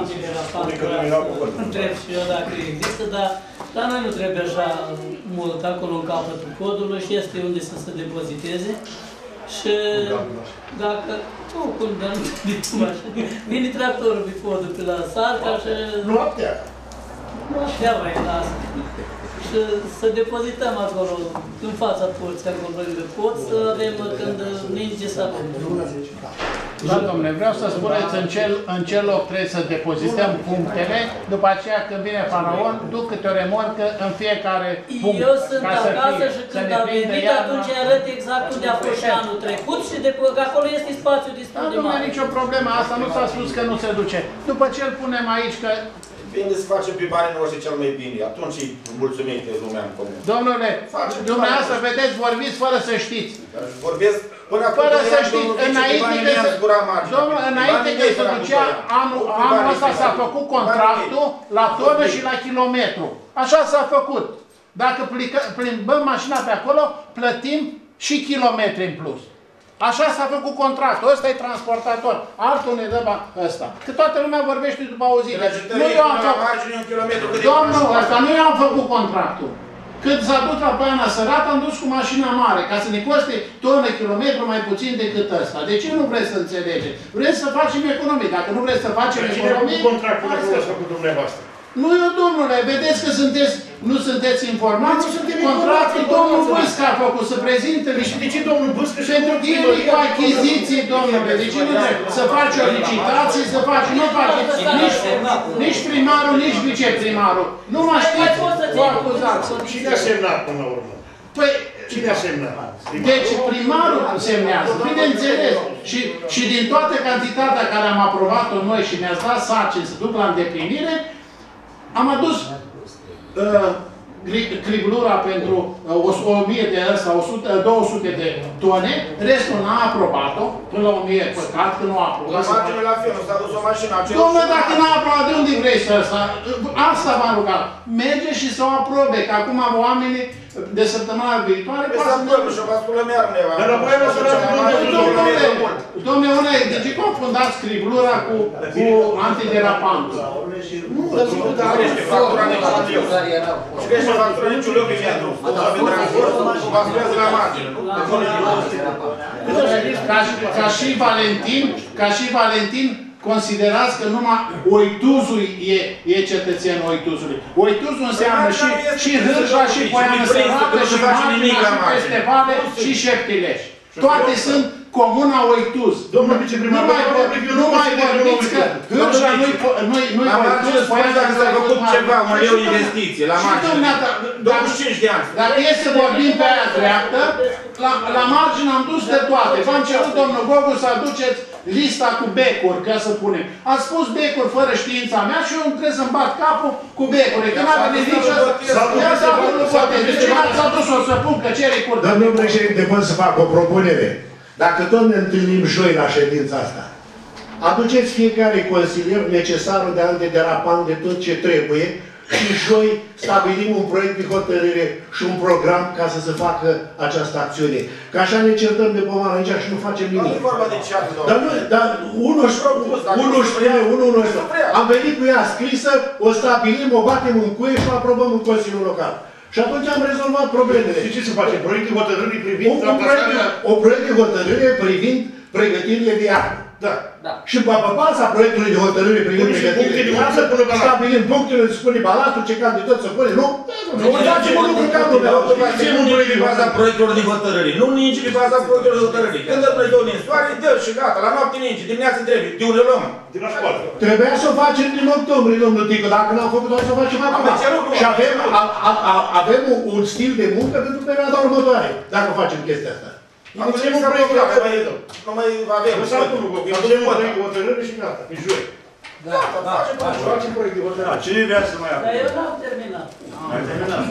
întreb și eu dacă există, dar la noi nu trebuie așa mult acolo în capătul podului și este unde să se depoziteze. Și dacă, dar nu trebuie așa, vine tractorul pe podul pe la Sarca și... Noaptea! Noaptea mai lasă. Și să depozităm acolo, în fața porții, acolo lângă pod, să avem când ninge să avem. Da, domnule, vreau să spuneți în ce loc trebuie să depozităm punctele, după aceea când vine faraon, duc câte o remorcă în fiecare punct. Eu sunt acasă și când am venit, atunci arăt exact unde a fost și anul trecut și că acolo este spațiu destul de mare. Nu e nicio problemă, asta nu s-a spus că nu se duce. După ce îl punem aici, că... Bine să facem pe banii noștri cel mai bine, atunci îi mulțumim de lumea în comun. Domnule, dumneavoastră vedeți, vorbiți fără să știți. Vorbesc până acum fără să știți, înainte că se ducea anul ăsta s-a făcut contractul la tonă și la kilometru. Așa s-a făcut. Dacă plimbăm mașina pe acolo, plătim și kilometri în plus. Așa s-a făcut contractul. Ăsta e transportator. Altul ne dă ăsta. Că toată lumea vorbește după auzire. Nu eu am făcut. Domnul, ăsta nu eu am făcut contractul. Când s-a dus la Poiana Sărat, am dus cu mașina mare, ca să ne coste tonă, kilometru mai puțin decât ăsta. De ce nu vreți să înțelegeți? Vreți să facem economii. Dacă nu vreți să facem economii... Cine a contractul dacă l-ați făcut dumneavoastră? Nu eu, domnule, vedeți că nu sunteți informați? Contractul domnul Bâscă a făcut să prezinte... Și de ce domnul Bâscă? Pentru că el e cu achiziții, domnule. De ce nu trebuie să faci o licitație, să faci... Nu faci nici primarul, nici viceprimarul. Nu mă știți, o acuzați. Cine a semnat până la urmă? Păi... Cine a semnat? Deci primarul semnează, bineînțeles. Și din toată cantitatea care am aprobat-o noi și mi-ați dat sarcini să duc la îndeplinire, am adus criblura pentru 1000 de ăsta, 200 de tone, restul n-a aprobat-o, până la 1000, păcat că nu a aprobat. La margine la fel, s-a dus o mașină. Dom'le, dacă n-a aprobat, de unde vrei să ăsta? Asta v-am rugat. Merge și să o aprobe, că acum oamenii de săptămâna viitoare poate să mergă. Și-o v-ați spune mea undeva. Dar apoi am să Dom'le, una e, de ce confundați scriblura cu antiderapantul? Nu, dar nu, dar crește factura negativă. Și crește factura niciun loc în metru. V-ați spune la margine. Ca și Valentin, considerați că numai Oituzul e cetățenul Oituzului. Oituzul înseamnă și Hârja, și Poiana Sărată, și Martina, și Pestevale, și Șeptileș. Toate sunt comuna Oituz. Domnul viceprimar, nu mai vorbiți că Hârja nu-i Oituz, Poiana dacă s-a făcut ceva, mai e o investiție, la margine. 25 de ani. Dacă e să vorbim pe aia dreaptă, la margine am dus de toate. V-am cerut, domnul Gogu, să aduceți lista cu becuri, ca să punem. Ați spus becuri fără știința mea și eu trebuie să-mi bat capul cu becuri. Că n-a venit nici asta. Ia să nu poate. Deci m-ați adus-o să pun că cere curte. Domnul președinte, pot să fac o propunere. Dacă tot ne întâlnim joi la ședința asta, aduceți fiecare consilier necesarul de antiderapant de tot ce trebuie și joi stabilim un proiect de hotărâre și un program ca să se facă această acțiune. Că așa ne certăm de pomană aici și nu facem nimic. Nu e vorba de ceatul, domnule. Dar unul spune, unul nu știu. Am venit cu ea scrisă, o stabilim, o batem în cuie și o aprobăm în Consiliul Local. Și atunci am rezolvat problemele. Și ce se face? Proiect de hotărâre privind o proiect de hotărâre privind pregătirile de iarnă. Da. Și pe baza proiectului de hotărâre privind pregătirile de iarnă, stabilim punctele, se pune balatul, ce candidat să pune, nu? Nu facem un lucru ca lumea. Ce nu nici pe baza proiectelor de hotărâre. Nu nici pe baza proiectelor de hotărăre. Când îl plăi din soare, dă și gata. La noapte nici. Dimineața trebuie. De unde luăm? Din la școală. Trebuia să o facem din octombrie, domnul Ticu. Dacă n-am făcut, o să o facem acum. Și avem un stil de muncă pentru perioada următoare, dacă facem chestia asta. Am înțeles că nu mai avem. Facem proiect de hotărâre și gata. E joi. Facem proiect de hotărâre. Cine vrea să mai Dar eu n-am terminat. Ai terminat?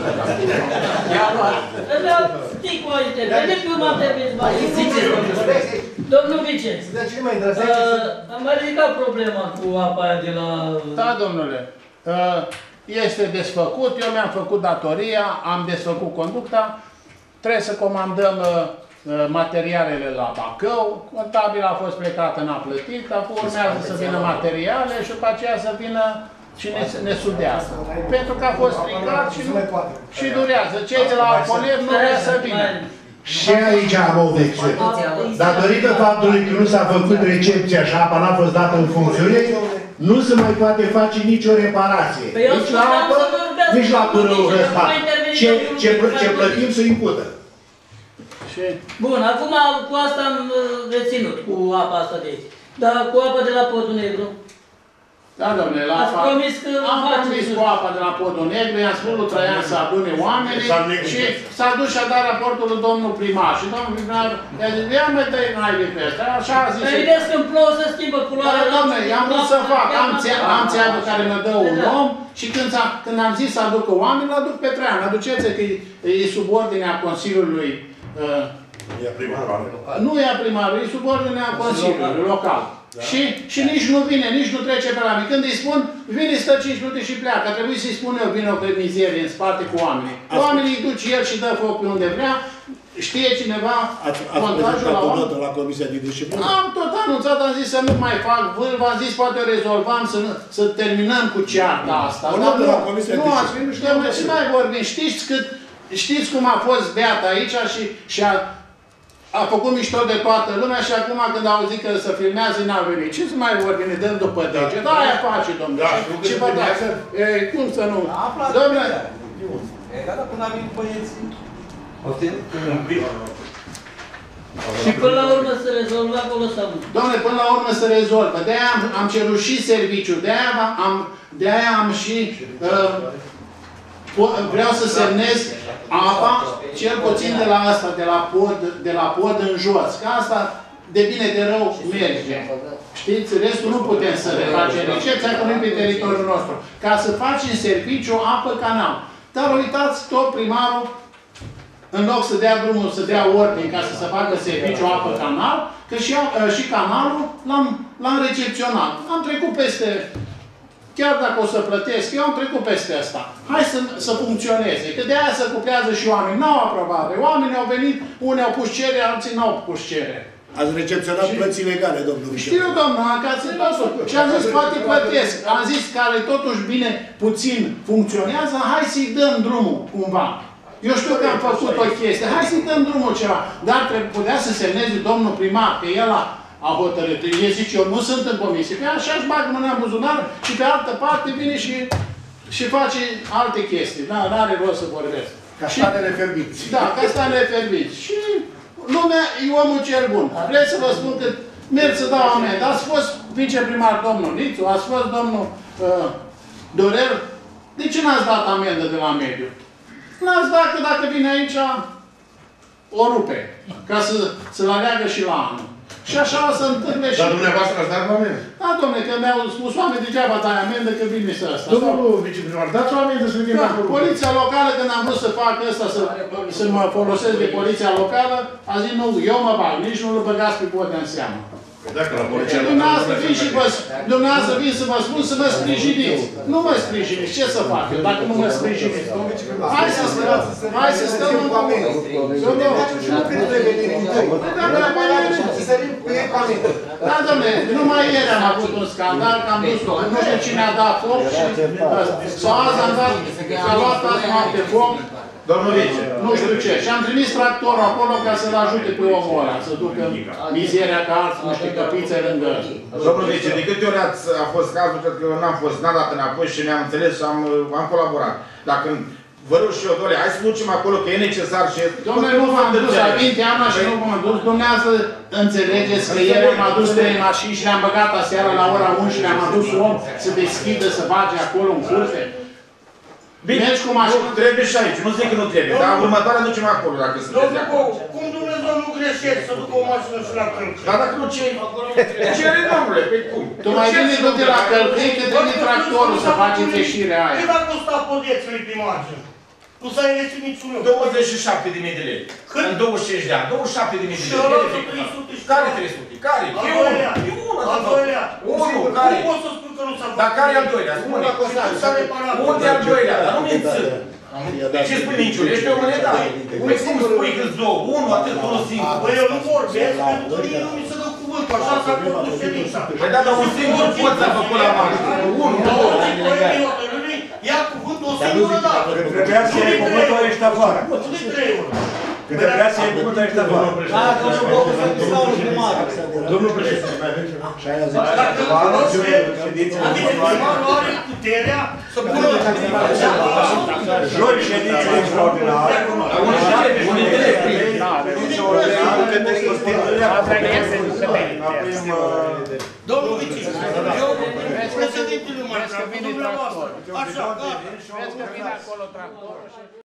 Dar știi cu aici, de că eu n-am terminat. Domnul vice, am mai ridicat problema cu apa aia de la... Da, domnule. Este desfăcut, eu mi-am făcut datoria, am desfăcut conducta, trebuie să comandăm materialele la Bacău, contabil a fost plecat, n-a plătit, acum urmează să vină materiale și după aceea să vină și ne sudează. Pentru că a fost stricat și durează. Cei de la Alconer nu vrea să vină. Și aici am o vexie. Datorită faptului că nu s-a făcut recepția și apa n-a fost dată în funcțiune, nu se mai poate face nicio reparație. Nici la apă, nici la pârâul ăsta. Ce plătim se impută. Bun, acum cu asta am reținut, cu apa asta de aici. Dar cu apa de la Podul Negru? Da, domnule, am promis cu apa de la Podul Negru, i-am spus lui Traian să adune oamenii și s-a dus și a dat raportul lui domnul primar. Și domnul primar i-a zis, ia mai dă-i naibii pe ăsta. Așa a zis. Păi vedeți când plouă să schimbă culoarea. Da, domnule, i-am vrut să fac. Am țeavă care mă dă un om și când am zis să aducă oameni, îl aduc pe Traian. Aduceți că e sub ordinea Consiliului. Nu e primarul. Nu e primarul, e sub ordinea Consiliului Local. Și nici nu vine, nici nu trece pe la mine. Când îi spun, vine, stă 5 minute și pleacă. Trebuie să-i spun eu, vine o pe mizerie în spate cu oamenii. Oamenii îi duce el și dă foc pe unde vrea. Știe cineva montajul la oameni? La Comisia de Disciplină? Am tot anunțat, am zis să nu mai fac vâlvă, am zis poate o rezolvam, să terminăm cu cearta asta. Dar nu ați venit, și mai vorbim. Știți cum a fost beat aici și a făcut mișto de toată lumea și acum când a auzit că se filmează, n-a venit. Ce să mai vorbim, ne dăm după dege? Da, aia face, domnule. Ce vă dați? Cum să nu? Domnule... Dar până a venit băieții... Și până la urmă se rezolvă acolo sau nu? Dom'le, până la urmă se rezolvă. De-aia am cerut și serviciul, de-aia am și... vreau să semnez apa, cel puțin de la asta, de la pod în jos. Că asta, de bine de rău, merge. Știți? Restul nu putem să le facem. Excepția că nu pe teritoriul nostru. Ca să faci în serviciu apă canal. Dar uitați, tot primarul, în loc să dea drumul, să dea ordine ca să se facă serviciu apă canal, că și canalul l-am recepționat. Am trecut peste, chiar dacă o să plătesc, eu am trecut peste asta. Hai să funcționeze, că de aia se cuplează și oamenii. N-au aprobare. Oamenii au venit, unii au pus cerere, alții n-au pus cerere. Ați recepționat plăți legale, domnul Vice. Știu, domnul, și am zis, poate plătesc. Am zis, care totuși bine, puțin funcționează, hai să-i dăm drumul, cumva. Eu știu că am făcut o chestie, hai să-i dăm drumul ceva. Dar putea să semneze domnul primar, că el a hotărât. El zice, eu nu sunt în comisie. Pe așa-și bag mâna în buzunar și pe altă parte vine și face alte chestii. Da, n-are rost să vorbesc. Castanele ferbiți. Da, castanele ferbiți. Și lumea e omul cel bun. Vreți să vă spun că merg să dau amendă. Ați fost viceprimar domnul Nițu, ați fost domnul Dorel. De ce n-ați dat amendă de la mediu? N-ați dat că dacă vine aici, o rupe. Ca să-l aleagă și la anul. Și așa o să întâmple și... Dar dumneavoastră ați dat amendă? Da, dom'le, că mi-au spus oameni degeaba dai amendă, că vine să asta. Domnul viceprimar, dați o amendă să vedem acolo. Poliția locală, când am vrut să fac asta, să mă folosesc de poliția locală, a zis, nu, eu mă bag, nici nu-l băgați pe Bodea în seamă. Dacă la poliția Dumneavoastră vin să vă spun să mă sprijiniți. Nu mă sprijiniți. Ce să fac eu dacă nu mă sprijiniți? Hai să stăm în comun. Da, dom'le, numai ieri am avut un scandal, că am dus, nu știu cine a dat foc și sau azi am dat, s-a luat azi noapte foc. Domnul Vice. Nu știu ce. Și am trimis tractorul acolo ca să-l ajute pe omul ăla, să ducă mizeria ca alții, nu știu, căpițe lângă. Domnul Vice, de câte ori a fost cazul, cred că eu n-am dat înapoi și ne-am înțeles și am colaborat. Dacă vă rog și eu, doamne, hai să ducem acolo că e necesar și... Dom'le, nu v-am dus, a venit Ana și nu v-am dus. Dumneavoastră înțelegeți că ieri am adus 3 mașini și le-am băgat aseară la ora 11 și le-am adus om să deschidă, să bage acolo în curte. Bine, nu trebuie și aici, nu zic că nu trebuie, dar următoarea ducem acolo, dacă sunteți de acord. Cum Dumnezeu nu greșește să ducă o mașină și la călcăi? Dar dacă nu cere, domnule, pe cum? Tu mai bine du-te la călcăi, că trebuie tractorul să faci ieșirea aia. Cât a costat podețele pe margine? Nu s-a investit niciun euro. 27.000 de lei. Cât? În 25 de ani, 27.000 de lei. Și ăla 300. Care 300? Care? E unul. E unul. Al doilea. Unul, care? Nu poți să spun că nu s-a făcut. Dar care e al doilea? Spune. Unde e al doilea? Dar nu minți. De ce spui niciunul? Ești pe o monedă. Păi cum spui că-s două? Unul, atât, unul singur. Băi, eu nu vorbesc, pentru că mie nu mi se dă cuvântul. Așa s-a făcut ședința. Păi da, dar un singur pot să-a făcut la margină. Unul, două. Ia cuvântul o singură dată. Când trebuia să iei cuvântul, ești afară. Nu de 3 ori. Când trebuia să iei cuvântul, ești afară. Domnul președinte, mai avem ceva? Și aia zice. Dacă primarul are puterea să pună... Joi ședințe extraordinare. Domnul Vici, eu președintele mai treabă, dumneavoastră. Așa, gata. Vezi că vine acolo tractorul.